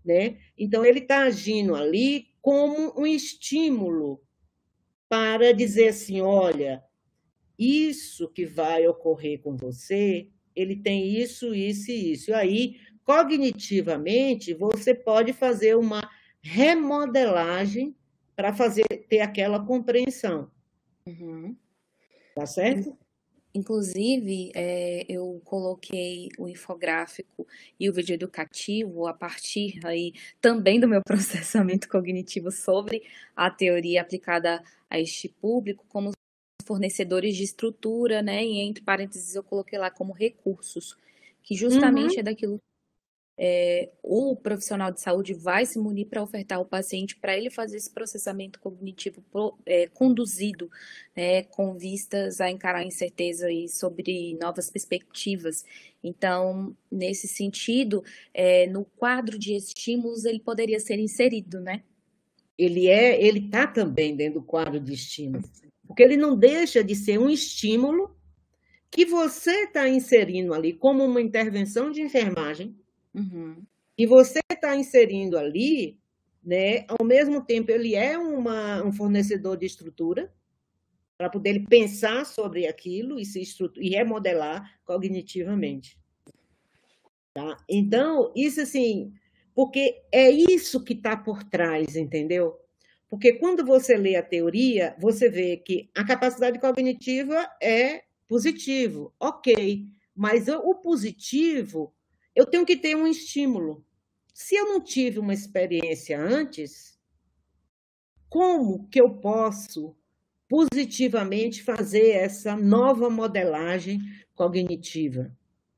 né? Então, ele está agindo ali como um estímulo para dizer assim, olha, isso que vai ocorrer com você, ele tem isso, isso e isso. E aí, cognitivamente, você pode fazer uma remodelagem para fazer ter aquela compreensão. Uhum. Tá certo? Inclusive, é, eu coloquei o infográfico e o vídeo educativo a partir aí também do meu processamento cognitivo sobre a teoria aplicada a este público como fornecedores de estrutura, né? E entre parênteses eu coloquei lá como recursos, que justamente Uhum. é daquilo é, o profissional de saúde vai se munir para ofertar ao paciente para ele fazer esse processamento cognitivo pro, é, conduzido, né, com vistas a encarar a incerteza e sobre novas perspectivas. Então, nesse sentido, é, no quadro de estímulos ele poderia ser inserido, né? Ele é, ele está também dentro do quadro de estímulo, porque ele não deixa de ser um estímulo que você está inserindo ali como uma intervenção de enfermagem. Uhum. E você está inserindo ali, né? Ao mesmo tempo, ele é uma, um fornecedor de estrutura para poder ele pensar sobre aquilo e, se e remodelar cognitivamente. Tá? Então, isso assim, porque é isso que está por trás, entendeu? Porque quando você lê a teoria, você vê que a capacidade cognitiva é positivo, ok, mas o positivo, eu tenho que ter um estímulo. Se eu não tive uma experiência antes, como que eu posso positivamente fazer essa nova modelagem cognitiva?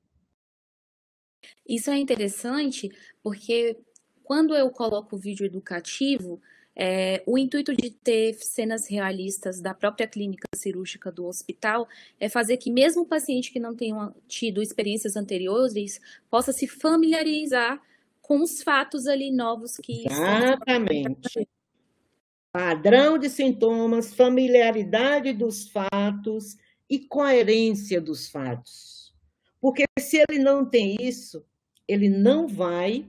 Isso é interessante porque quando eu coloco o vídeo educativo, é, o intuito de ter cenas realistas da própria clínica cirúrgica do hospital é fazer que mesmo o paciente que não tenha tido experiências anteriores possa se familiarizar com os fatos ali novos que Exatamente. Padrão de sintomas, familiaridade dos fatos e coerência dos fatos. Porque se ele não tem isso, ele não vai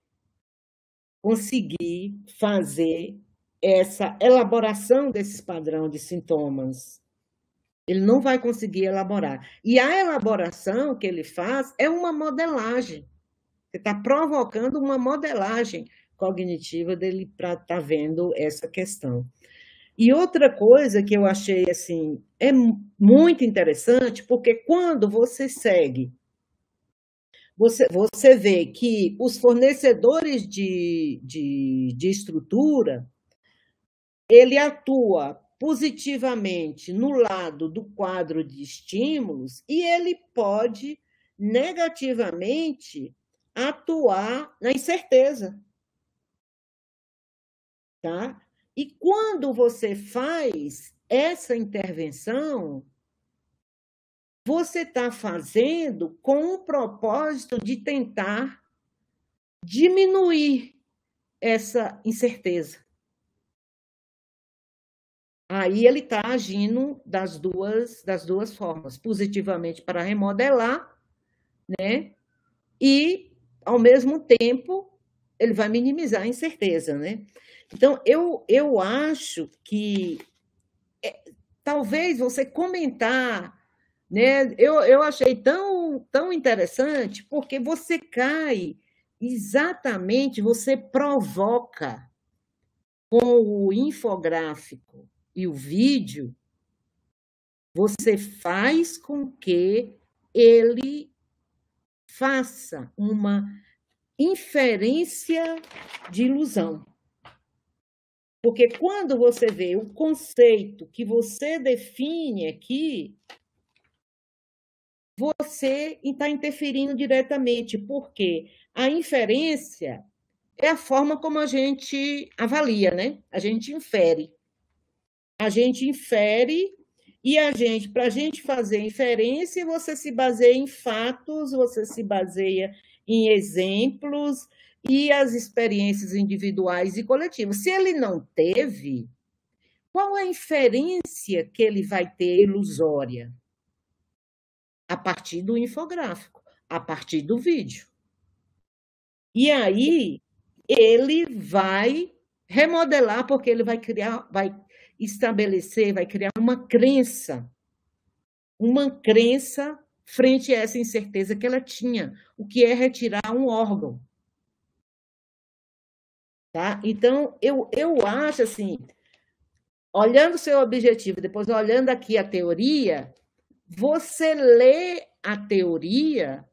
conseguir fazer essa elaboração desses padrões de sintomas. Ele não vai conseguir elaborar. E a elaboração que ele faz é uma modelagem. Você está provocando uma modelagem cognitiva dele para estar tá vendo essa questão. E outra coisa que eu achei assim, é muito interessante, porque quando você segue, você, você vê que os fornecedores de, de, de estrutura, ele atua positivamente no lado do quadro de estímulos e ele pode negativamente atuar na incerteza. Tá? E quando você faz essa intervenção, você está fazendo com o propósito de tentar diminuir essa incerteza. Aí ele está agindo das duas, das duas formas, positivamente para remodelar, né? E, ao mesmo tempo, ele vai minimizar a incerteza, né? Então, eu, eu acho que é, talvez você comentar, né? Eu, eu achei tão, tão interessante, porque você cai exatamente, você provoca com o infográfico e o vídeo, você faz com que ele faça uma inferência de ilusão. Porque quando você vê o conceito que você define aqui, você está interferindo diretamente, porque a inferência é a forma como a gente avalia, né? A gente infere. A gente infere e a gente, para a gente fazer inferência, você se baseia em fatos, você se baseia em exemplos e as experiências individuais e coletivas. Se ele não teve, qual é a inferência que ele vai ter ilusória? A partir do infográfico, a partir do vídeo. E aí, ele vai remodelar, porque ele vai criar, vai estabelecer, vai criar uma crença, uma crença frente a essa incerteza que ela tinha, o que é retirar um órgão. Tá? Então, eu, eu acho assim, olhando o seu objetivo, depois olhando aqui a teoria, você lê a teoria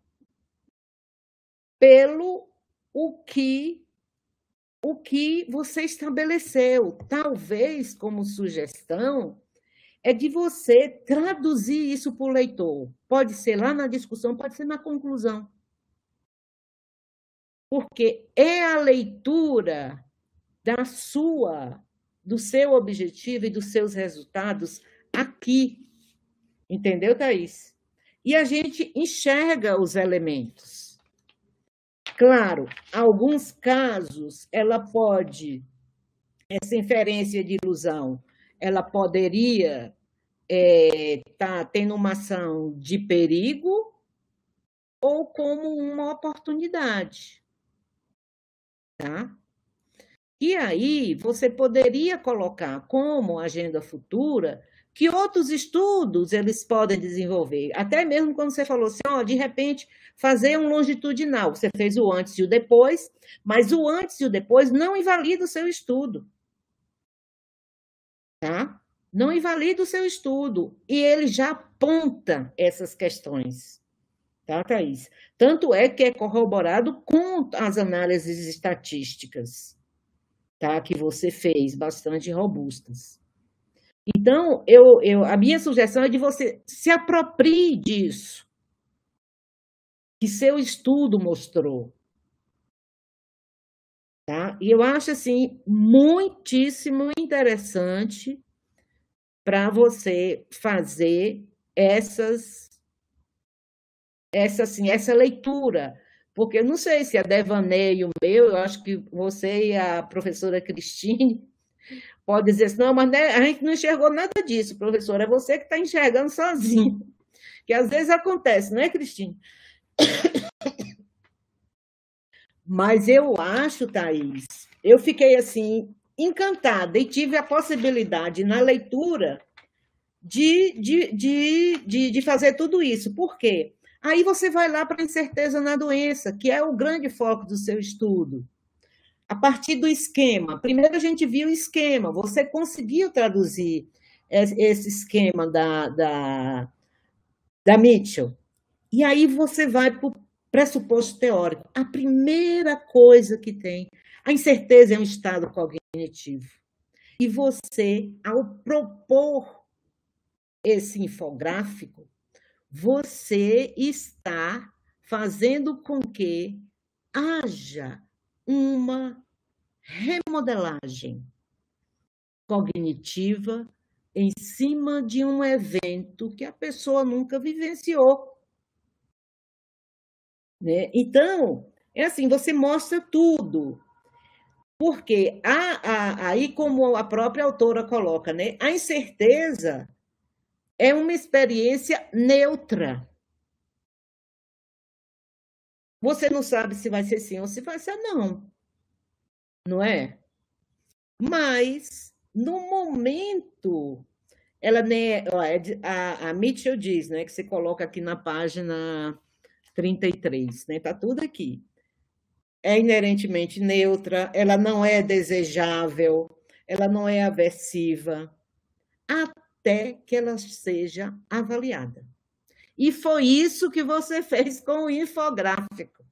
pelo o que, o que você estabeleceu. Talvez, como sugestão, é de você traduzir isso para o leitor. Pode ser lá na discussão, pode ser na conclusão. Porque é a leitura da sua, do seu objetivo e dos seus resultados aqui. Entendeu, Thaís? E a gente enxerga os elementos. Claro, alguns casos, ela pode, essa inferência de ilusão, ela poderia estar é, tá tendo uma ação de perigo ou como uma oportunidade. Tá? E aí, você poderia colocar como agenda futura que outros estudos eles podem desenvolver. Até mesmo quando você falou assim, ó, de repente, fazer um longitudinal. Você fez o antes e o depois, mas o antes e o depois não invalida o seu estudo. Tá? Não invalida o seu estudo. E ele já aponta essas questões. Tá, Thaís? Tanto é que é corroborado com as análises estatísticas, tá, que você fez, bastante robustas. Então, eu, eu, a minha sugestão é de você se aproprie disso, que seu estudo mostrou. Tá? E eu acho, assim, muitíssimo interessante para você fazer essas, essa, assim, essa leitura. Porque eu não sei se é devaneio meu, eu acho que você e a professora Cristine pode dizer assim, não, mas né, a gente não enxergou nada disso, professora, é você que está enxergando sozinho. Que às vezes acontece, não é, Cristine? Mas eu acho, Thaís, eu fiquei assim, encantada e tive a possibilidade na leitura de, de, de, de, de fazer tudo isso. Por quê? Aí você vai lá para a incerteza na doença, que é o grande foco do seu estudo. A partir do esquema. Primeiro a gente viu o esquema, você conseguiu traduzir esse esquema da, da, da Mitchell. E aí você vai para o pressuposto teórico. A primeira coisa que tem, a incerteza é um estado cognitivo. E você, ao propor esse infográfico, você está fazendo com que haja uma remodelagem cognitiva em cima de um evento que a pessoa nunca vivenciou. Né? Então, é assim, você mostra tudo. Porque há, há, aí, como a própria autora coloca, né, a incerteza é uma experiência neutra. Você não sabe se vai ser sim ou se vai ser não. Não é? Mas, no momento, ela né, a, a Mitchell diz, né, que você coloca aqui na página trinta e três, né? Está tudo aqui. É inerentemente neutra, ela não é desejável, ela não é aversiva, até que ela seja avaliada. E foi isso que você fez com o infográfico.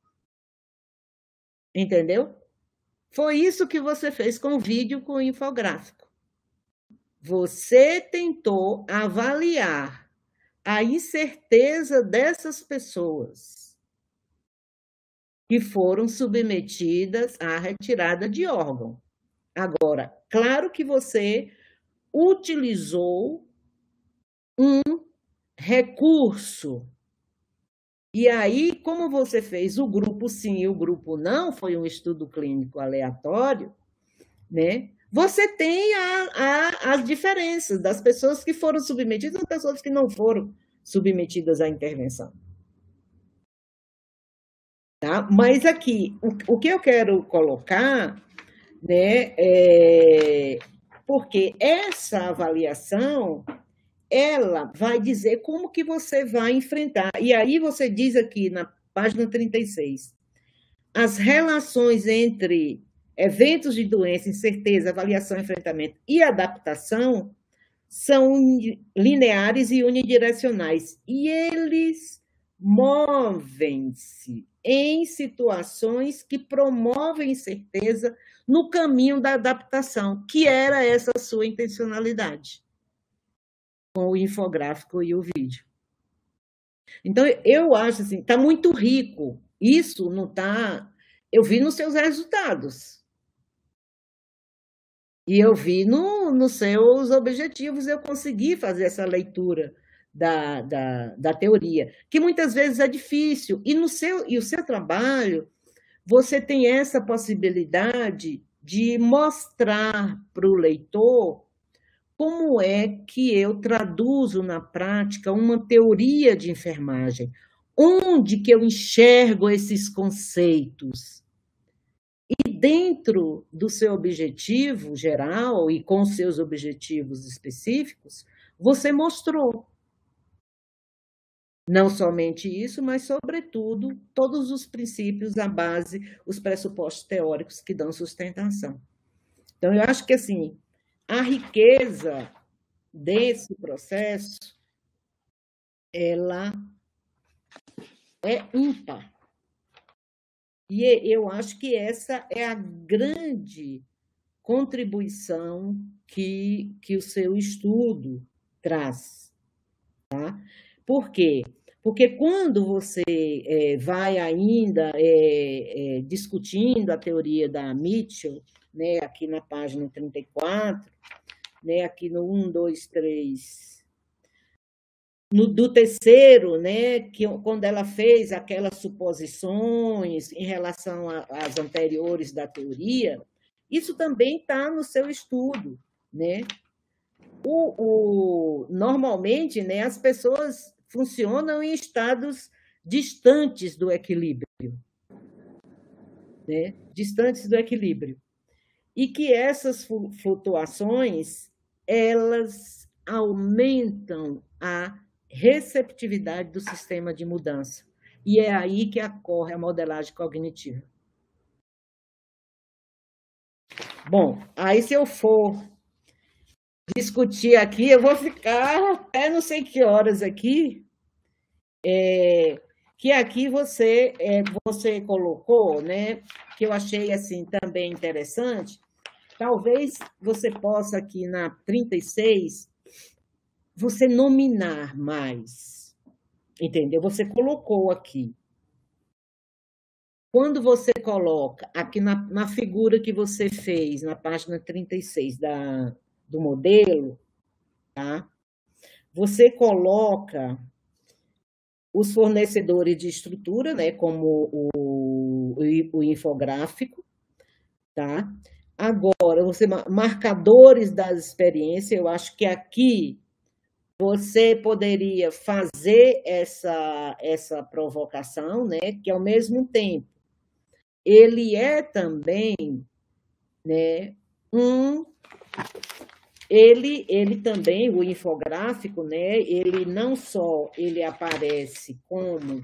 Entendeu? Foi isso que você fez com o vídeo com o infográfico. Você tentou avaliar a incerteza dessas pessoas que foram submetidas à retirada de órgão. Agora, claro que você utilizou um recurso. E aí, como você fez o grupo sim e o grupo não, foi um estudo clínico aleatório, né? Você tem a, a, as diferenças das pessoas que foram submetidas e das pessoas que não foram submetidas à intervenção. Tá? Mas aqui, o, o que eu quero colocar, né, é porque essa avaliação, ela vai dizer como que você vai enfrentar. E aí você diz aqui na página trinta e seis, as relações entre eventos de doença, incerteza, avaliação, enfrentamento e adaptação são lineares e unidirecionais. E eles movem-se em situações que promovem incerteza no caminho da adaptação, que era essa sua intencionalidade, com o infográfico e o vídeo. Então, eu acho assim, está muito rico. Isso não está... Eu vi nos seus resultados. E eu vi no, nos seus objetivos, eu consegui fazer essa leitura da, da, da teoria, que muitas vezes é difícil. E, no seu, e o seu trabalho, você tem essa possibilidade de mostrar para o leitor como é que eu traduzo na prática uma teoria de enfermagem, onde que eu enxergo esses conceitos. E dentro do seu objetivo geral e com seus objetivos específicos, você mostrou. Não somente isso, mas, sobretudo, todos os princípios, a base, os pressupostos teóricos que dão sustentação. Então, eu acho que, assim, a riqueza desse processo, ela é ímpar. E eu acho que essa é a grande contribuição que, que o seu estudo traz. Tá? Por quê? Porque quando você é, vai ainda é, é, discutindo a teoria da Mitchell, né, aqui na página trinta e quatro, né, aqui no um, dois, três, no, do terceiro, né, que, quando ela fez aquelas suposições em relação às anteriores da teoria, isso também está no seu estudo, né? O, o, normalmente, né, as pessoas funcionam em estados distantes do equilíbrio, né? Distantes do equilíbrio. E que essas flutuações, elas aumentam a receptividade do sistema de mudança. E é aí que ocorre a modelagem cognitiva. Bom, aí se eu for discutir aqui, eu vou ficar até não sei que horas aqui, é, que aqui você, é, você colocou, né, que eu achei assim, também interessante. Talvez você possa aqui na trinta e seis, você nominar mais, entendeu? Você colocou aqui. Quando você coloca aqui na, na figura que você fez, na página trinta e seis da, do modelo, tá? Você coloca os fornecedores de estrutura, né, como o, o, o infográfico, tá? Agora, você, marcadores das experiências, eu acho que aqui você poderia fazer essa, essa provocação, né, que ao mesmo tempo ele é também, né, um ele ele também, o infográfico, né, ele não só ele aparece como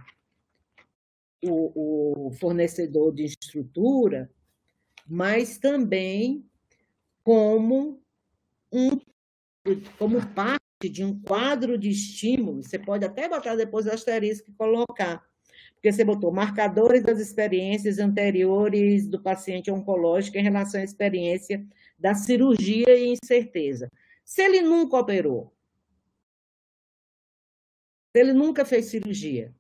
o, o fornecedor de estrutura, mas também como um como parte de um quadro de estímulo. Você pode até botar depois o asterisco e colocar, porque você botou marcadores das experiências anteriores do paciente oncológico em relação à experiência da cirurgia e incerteza. Se ele nunca operou, se ele nunca fez cirurgia,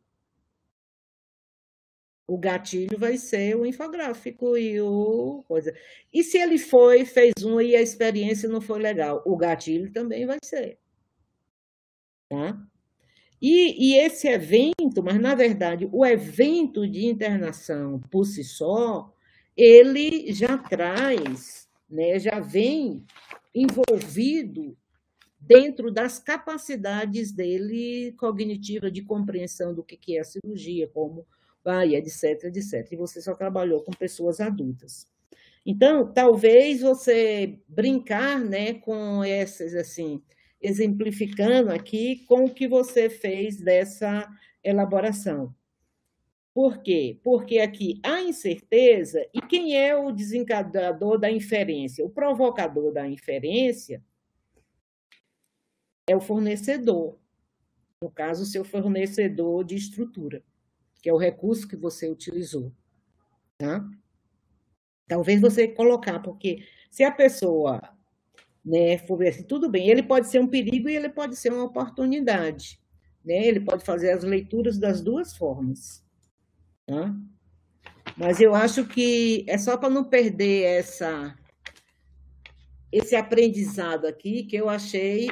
o gatilho vai ser o infográfico e o coisa. E se ele foi, fez um e a experiência não foi legal, o gatilho também vai ser. Tá? E, e esse evento, mas na verdade o evento de internação por si só, ele já traz, né, já vem envolvido dentro das capacidades dele cognitiva de compreensão do que é a cirurgia, como o vai, etc, etc. E você só trabalhou com pessoas adultas. Então, talvez você brincar, né, com essas, assim, exemplificando aqui com o que você fez dessa elaboração. Por quê? Porque aqui há incerteza, e quem é o desencadeador da inferência? O provocador da inferência é o fornecedor, no caso, o seu fornecedor de estrutura, que é o recurso que você utilizou. Tá? Talvez você colocar, porque se a pessoa, né, for ver assim, tudo bem, ele pode ser um perigo e ele pode ser uma oportunidade. Né? Ele pode fazer as leituras das duas formas. Tá? Mas eu acho que é só para não perder essa, esse aprendizado aqui, que eu achei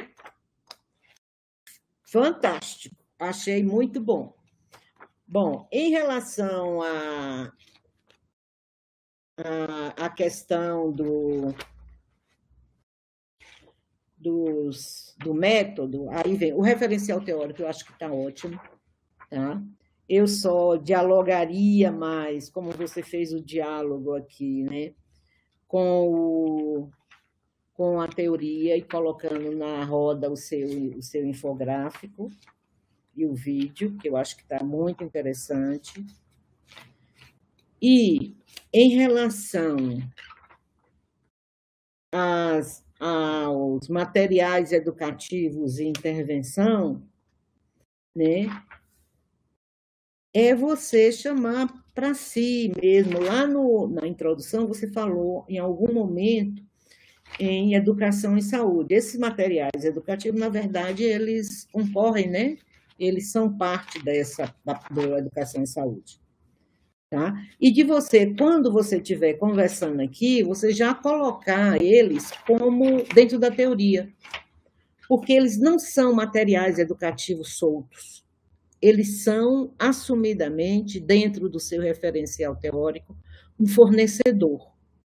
fantástico, achei muito bom. Bom, em relação a, a, a questão do, dos, do método, aí vem o referencial teórico, eu acho que está ótimo, tá? Eu só dialogaria mais, como você fez o diálogo aqui, né, com, o, com a teoria e colocando na roda o seu, o seu infográfico e o vídeo, que eu acho que está muito interessante. E, em relação às, aos materiais educativos e intervenção, né, é você chamar para si mesmo. Lá no, na introdução, você falou, em algum momento, em educação e saúde. Esses materiais educativos, na verdade, eles concorrem, né? Eles são parte dessa da, da educação e saúde. Tá? E de você, quando você estiver conversando aqui, você já colocar eles como dentro da teoria. Porque eles não são materiais educativos soltos. Eles são, assumidamente, dentro do seu referencial teórico, um fornecedor.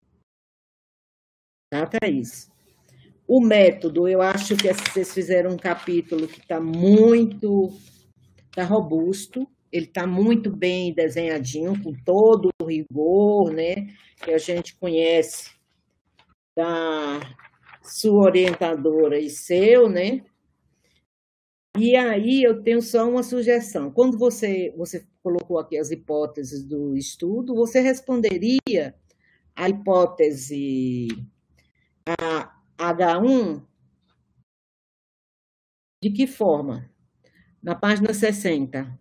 Tá, Thaís? O método, eu acho que vocês fizeram um capítulo que está muito, está robusto, ele está muito bem desenhadinho, com todo o rigor, né, que a gente conhece da sua orientadora e seu, né? E aí eu tenho só uma sugestão. Quando você, você colocou aqui as hipóteses do estudo, você responderia a hipótese a H um de que forma? Na página sessenta.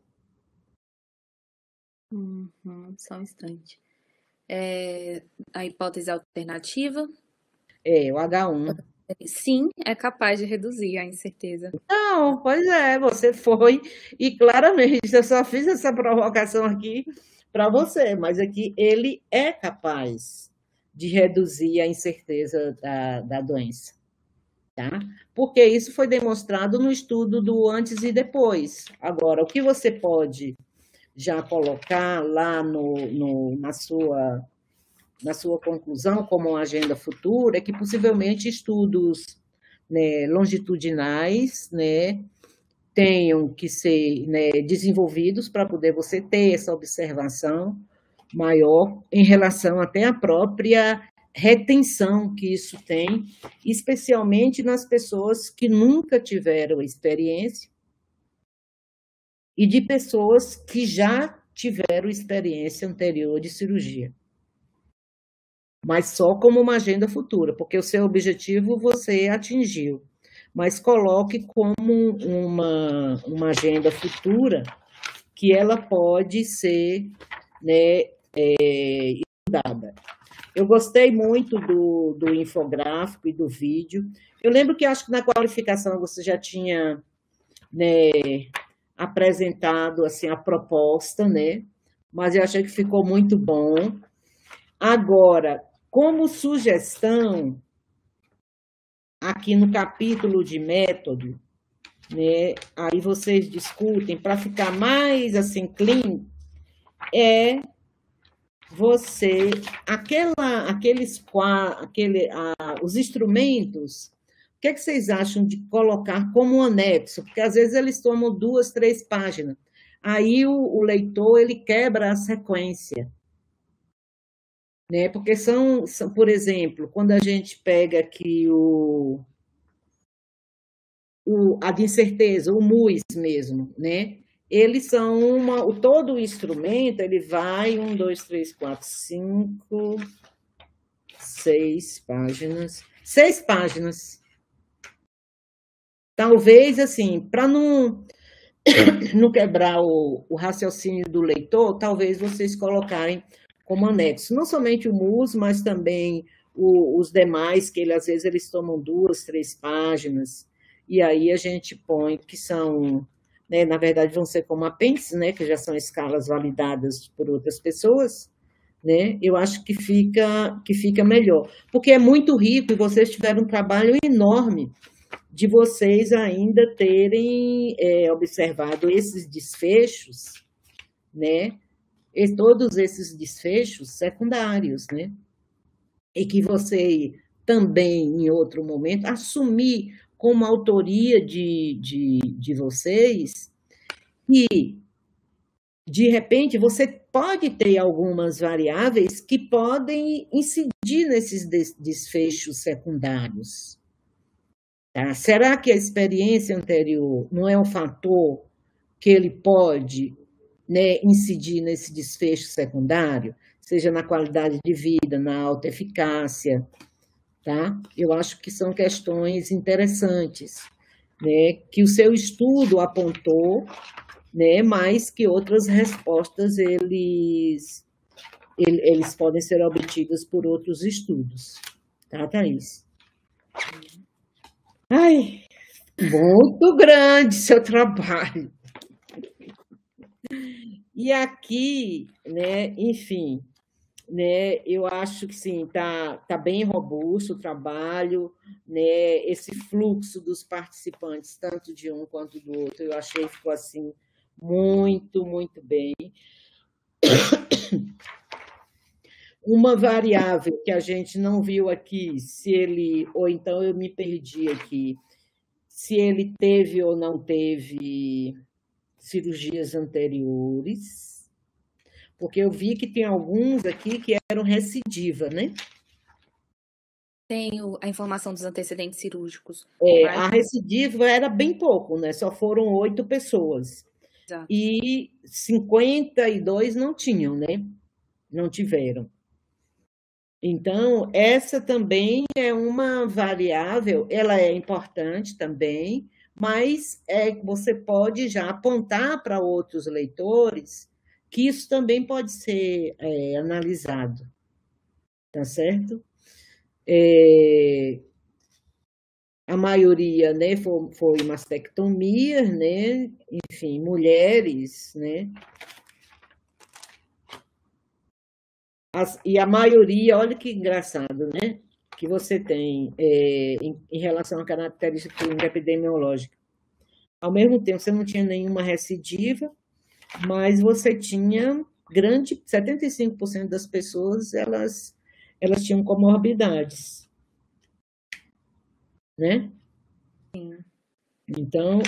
Uhum, só um instante. É, a hipótese alternativa? É, o H um. Sim, é capaz de reduzir a incerteza. Não, pois é, você foi, e claramente, eu só fiz essa provocação aqui para você, mas aqui ele é capaz de reduzir a incerteza da, da doença, tá? Porque isso foi demonstrado no estudo do antes e depois. Agora, o que você pode já colocar lá no, no, na sua... na sua conclusão, como uma agenda futura, é que possivelmente estudos, né, longitudinais, né, tenham que ser, né, desenvolvidos para poder você ter essa observação maior em relação até à própria retenção que isso tem, especialmente nas pessoas que nunca tiveram experiência e de pessoas que já tiveram experiência anterior de cirurgia. Mas só como uma agenda futura, porque o seu objetivo você atingiu. Mas coloque como uma, uma agenda futura que ela pode ser, né, é, estudada. Eu gostei muito do, do infográfico e do vídeo. Eu lembro que acho que na qualificação você já tinha, né, apresentado assim, a proposta, né? Mas eu achei que ficou muito bom. Agora, como sugestão, aqui no capítulo de método, né, aí vocês discutem, para ficar mais assim, clean, é você, aquela, aqueles, aquele, ah, os instrumentos, o que, é que vocês acham de colocar como um anexo? Porque às vezes eles tomam duas, três páginas. aí o, o leitor ele quebra a sequência, né? Porque são, são, por exemplo, quando a gente pega aqui o, o, a de incerteza, o mus mesmo, né? Eles são uma, o, todo o instrumento, ele vai um, dois, três, quatro, cinco, seis páginas, seis páginas. Talvez, assim, para não, não quebrar o, o raciocínio do leitor, talvez vocês colocarem como anexo, não somente o mus, mas também o, os demais, que ele, às vezes eles tomam duas, três páginas, e aí a gente põe que são, né, na verdade, vão ser como apêndices, né, que já são escalas validadas por outras pessoas, né? Eu acho que fica, que fica melhor, porque é muito rico e vocês tiveram um trabalho enorme de vocês ainda terem é, observado esses desfechos, né? E todos esses desfechos secundários, né? E que você também, em outro momento, assumir como autoria de, de, de vocês e, de repente, você pode ter algumas variáveis que podem incidir nesses desfechos secundários. Tá? Será que a experiência anterior não é um fator que ele pode, né, incidir nesse desfecho secundário, seja na qualidade de vida, na alta eficácia, tá? Eu acho que são questões interessantes, né, que o seu estudo apontou, né, mas que outras respostas eles, eles podem ser obtidas por outros estudos. Tá, Thaís? Ai, muito grande seu trabalho. E aqui, né, enfim, né, eu acho que sim, tá, tá bem robusto o trabalho, né, esse fluxo dos participantes, tanto de um quanto do outro, eu achei que ficou assim muito, muito bem. Uma variável que a gente não viu aqui, se ele, ou então eu me perdi aqui, se ele teve ou não teve cirurgias anteriores, porque eu vi que tem alguns aqui que eram recidiva, né? Tenho a informação dos antecedentes cirúrgicos. É, mas... A recidiva era bem pouco, né? Só foram oito pessoas. Exato. E cinquenta e dois não tinham, né? Não tiveram. Então, essa também é uma variável, ela é importante também, mas é, você pode já apontar para outros leitores que isso também pode ser é, analisado, tá certo? É, a maioria, né, foi, foi mastectomia, né, enfim, mulheres, né? As, e a maioria, olha que engraçado, né? Que você tem é, em, em relação à característica clínica epidemiológica. Ao mesmo tempo, você não tinha nenhuma recidiva, mas você tinha grande, setenta e cinco por cento das pessoas, elas, elas tinham comorbidades, né? Sim. Então,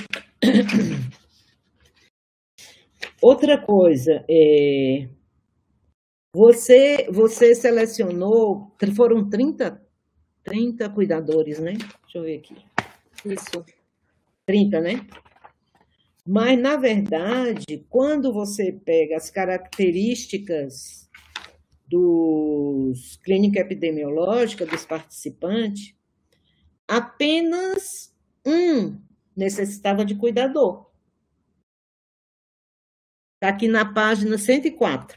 outra coisa, é, você, você selecionou, foram trinta, trinta cuidadores, né? Deixa eu ver aqui. Isso. trinta, né? Mas, na verdade, quando você pega as características dos clínica epidemiológica dos participantes, apenas um necessitava de cuidador. Está aqui na página cento e quatro.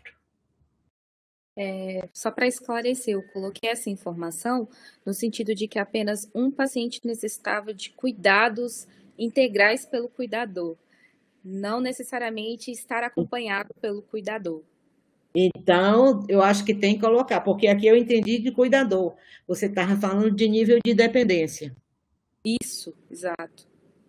É, só para esclarecer, eu coloquei essa informação no sentido de que apenas um paciente necessitava de cuidados integrais pelo cuidador, não necessariamente estar acompanhado pelo cuidador. Então, eu acho que tem que colocar, porque aqui eu entendi de cuidador. Você estava falando de nível de dependência. Isso, exato.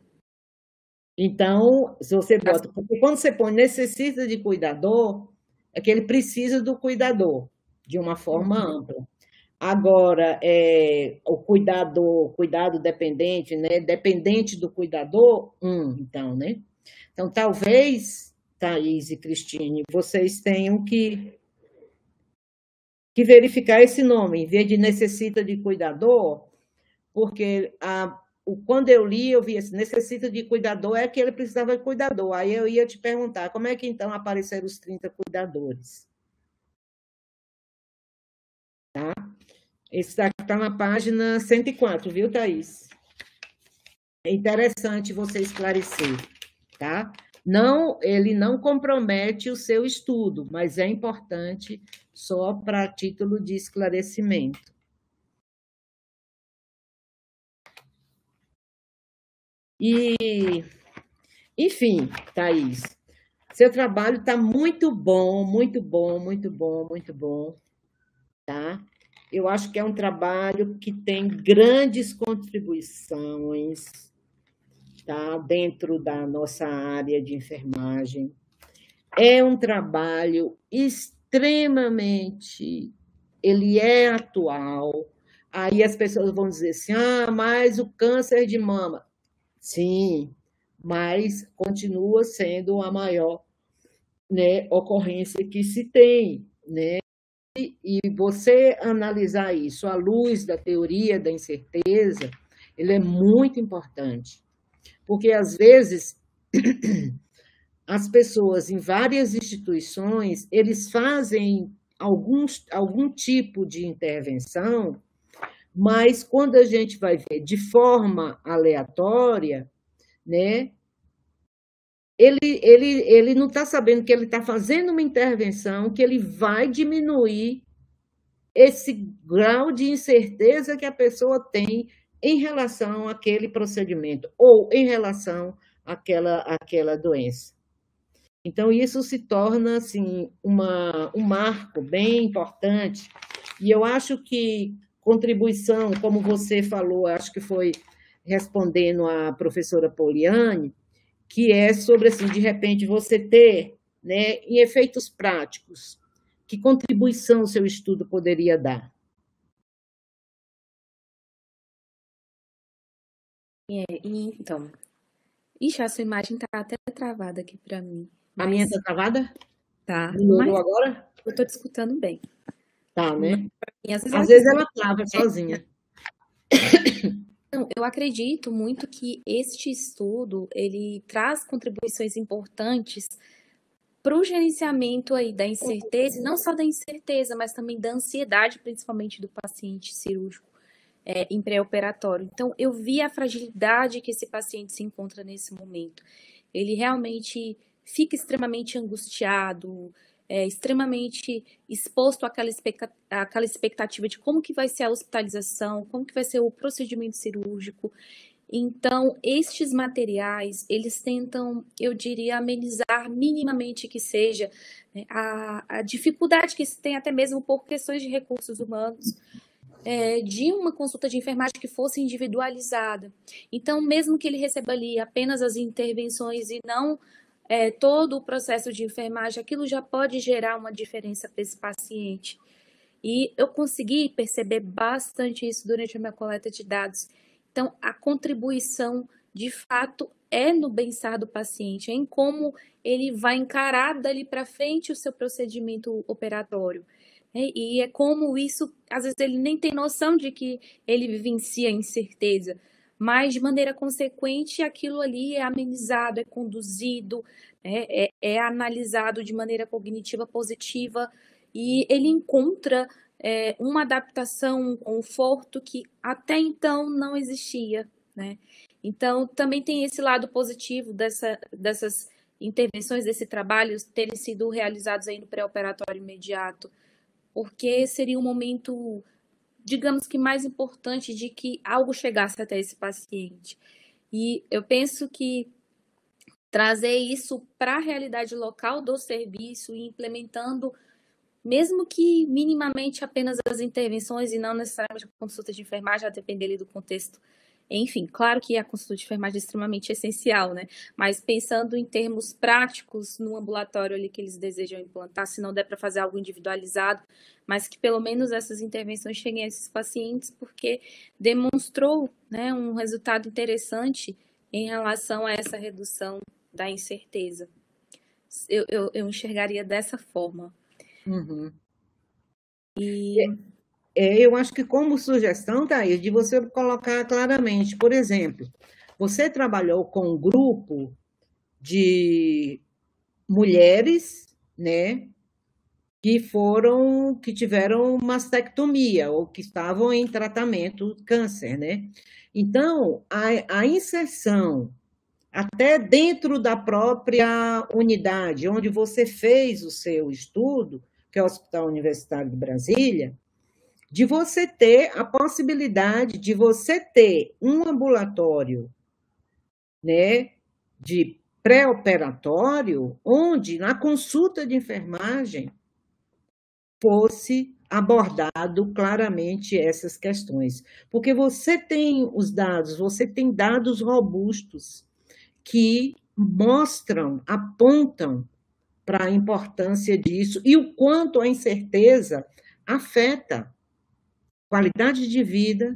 Então, se você bota... Porque quando você põe necessita de cuidador, é que ele precisa do cuidador, de uma forma uhum. ampla. Agora, é, o cuidador, cuidado dependente, né? Dependente do cuidador, um, então, né? Então, talvez, Thaís e Cristine, vocês tenham que, que verificar esse nome, em vez de necessita de cuidador, porque a, o, quando eu li, eu vi esse necessita de cuidador, é que ele precisava de cuidador. Aí eu ia te perguntar, como é que então apareceram os trinta cuidadores? Tá? Esse está na página cento e quatro, viu, Thaís? É interessante você esclarecer, tá? Não, ele não compromete o seu estudo, mas é importante só para título de esclarecimento. E, enfim, Thaís, seu trabalho está muito bom, muito bom, muito bom, muito bom, tá? Eu acho que é um trabalho que tem grandes contribuições, tá? Dentro da nossa área de enfermagem. É um trabalho extremamente, ele é atual. Aí as pessoas vão dizer assim, ah, mas o câncer de mama. Sim, mas continua sendo a maior, né, ocorrência que se tem, né? E você analisar isso à luz da teoria da incerteza, ele é muito importante, porque às vezes as pessoas em várias instituições, eles fazem alguns, algum tipo de intervenção, mas quando a gente vai ver de forma aleatória, né, ele, ele, ele não está sabendo que ele está fazendo uma intervenção que ele vai diminuir esse grau de incerteza que a pessoa tem em relação àquele procedimento ou em relação àquela, àquela doença. Então, isso se torna assim, uma, um marco bem importante. E eu acho que contribuição, como você falou, acho que foi respondendo à professora Poliane, que é sobre, assim, de repente, você ter, né, em efeitos práticos, que contribuição o seu estudo poderia dar? É, então, ixi, a sua imagem está até travada aqui para mim. A minha está travada? Tá. Melhorou agora? Eu estou te escutando bem. Tá, né? Mim, às vezes, às vezes ela trava sozinha. Não, eu acredito muito que este estudo, ele traz contribuições importantes para o gerenciamento aí da incerteza, e não só da incerteza, mas também da ansiedade, principalmente do paciente cirúrgico é, em pré-operatório. Então, eu vi a fragilidade que esse paciente se encontra nesse momento. Ele realmente fica extremamente angustiado, é, extremamente exposto àquela, expectativa, àquela expectativa de como que vai ser a hospitalização, como que vai ser o procedimento cirúrgico. Então, estes materiais, eles tentam, eu diria, amenizar minimamente que seja, né, a, a dificuldade que se tem até mesmo por questões de recursos humanos, é, de uma consulta de enfermagem que fosse individualizada. Então, mesmo que ele receba ali apenas as intervenções e não é, todo o processo de enfermagem, aquilo já pode gerar uma diferença para esse paciente. E eu consegui perceber bastante isso durante a minha coleta de dados. Então, a contribuição, de fato, é no bem-estar do paciente, é em como ele vai encarar dali para frente o seu procedimento operatório. E é como isso, às vezes ele nem tem noção de que ele vivencia incerteza, mas de maneira consequente aquilo ali é amenizado, é conduzido, é, é, é analisado de maneira cognitiva positiva e ele encontra é, uma adaptação, um conforto que até então não existia, né? Então também tem esse lado positivo dessa, dessas intervenções, desse trabalho terem sido realizados aí no pré-operatório imediato, porque seria um momento, digamos que mais importante de que algo chegasse até esse paciente. E eu penso que trazer isso para a realidade local do serviço e implementando, mesmo que minimamente apenas as intervenções e não necessariamente a consulta de enfermagem, a depender ali do contexto. Enfim, claro que a consulta de enfermagem é extremamente essencial, né? Mas pensando em termos práticos no ambulatório ali que eles desejam implantar, se não der para fazer algo individualizado, mas que pelo menos essas intervenções cheguem a esses pacientes, porque demonstrou, né, um resultado interessante em relação a essa redução da incerteza. eu, eu, eu enxergaria dessa forma. Uhum. E É, eu acho que como sugestão, Thaís, de você colocar claramente, por exemplo, você trabalhou com um grupo de mulheres, né, que foram, que tiveram mastectomia ou que estavam em tratamento de câncer, né? Então, a, a inserção até dentro da própria unidade onde você fez o seu estudo, que é o Hospital Universitário de Brasília, de você ter a possibilidade de você ter um ambulatório, né, de pré-operatório, onde na consulta de enfermagem fosse abordado claramente essas questões. Porque você tem os dados, você tem dados robustos que mostram, apontam para a importância disso e o quanto a incerteza afeta qualidade de vida,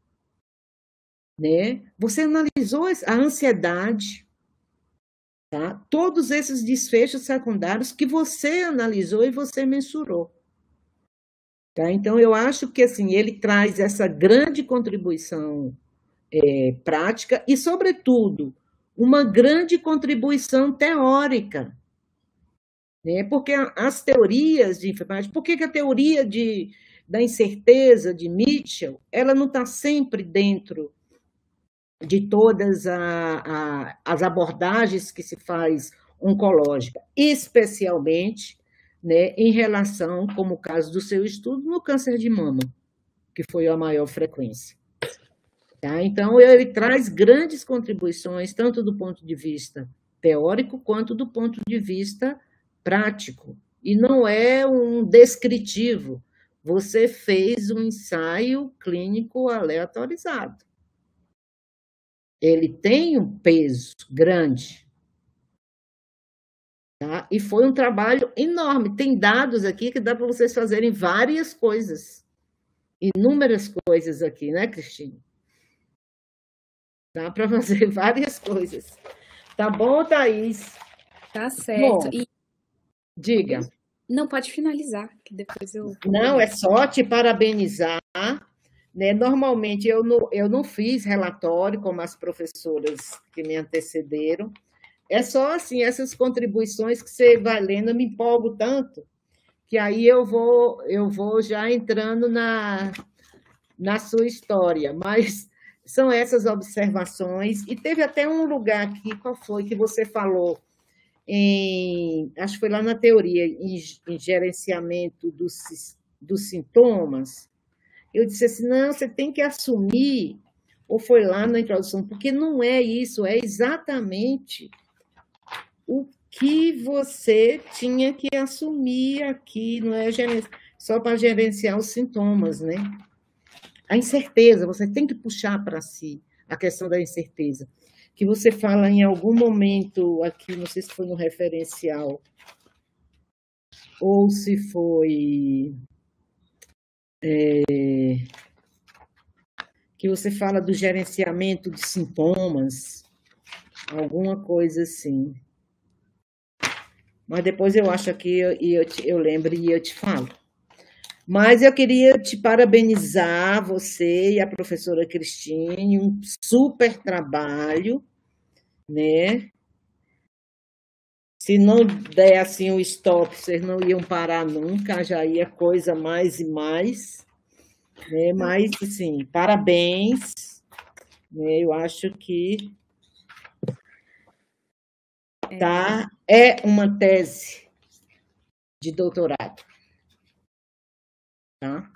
né? Você analisou a ansiedade, tá? Todos esses desfechos secundários que você analisou e você mensurou. Tá? Então, eu acho que assim, ele traz essa grande contribuição é, prática e, sobretudo, uma grande contribuição teórica. Né? Porque as teorias de enfermagem, por que a teoria de, da incerteza de Mitchell, ela não está sempre dentro de todas a, a, as abordagens que se faz oncológica, especialmente, né, em relação, como o caso do seu estudo, no câncer de mama, que foi a maior frequência. Tá? Então, ele traz grandes contribuições, tanto do ponto de vista teórico, quanto do ponto de vista prático. E não é um descritivo. Você fez um ensaio clínico aleatorizado. Ele tem um peso grande. Tá? E foi um trabalho enorme. Tem dados aqui que dá para vocês fazerem várias coisas. Inúmeras coisas aqui, né, Cristina? Dá para fazer várias coisas. Tá bom, Thaís? tá certo. Bom, E diga. não pode finalizar, que depois eu. Não, é só te parabenizar. Né? Normalmente eu não, eu não fiz relatório como as professoras que me antecederam. É só assim, essas contribuições que você vai lendo, eu me empolgo tanto, que aí eu vou, eu vou já entrando na, na sua história. Mas são essas observações. E teve até um lugar aqui, qual foi, que você falou, em, acho que foi lá na teoria, em, em gerenciamento dos, dos sintomas. Eu disse assim, não, você tem que assumir, ou foi lá na introdução, porque não é isso, é exatamente o que você tinha que assumir aqui, não é só para gerenciar os sintomas, né? A incerteza, você tem que puxar para si a questão da incerteza, que você fala em algum momento aqui, não sei se foi no referencial, ou se foi... É, que você fala do gerenciamento de sintomas, alguma coisa assim. Mas depois eu acho que eu, eu, eu lembro e eu te falo. Mas eu queria te parabenizar, você e a professora Cristine, um super trabalho, né? Se não der assim o stop, vocês não iam parar nunca, já ia coisa mais e mais. Né? Mas, assim, parabéns. Né? Eu acho que tá, é uma tese de doutorado. Tá?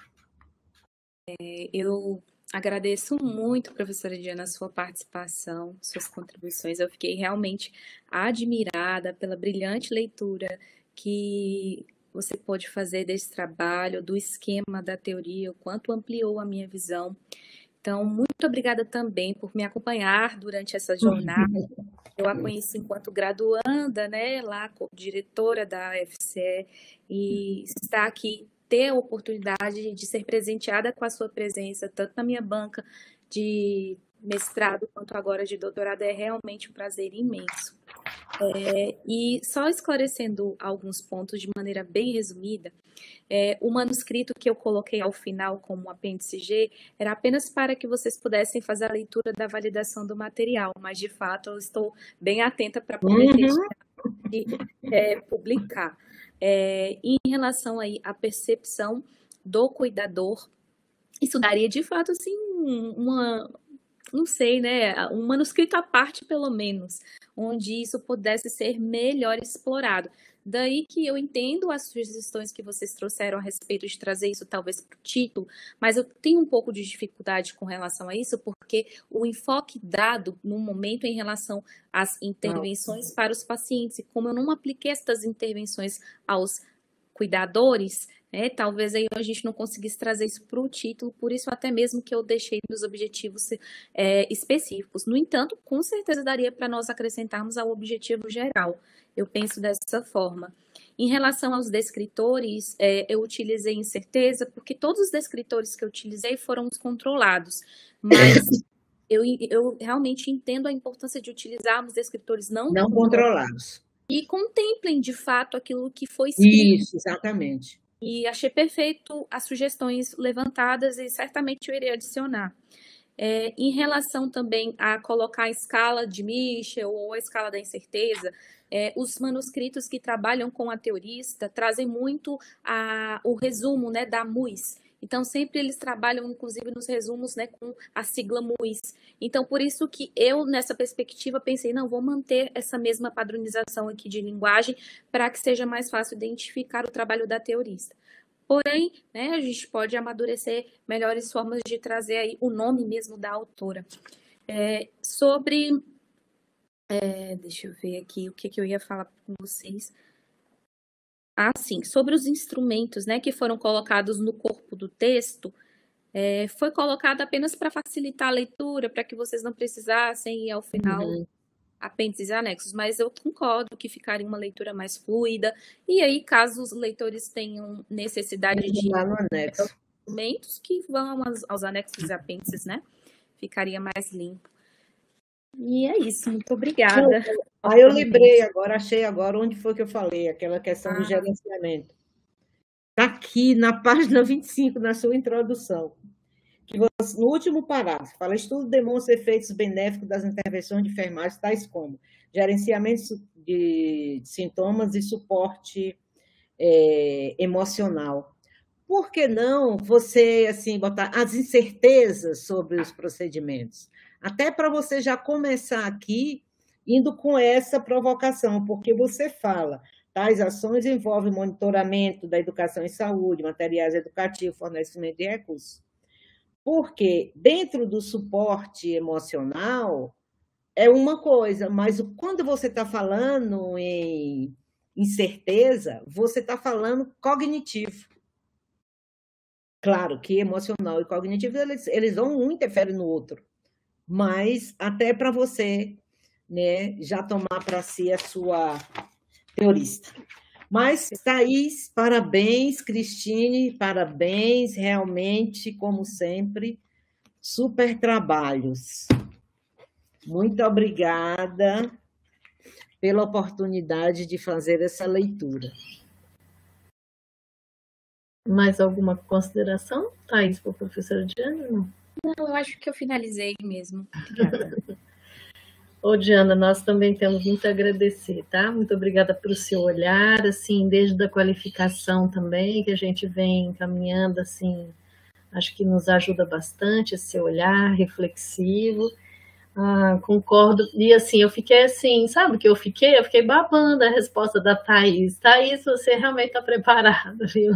Eu agradeço muito, professora Diana, a sua participação, suas contribuições. Eu fiquei realmente admirada pela brilhante leitura que você pôde fazer desse trabalho, do esquema da teoria, o quanto ampliou a minha visão. Então, muito obrigada também por me acompanhar durante essa jornada. Eu a conheci enquanto graduanda, né, lá como diretora da U F C E, e está aqui, ter a oportunidade de ser presenteada com a sua presença, tanto na minha banca de mestrado quanto agora de doutorado, é realmente um prazer imenso. É, e só esclarecendo alguns pontos de maneira bem resumida, é, o manuscrito que eu coloquei ao final como apêndice G era apenas para que vocês pudessem fazer a leitura da validação do material, mas de fato eu estou bem atenta para poder Uhum. e, é, publicar. É, em relação aí à percepção do cuidador, isso daria de fato assim uma, não sei, né, um manuscrito à parte pelo menos, onde isso pudesse ser melhor explorado. Daí que eu entendo as sugestões que vocês trouxeram a respeito de trazer isso talvez para o título, mas eu tenho um pouco de dificuldade com relação a isso, porque o enfoque dado no momento em relação às intervenções para os pacientes, e como eu não apliquei estas intervenções aos cuidadores, né, talvez aí a gente não conseguisse trazer isso para o título, por isso até mesmo que eu deixei nos objetivos é, específicos. No entanto, com certeza daria para nós acrescentarmos ao objetivo geral. Eu penso dessa forma. Em relação aos descritores, é, eu utilizei incerteza, porque todos os descritores que eu utilizei foram os controlados, mas eu, eu realmente entendo a importância de utilizarmos descritores não, não controlados. E contemplem, de fato, aquilo que foi escrito. Isso, exatamente. E achei perfeito as sugestões levantadas e certamente eu irei adicionar. É, em relação também a colocar a escala de Michel ou a escala da incerteza, é, os manuscritos que trabalham com a teorista trazem muito a, o resumo, né, da M U S. Então, sempre eles trabalham, inclusive, nos resumos, né, com a sigla M U S. Então, por isso que eu, nessa perspectiva, pensei, não, vou manter essa mesma padronização aqui de linguagem para que seja mais fácil identificar o trabalho da teorista. Porém, né, a gente pode amadurecer melhores formas de trazer aí o nome mesmo da autora. É, sobre... É, deixa eu ver aqui o que, que eu ia falar com vocês. Ah, sim, sobre os instrumentos, né, que foram colocados no corpo do texto, é, foi colocado apenas para facilitar a leitura, para que vocês não precisassem ir ao final uhum. apêndices e anexos, mas eu concordo que ficaria uma leitura mais fluida, e aí, caso os leitores tenham necessidade de documentos que vão aos, aos anexos e apêndices, né, ficaria mais limpo. E é isso, muito obrigada. Ah, eu lembrei agora, achei agora onde foi que eu falei, aquela questão ah. do gerenciamento. Está aqui na página vinte e cinco, na sua introdução. Que você, no último parágrafo, fala, estudo demonstra efeitos benéficos das intervenções de enfermagem, tais como gerenciamento de sintomas e suporte é, emocional. Por que não você, assim, botar as incertezas sobre os procedimentos? Até para você já começar aqui indo com essa provocação, porque você fala, tais ações envolvem monitoramento da educação em saúde, materiais educativos, fornecimento de recursos. Porque dentro do suporte emocional é uma coisa, mas quando você está falando em incerteza, você está falando cognitivo. Claro que emocional e cognitivo, eles, eles vão um interferir no outro. Mas até para você, né, já tomar para si a sua teorista. Mas, Thaís, parabéns, Cristine, parabéns, realmente, como sempre, super trabalhos. Muito obrigada pela oportunidade de fazer essa leitura. Mais alguma consideração, Thaís, para a professora Diana? Não? Não, eu acho que eu finalizei mesmo. Ô, Diana, nós também temos muito a agradecer, tá? Muito obrigada pelo seu olhar, assim, desde a qualificação também, que a gente vem caminhando, assim, acho que nos ajuda bastante esse seu olhar reflexivo. Ah, concordo. E, assim, eu fiquei assim, sabe o que eu fiquei? Eu fiquei babando a resposta da Thaís. Thaís, você realmente está preparada, viu?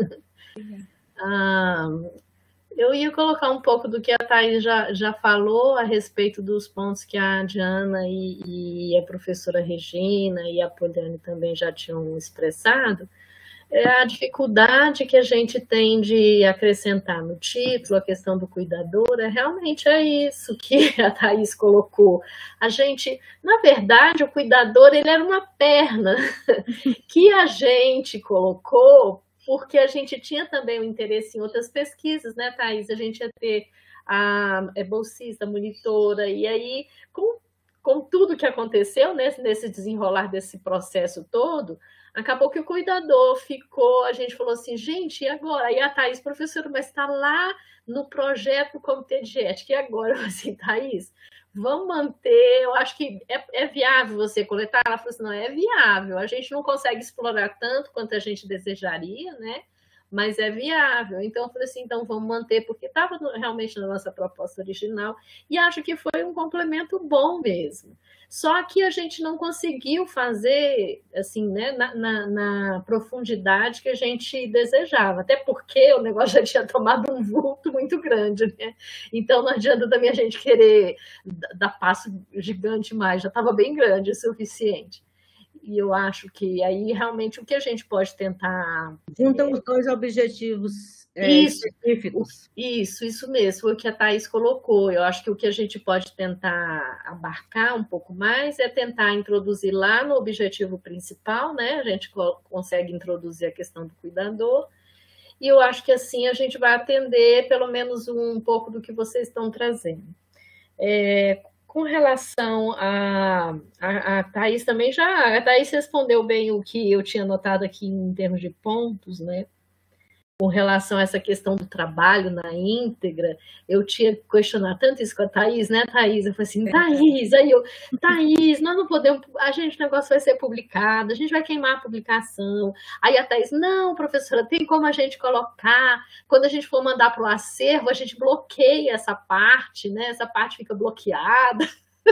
Ah, eu ia colocar um pouco do que a Thaís já, já falou a respeito dos pontos que a Diana e, e a professora Regina e a Poliane também já tinham expressado, é a dificuldade que a gente tem de acrescentar no título, a questão do cuidador, é, realmente é isso que a Thaís colocou. A gente, na verdade, o cuidador, ele era uma perna que a gente colocou porque a gente tinha também o interesse em outras pesquisas, né, Thaís? A gente ia ter a é bolsista, monitora, e aí, com, com tudo que aconteceu, né, nesse desenrolar desse processo todo, acabou que o cuidador ficou, a gente falou assim, gente, e agora? Aí a Thaís, professora, mas está lá no projeto do Comitê de Ética, e agora? Eu falei assim, Thaís, vamos manter, eu acho que é, é viável você coletar? Ela falou assim, não, é viável, a gente não consegue explorar tanto quanto a gente desejaria, né? Mas é viável. Então, eu falei assim, então vamos manter, porque estava realmente na nossa proposta original, e acho que foi um complemento bom mesmo. Só que a gente não conseguiu fazer, assim, né, na, na, na profundidade que a gente desejava, até porque o negócio já tinha tomado um vulto muito grande, né? Então, não adianta também a gente querer dar passo gigante mais, já estava bem grande o suficiente. E eu acho que aí realmente o que a gente pode tentar... Juntam os dois objetivos é, isso, específicos. Isso, isso mesmo, foi o que a Thaís colocou. Eu acho que o que a gente pode tentar abarcar um pouco mais é tentar introduzir lá no objetivo principal, né? A gente consegue introduzir a questão do cuidador, e eu acho que assim a gente vai atender pelo menos um pouco do que vocês estão trazendo. É, Com relação a, a, a Thaís também já, a Thaís respondeu bem o que eu tinha notado aqui em termos de pontos, né? Com relação a essa questão do trabalho na íntegra, eu tinha questionado tanto isso com a Thaís, né, Thaís? Eu falei assim, Thaís, aí eu, Thaís, nós não podemos, a gente, o negócio vai ser publicado, a gente vai queimar a publicação. Aí a Thaís, não, professora, tem como a gente colocar, quando a gente for mandar para o acervo, a gente bloqueia essa parte, né? Essa parte fica bloqueada.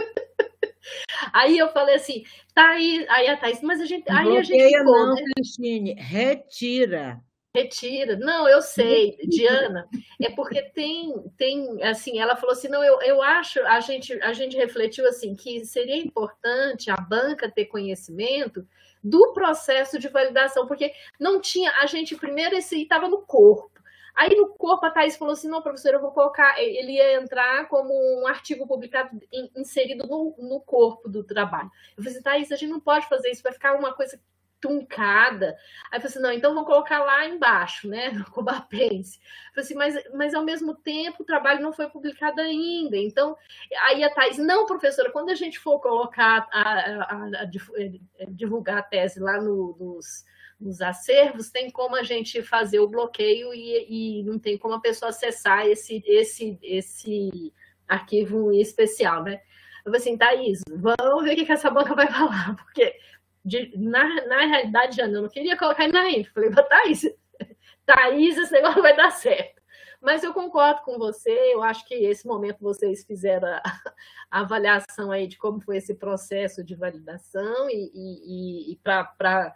Aí eu falei assim, Thaís, aí a Thaís, mas a gente, aí bloqueia a gente ficou, não, né? Cristine, retira. Retira. Não, eu sei, Diana, é porque tem, tem assim, ela falou assim, não, eu, eu acho, a gente, a gente refletiu assim, que seria importante a banca ter conhecimento do processo de validação, porque não tinha, a gente primeiro esse estava no corpo. Aí no corpo a Thaís falou assim, não, professora, eu vou colocar, ele ia entrar como um artigo publicado, inserido no, no corpo do trabalho. Eu falei assim, Thaís, a gente não pode fazer isso, vai ficar uma coisa truncada. Aí eu falei assim, não, então vamos colocar lá embaixo, né, no Cobapense. Eu falei assim, mas, mas ao mesmo tempo o trabalho não foi publicado ainda. Então, aí a Thaís, não, professora, quando a gente for colocar, a, a, a, a divulgar a tese lá no, nos, nos acervos, tem como a gente fazer o bloqueio e, e não tem como a pessoa acessar esse, esse, esse arquivo especial, né? Eu falei assim, Thaís, vamos ver o que essa banca vai falar, porque De, na, na realidade, Jana, eu não queria colocar ele na íntegra. Falei, Thaís, Thaís, esse negócio vai dar certo. Mas eu concordo com você, eu acho que esse momento vocês fizeram a, a avaliação aí de como foi esse processo de validação e, e, e para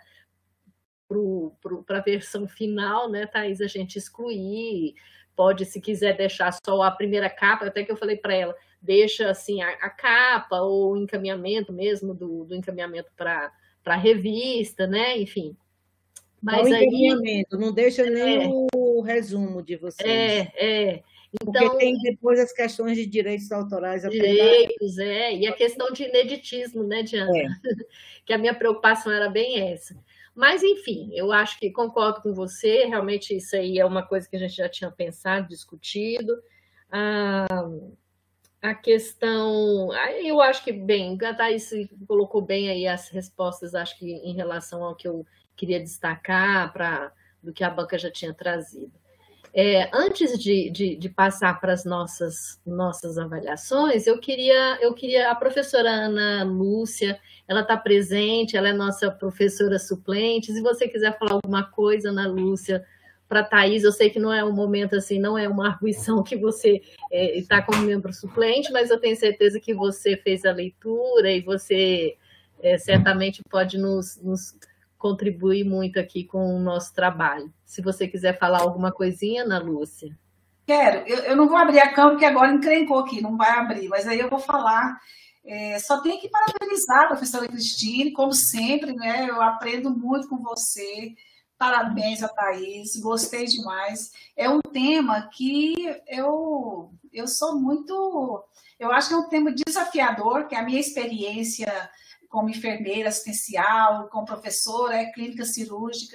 a versão final, né, Thaís, a gente excluir, pode, se quiser deixar só a primeira capa, até que eu falei para ela, deixa assim a, a capa ou o encaminhamento mesmo do, do encaminhamento para para a revista, né? Enfim. Mas o encaminhamento, aí, não deixa é, nem o resumo de vocês. É, é. Então, porque tem depois as questões de direitos autorais. Direitos, é. E a questão de ineditismo, né, Diana? É. Que a minha preocupação era bem essa. Mas, enfim, eu acho que concordo com você, realmente isso aí é uma coisa que a gente já tinha pensado, discutido. Ah, A questão, eu acho que, bem, a Thaís colocou bem aí as respostas, acho que em relação ao que eu queria destacar, pra, do que a banca já tinha trazido. É, antes de, de, de passar para as nossas, nossas avaliações, eu queria, eu queria, a professora Ana Lúcia, ela está presente, ela é nossa professora suplente, se você quiser falar alguma coisa, Ana Lúcia, para a Thaís, eu sei que não é um momento assim, não é uma arguição que você é, está como membro suplente, mas eu tenho certeza que você fez a leitura e você é, certamente pode nos, nos contribuir muito aqui com o nosso trabalho. Se você quiser falar alguma coisinha, Ana Lúcia. Quero, eu, eu não vou abrir a câmera, porque agora encrencou aqui, não vai abrir, mas aí eu vou falar. É, só tenho que parabenizar a professora Cristine, como sempre, né? Eu aprendo muito com você. Parabéns a Thaís, gostei demais. É um tema que eu, eu sou muito... Eu acho que é um tema desafiador, que a minha experiência como enfermeira assistencial, como professora, é clínica cirúrgica,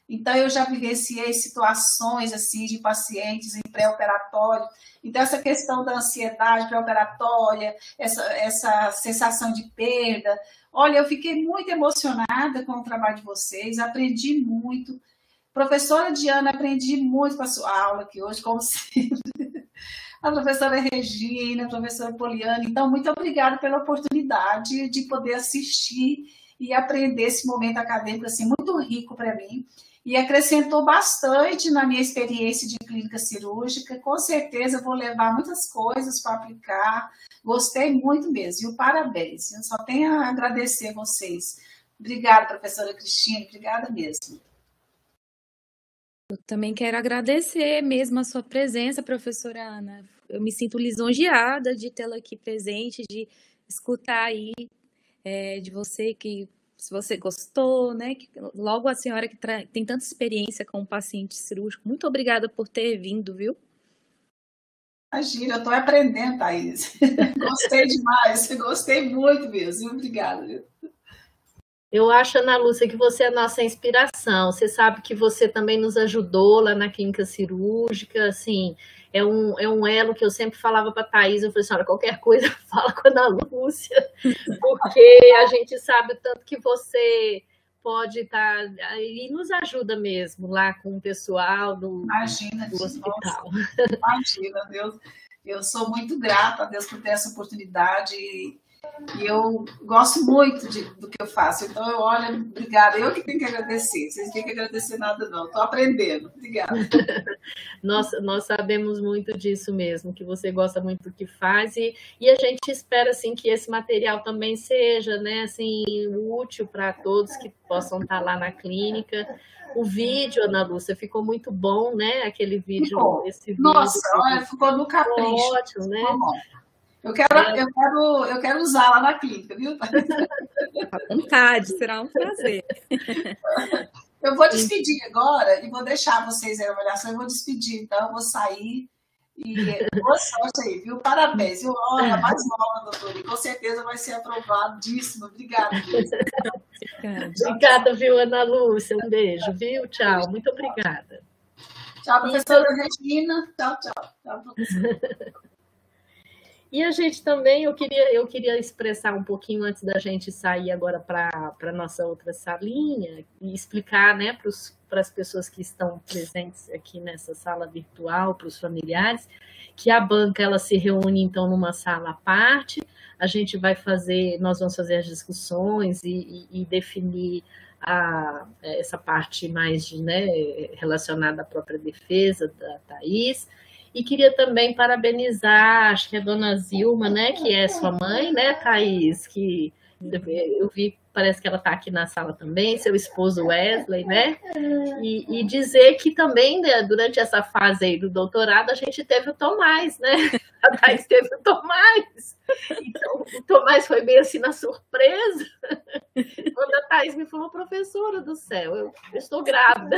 Então, eu já vivenciei situações assim de pacientes em pré-operatório. Então, essa questão da ansiedade pré-operatória, essa, essa sensação de perda. Olha, eu fiquei muito emocionada com o trabalho de vocês, aprendi muito. Professora Diana, aprendi muito com a sua aula aqui hoje, como sempre. A professora Regina, a professora Poliana. Então, muito obrigada pela oportunidade de poder assistir e aprender esse momento acadêmico assim, muito rico para mim. E acrescentou bastante na minha experiência de clínica cirúrgica. Com certeza vou levar muitas coisas para aplicar. Gostei muito mesmo. E o parabéns. Eu só tenho a agradecer a vocês. Obrigada, professora Cristina. Obrigada mesmo. Eu também quero agradecer mesmo a sua presença, professora Ana. Eu me sinto lisonjeada de tê-la aqui presente, de escutar aí é, de você que se você gostou, né? Que, logo a senhora que tem tanta experiência com o paciente cirúrgico, muito obrigada por ter vindo, viu? Imagina, eu estou aprendendo, Thaís. Gostei demais, gostei muito mesmo. Obrigada, viu? Eu acho, Ana Lúcia, que você é a nossa inspiração. Você sabe que você também nos ajudou lá na clínica cirúrgica, assim, é um, é um elo que eu sempre falava para a Thaís, eu falei assim, olha, qualquer coisa fala com a Ana Lúcia, porque a gente sabe o tanto que você pode estar, tá, e nos ajuda mesmo lá com o pessoal do, imagina, do hospital. Nossa, imagina, Deus, eu sou muito grata a Deus por ter essa oportunidade e E eu gosto muito de, do que eu faço. Então, eu olho, obrigada. Eu que tenho que agradecer. Vocês não têm que agradecer nada, não. Estou aprendendo. Obrigada. nós, nós sabemos muito disso mesmo, que você gosta muito do que faz. E, e a gente espera, assim, que esse material também seja, né, assim, útil para todos que possam estar lá na clínica. O vídeo, Ana Lúcia, ficou muito bom, né? Aquele vídeo. Ficou. Esse vídeo Nossa, olha, ficou no capricho. Ficou ótimo, né? Ficou bom. Eu quero, é. eu, quero, eu quero usar lá na clínica, viu? À vontade, será um prazer. Eu vou despedir agora e vou deixar vocês aí a avaliação. Eu vou despedir, então eu vou sair. E boa sorte aí, viu? Parabéns. Eu, olha, a mais nova, doutora, e com certeza vai ser aprovadíssimo. Obrigada. Obrigada, viu, Ana Lúcia? Um beijo, viu? Tchau. Muito obrigada. Tchau, professora Regina. Tchau, tchau. Tchau, professora. E a gente também, eu queria, eu queria expressar um pouquinho antes da gente sair agora para a nossa outra salinha e explicar, né, para as pessoas que estão presentes aqui nessa sala virtual, para os familiares, que a banca ela se reúne então numa sala à parte, a gente vai fazer, nós vamos fazer as discussões e, e, e definir a, essa parte mais de, né, relacionada à própria defesa da Thaís. E queria também parabenizar, acho que é a dona Zilma, né, que é sua mãe, né, Thaís, que eu vi, parece que ela está aqui na sala também, seu esposo Wesley, né, e, e dizer que também, né, durante essa fase aí do doutorado, a gente teve o Tomás, né, a Thaís teve o Tomás, então o Tomás foi bem assim na surpresa, quando a Thaís me falou, professora do céu, eu, eu estou grávida.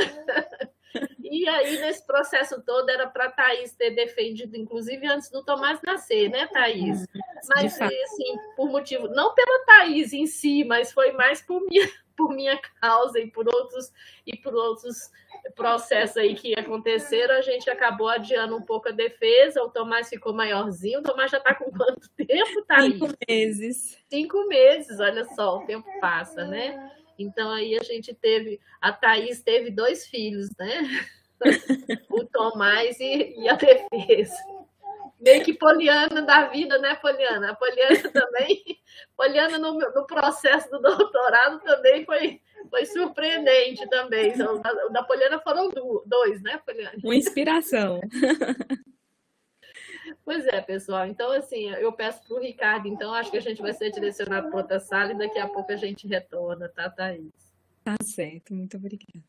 E aí, nesse processo todo, era para a Thaís ter defendido, inclusive antes do Tomás nascer, né, Thaís? Mas, assim, por motivo, não pela Thaís em si, mas foi mais por minha, por minha causa e por outros, e por outros processos aí que aconteceram, a gente acabou adiando um pouco a defesa, o Tomás ficou maiorzinho, o Tomás já está com quanto tempo, Thaís? Cinco meses. Cinco meses, olha só, o tempo passa, né? Então, aí a gente teve... A Thaís teve dois filhos, né? O Tomás e, e a defesa. Meio que Poliana da vida, né, Poliana? A Poliana também... Poliana, no, no processo do doutorado, também foi, foi surpreendente também. Então, o da Poliana foram dois, né, Poliana? Uma inspiração. Pois é, pessoal. Então, assim, eu peço para o Ricardo, então, acho que a gente vai ser direcionado para outra sala e daqui a pouco a gente retorna, tá, Thaís? Tá certo, muito obrigada.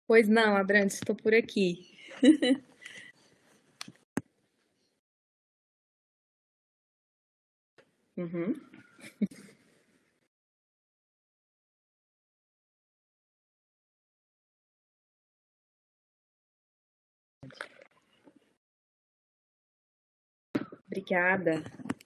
Pois não, Abrantes, estou por aqui. Uhum. Obrigada.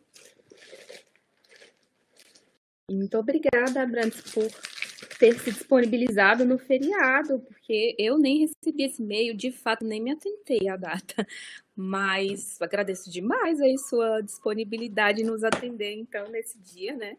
E muito obrigada, Abrantes, por ter se disponibilizado no feriado, porque eu nem recebi esse e-mail, de fato, nem me atentei à data. Mas agradeço demais aí sua disponibilidade em nos atender, então, nesse dia, né?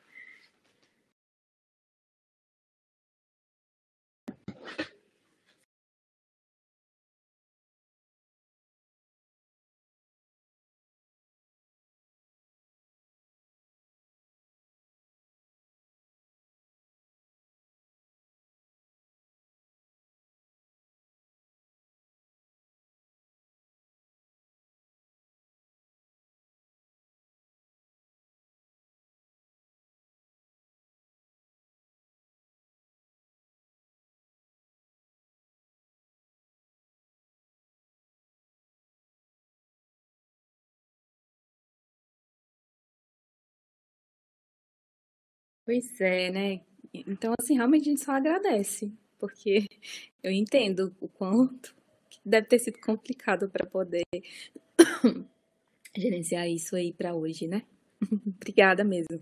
Pois é, né? Então, assim, realmente a gente só agradece, porque eu entendo o quanto que deve ter sido complicado para poder gerenciar isso aí para hoje, né? Obrigada mesmo.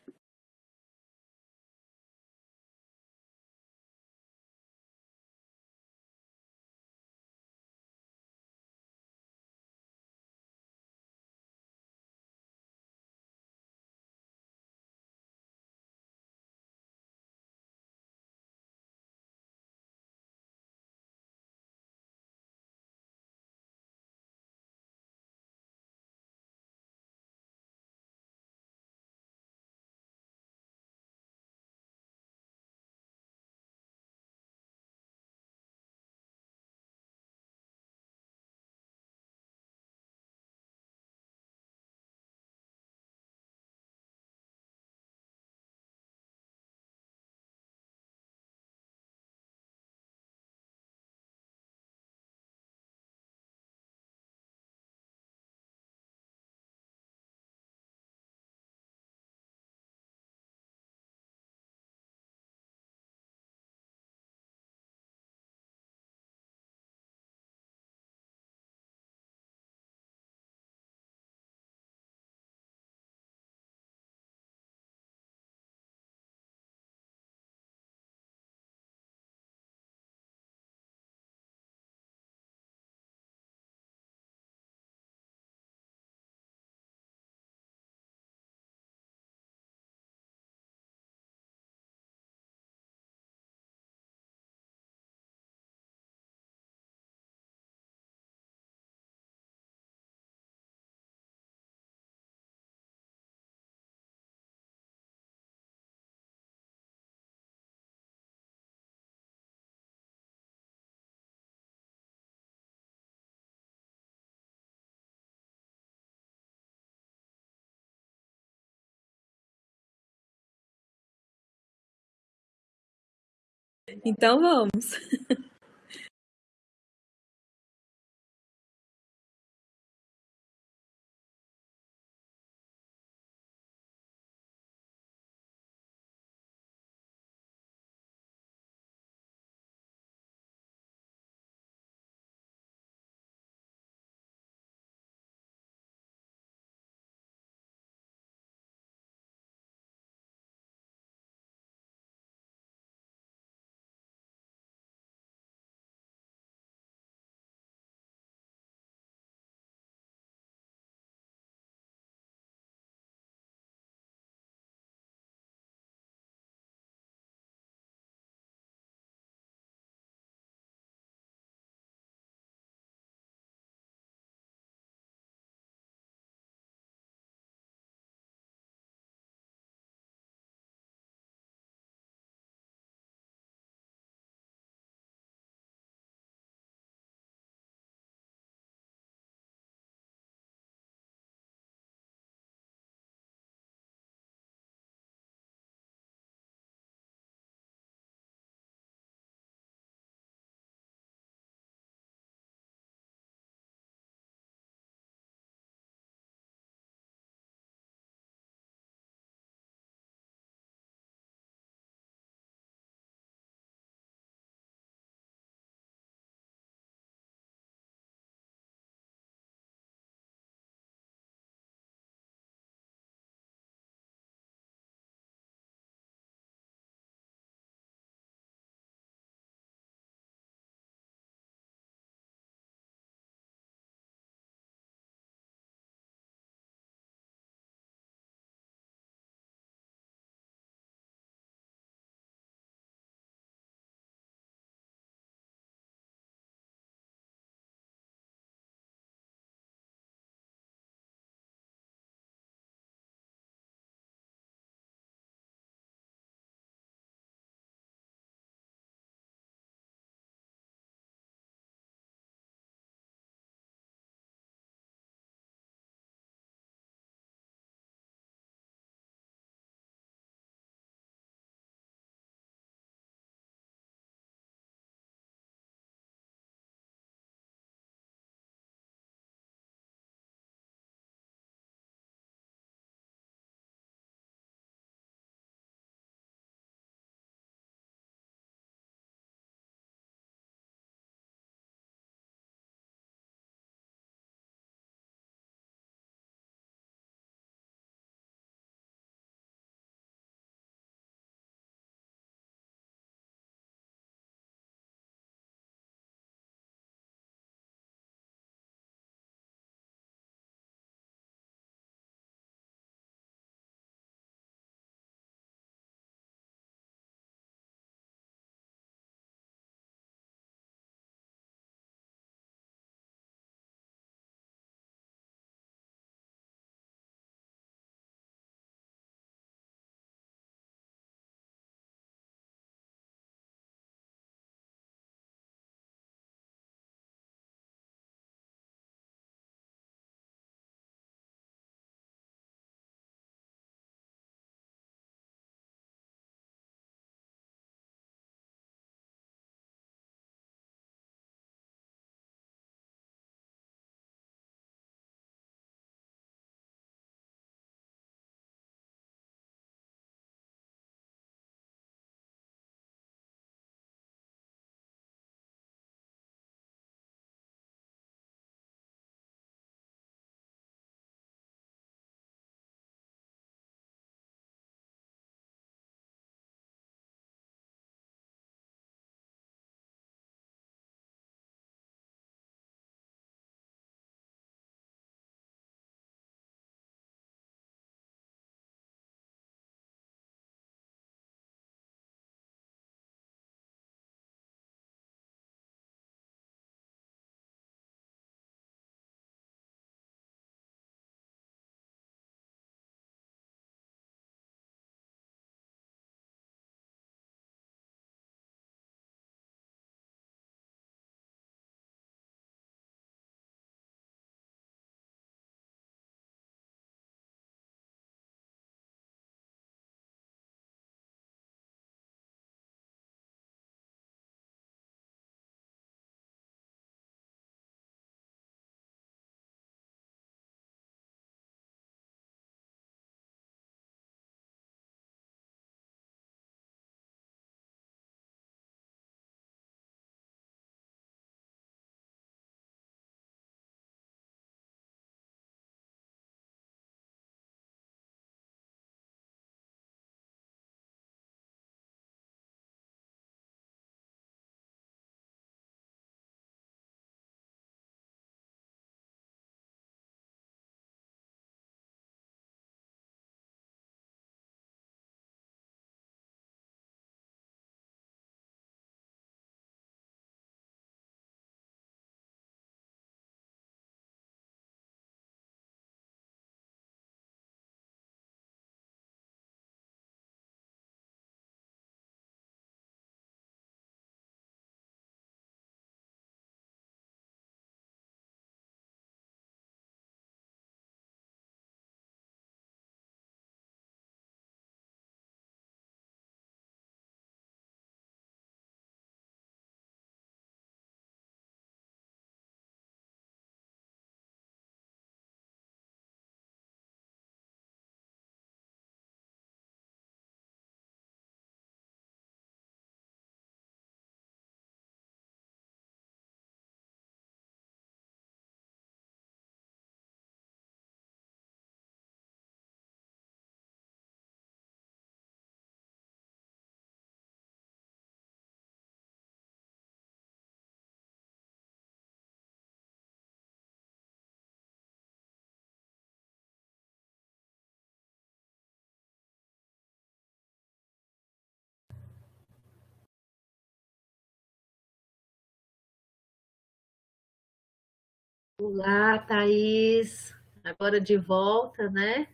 Então vamos. Olá, Thaís. Agora de volta, né?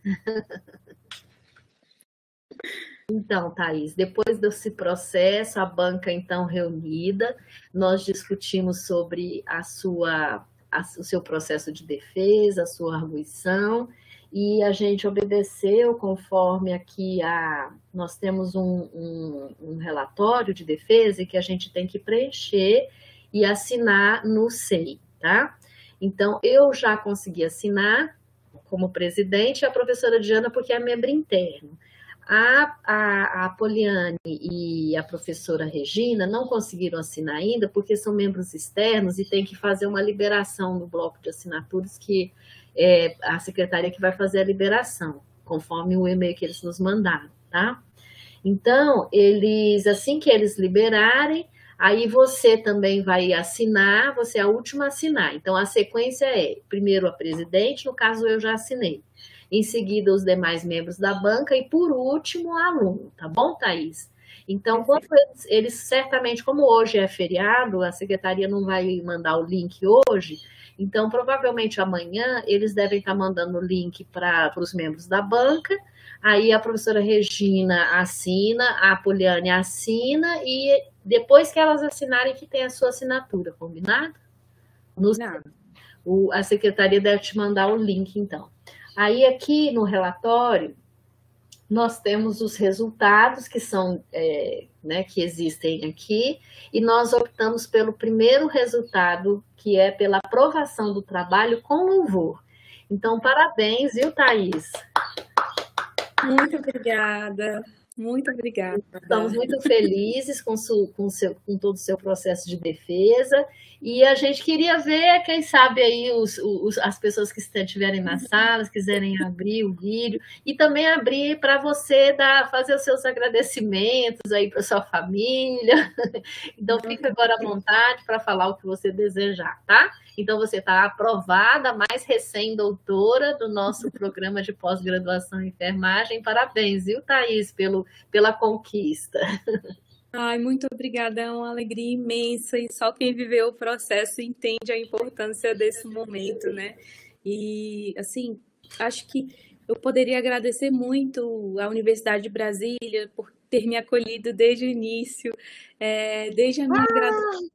Então, Thaís, depois desse processo, a banca então reunida, nós discutimos sobre a sua, a, o seu processo de defesa, a sua arguição, e a gente obedeceu conforme aqui a, nós temos um, um, um relatório de defesa que a gente tem que preencher e assinar no S E I, tá? Então, eu já consegui assinar como presidente, a professora Diana, porque é membro interno. A, a, a Poliane e a professora Regina não conseguiram assinar ainda, porque são membros externos e tem que fazer uma liberação no bloco de assinaturas, que é a secretaria que vai fazer a liberação, conforme o e-mail que eles nos mandaram, tá? Então, eles, assim que eles liberarem, aí você também vai assinar, você é a última a assinar. Então, a sequência é, primeiro a presidente, no caso eu já assinei. Em seguida, os demais membros da banca e, por último, o aluno, tá bom, Thaís? Então, quando eles, eles, certamente, como hoje é feriado, a secretaria não vai mandar o link hoje, então, provavelmente amanhã, eles devem estar mandando o link para os membros da banca, aí a professora Regina assina, a Poliane assina, e depois que elas assinarem, que tem a sua assinatura, combinado? No, o, a secretaria deve te mandar o link, então. Aí, aqui no relatório, nós temos os resultados que são, é, né, que existem aqui, e nós optamos pelo primeiro resultado, que é pela aprovação do trabalho com louvor. Então, parabéns, viu, Thaís? Muito obrigada, muito obrigada. Estamos muito felizes com, su, com, seu, com todo o seu processo de defesa, e a gente queria ver, quem sabe, aí os, os, as pessoas que estiverem nas salas, quiserem abrir o vídeo, e também abrir para você dar, fazer os seus agradecimentos aí para sua família. Então, fica agora à vontade para falar o que você desejar, tá? Então, você está aprovada, mais recém-doutora do nosso programa de pós-graduação em enfermagem. Parabéns, viu, Thaís, pelo, pela conquista. Ai, muito obrigada, é uma alegria imensa, e só quem viveu o processo entende a importância desse momento, né? E, assim, acho que eu poderia agradecer muito à Universidade de Brasília por ter me acolhido desde o início, é, desde a minha ah! graduação.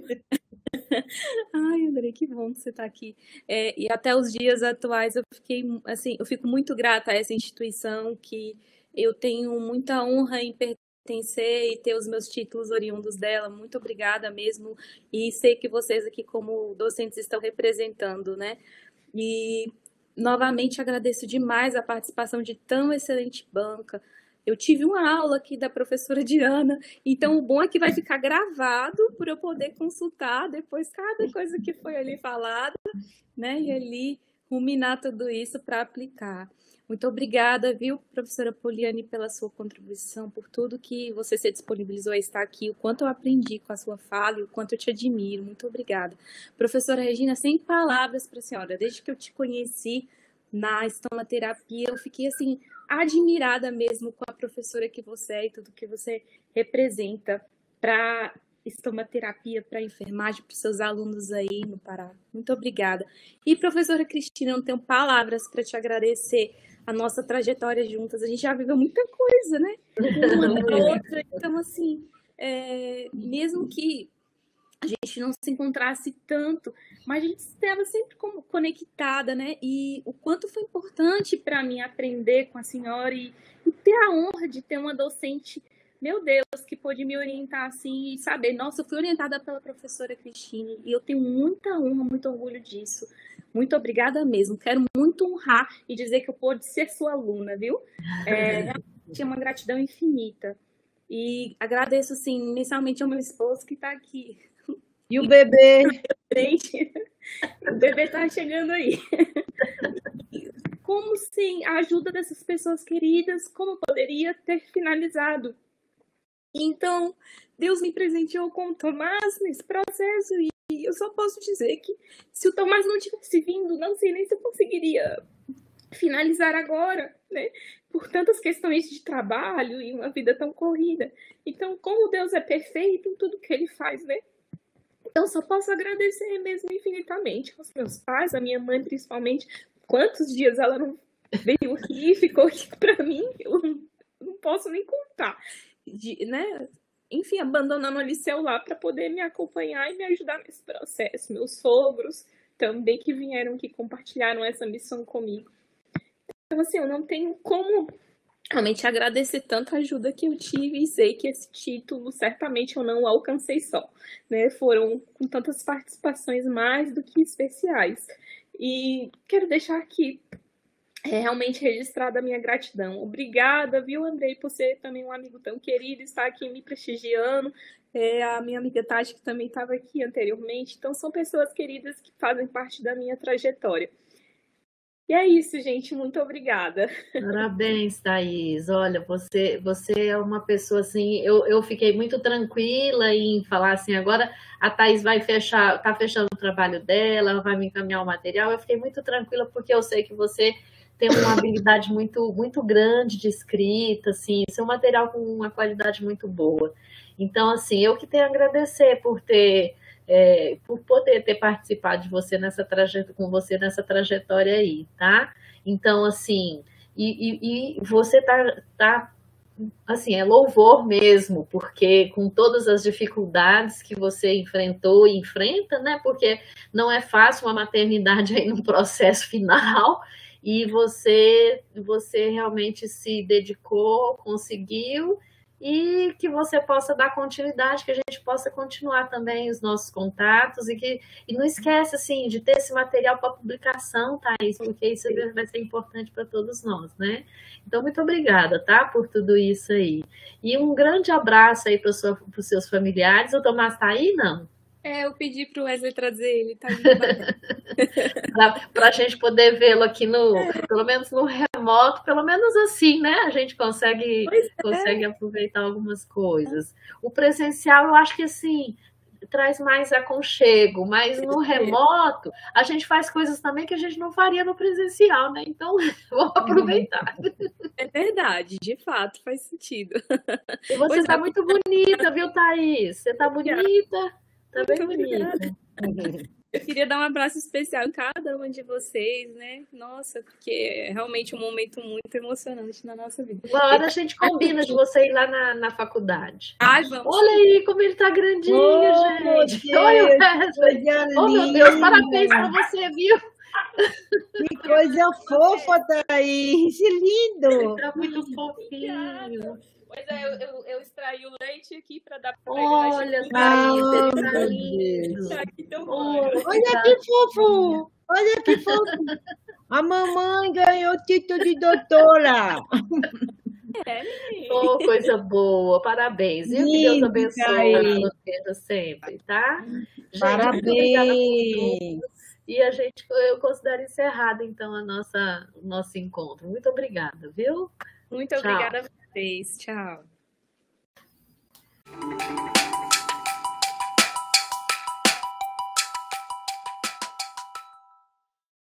Ai, André, que bom que você está aqui. É, e até os dias atuais eu fiquei, assim, eu fico muito grata a essa instituição, que eu tenho muita honra em pertencer e ter os meus títulos oriundos dela. Muito obrigada mesmo, e sei que vocês aqui como docentes estão representando, né? E novamente agradeço demais a participação de tão excelente banca. Eu tive uma aula aqui da professora Diana, então o bom é que vai ficar gravado para eu poder consultar depois cada coisa que foi ali falada, né? E ali ruminar tudo isso para aplicar. Muito obrigada, viu, professora Poliane, pela sua contribuição, por tudo que você se disponibilizou a estar aqui, o quanto eu aprendi com a sua fala e o quanto eu te admiro. Muito obrigada. Professora Regina, sem palavras para a senhora, desde que eu te conheci na estomaterapia, eu fiquei, assim, admirada mesmo com a professora que você é e tudo que você representa para estomaterapia, para enfermagem, para os seus alunos aí no Pará. Muito obrigada. E, professora Cristina, eu não tenho palavras para te agradecer a nossa trajetória juntas. A gente já viveu muita coisa, né? Uma da outra. Então, assim, é, mesmo que a gente não se encontrasse tanto, mas a gente estava sempre como conectada, né? E o quanto foi importante para mim aprender com a senhora e, e ter a honra de ter uma docente, meu Deus, que pôde me orientar assim e saber, nossa, eu fui orientada pela professora Cristine e eu tenho muita honra, muito orgulho disso. Muito obrigada mesmo. Quero muito honrar e dizer que eu pude ser sua aluna, viu? É, realmente é uma gratidão infinita. E agradeço, assim, inicialmente ao meu esposo que está aqui. E o bebê? O bebê está chegando aí. Como sem a ajuda dessas pessoas queridas, como poderia ter finalizado? Então, Deus me presenteou com o Tomás nesse processo e eu só posso dizer que se o Tomás não tivesse vindo, não sei nem se eu conseguiria finalizar agora, né? Por tantas questões de trabalho e uma vida tão corrida. Então, como Deus é perfeito em tudo que Ele faz, né? Então, só posso agradecer mesmo infinitamente aos meus pais, a minha mãe principalmente. Quantos dias ela não veio aqui e ficou aqui para mim, eu não, não posso nem contar. De, né? Enfim, abandonando o liceu lá para poder me acompanhar e me ajudar nesse processo. Meus sogros também que vieram aqui, compartilharam essa missão comigo. Então, assim, eu não tenho como realmente agradecer tanto a ajuda que eu tive e sei que esse título certamente eu não alcancei só, né? Foram com tantas participações mais do que especiais. E quero deixar aqui é, realmente registrada a minha gratidão. Obrigada, viu, Andrei, por ser também um amigo tão querido, estar aqui me prestigiando. É, a minha amiga Tati, que também estava aqui anteriormente. Então, são pessoas queridas que fazem parte da minha trajetória. E é isso, gente. Muito obrigada. Parabéns, Thaís. Olha, você, você é uma pessoa assim. Eu, eu fiquei muito tranquila em falar assim. Agora a Thaís vai fechar, está fechando o trabalho dela, vai me encaminhar o material. Eu fiquei muito tranquila porque eu sei que você tem uma habilidade muito, muito grande de escrita, assim, seu material com uma qualidade muito boa. Então, assim, eu que tenho a agradecer por ter. É, por poder ter participado de você nessa trajetória, com você nessa trajetória aí, tá? Então, assim, e, e, e você tá, tá, assim, é louvor mesmo, porque com todas as dificuldades que você enfrentou e enfrenta, né? Porque não é fácil uma maternidade aí no processo final, e você, você realmente se dedicou, conseguiu, e que você possa dar continuidade, que a gente possa continuar também os nossos contatos e que e não esquece assim de ter esse material para publicação, Thaís, porque isso vai ser importante para todos nós, né? Então, muito obrigada, tá, por tudo isso aí. E um grande abraço aí para os seus familiares. O Tomás está aí, não? É, eu pedi para o Wesley trazer ele, tá para a gente poder vê-lo aqui no, é. pelo menos no remoto, pelo menos assim, né? A gente consegue, é. consegue aproveitar algumas coisas. O presencial, eu acho que assim traz mais aconchego, mas no remoto a gente faz coisas também que a gente não faria no presencial, né? Então, vou aproveitar. É verdade, de fato, faz sentido. E você está é. muito bonita, viu, Thaís? Você está bonita. Tá bem bonita. Eu queria dar um abraço especial em cada uma de vocês, né? Nossa, porque é realmente um momento muito emocionante na nossa vida. Uma hora a gente combina de você ir lá na, na faculdade. Ai, vamos. Olha aí como ele tá grandinho, oh, gente. Deus, olha o Wesley. Oh, meu Deus, parabéns pra você, viu? Que coisa fofa, Thaís. Lindo. Ele tá muito fofinho. Pois é, eu, eu, eu extraí o leite aqui para dar para Olha, Thaís, ele tá lindo. Olha que fofo. Olha que fofo. A mamãe ganhou o título de doutora. É, oh, coisa boa. Parabéns. Viu? Que Deus abençoe você sempre, tá? Gente, parabéns. E a gente, eu considero encerrado, então, a nossa, o nosso encontro. Muito obrigada, viu? Muito Tchau. Obrigada a vocês. Tchau.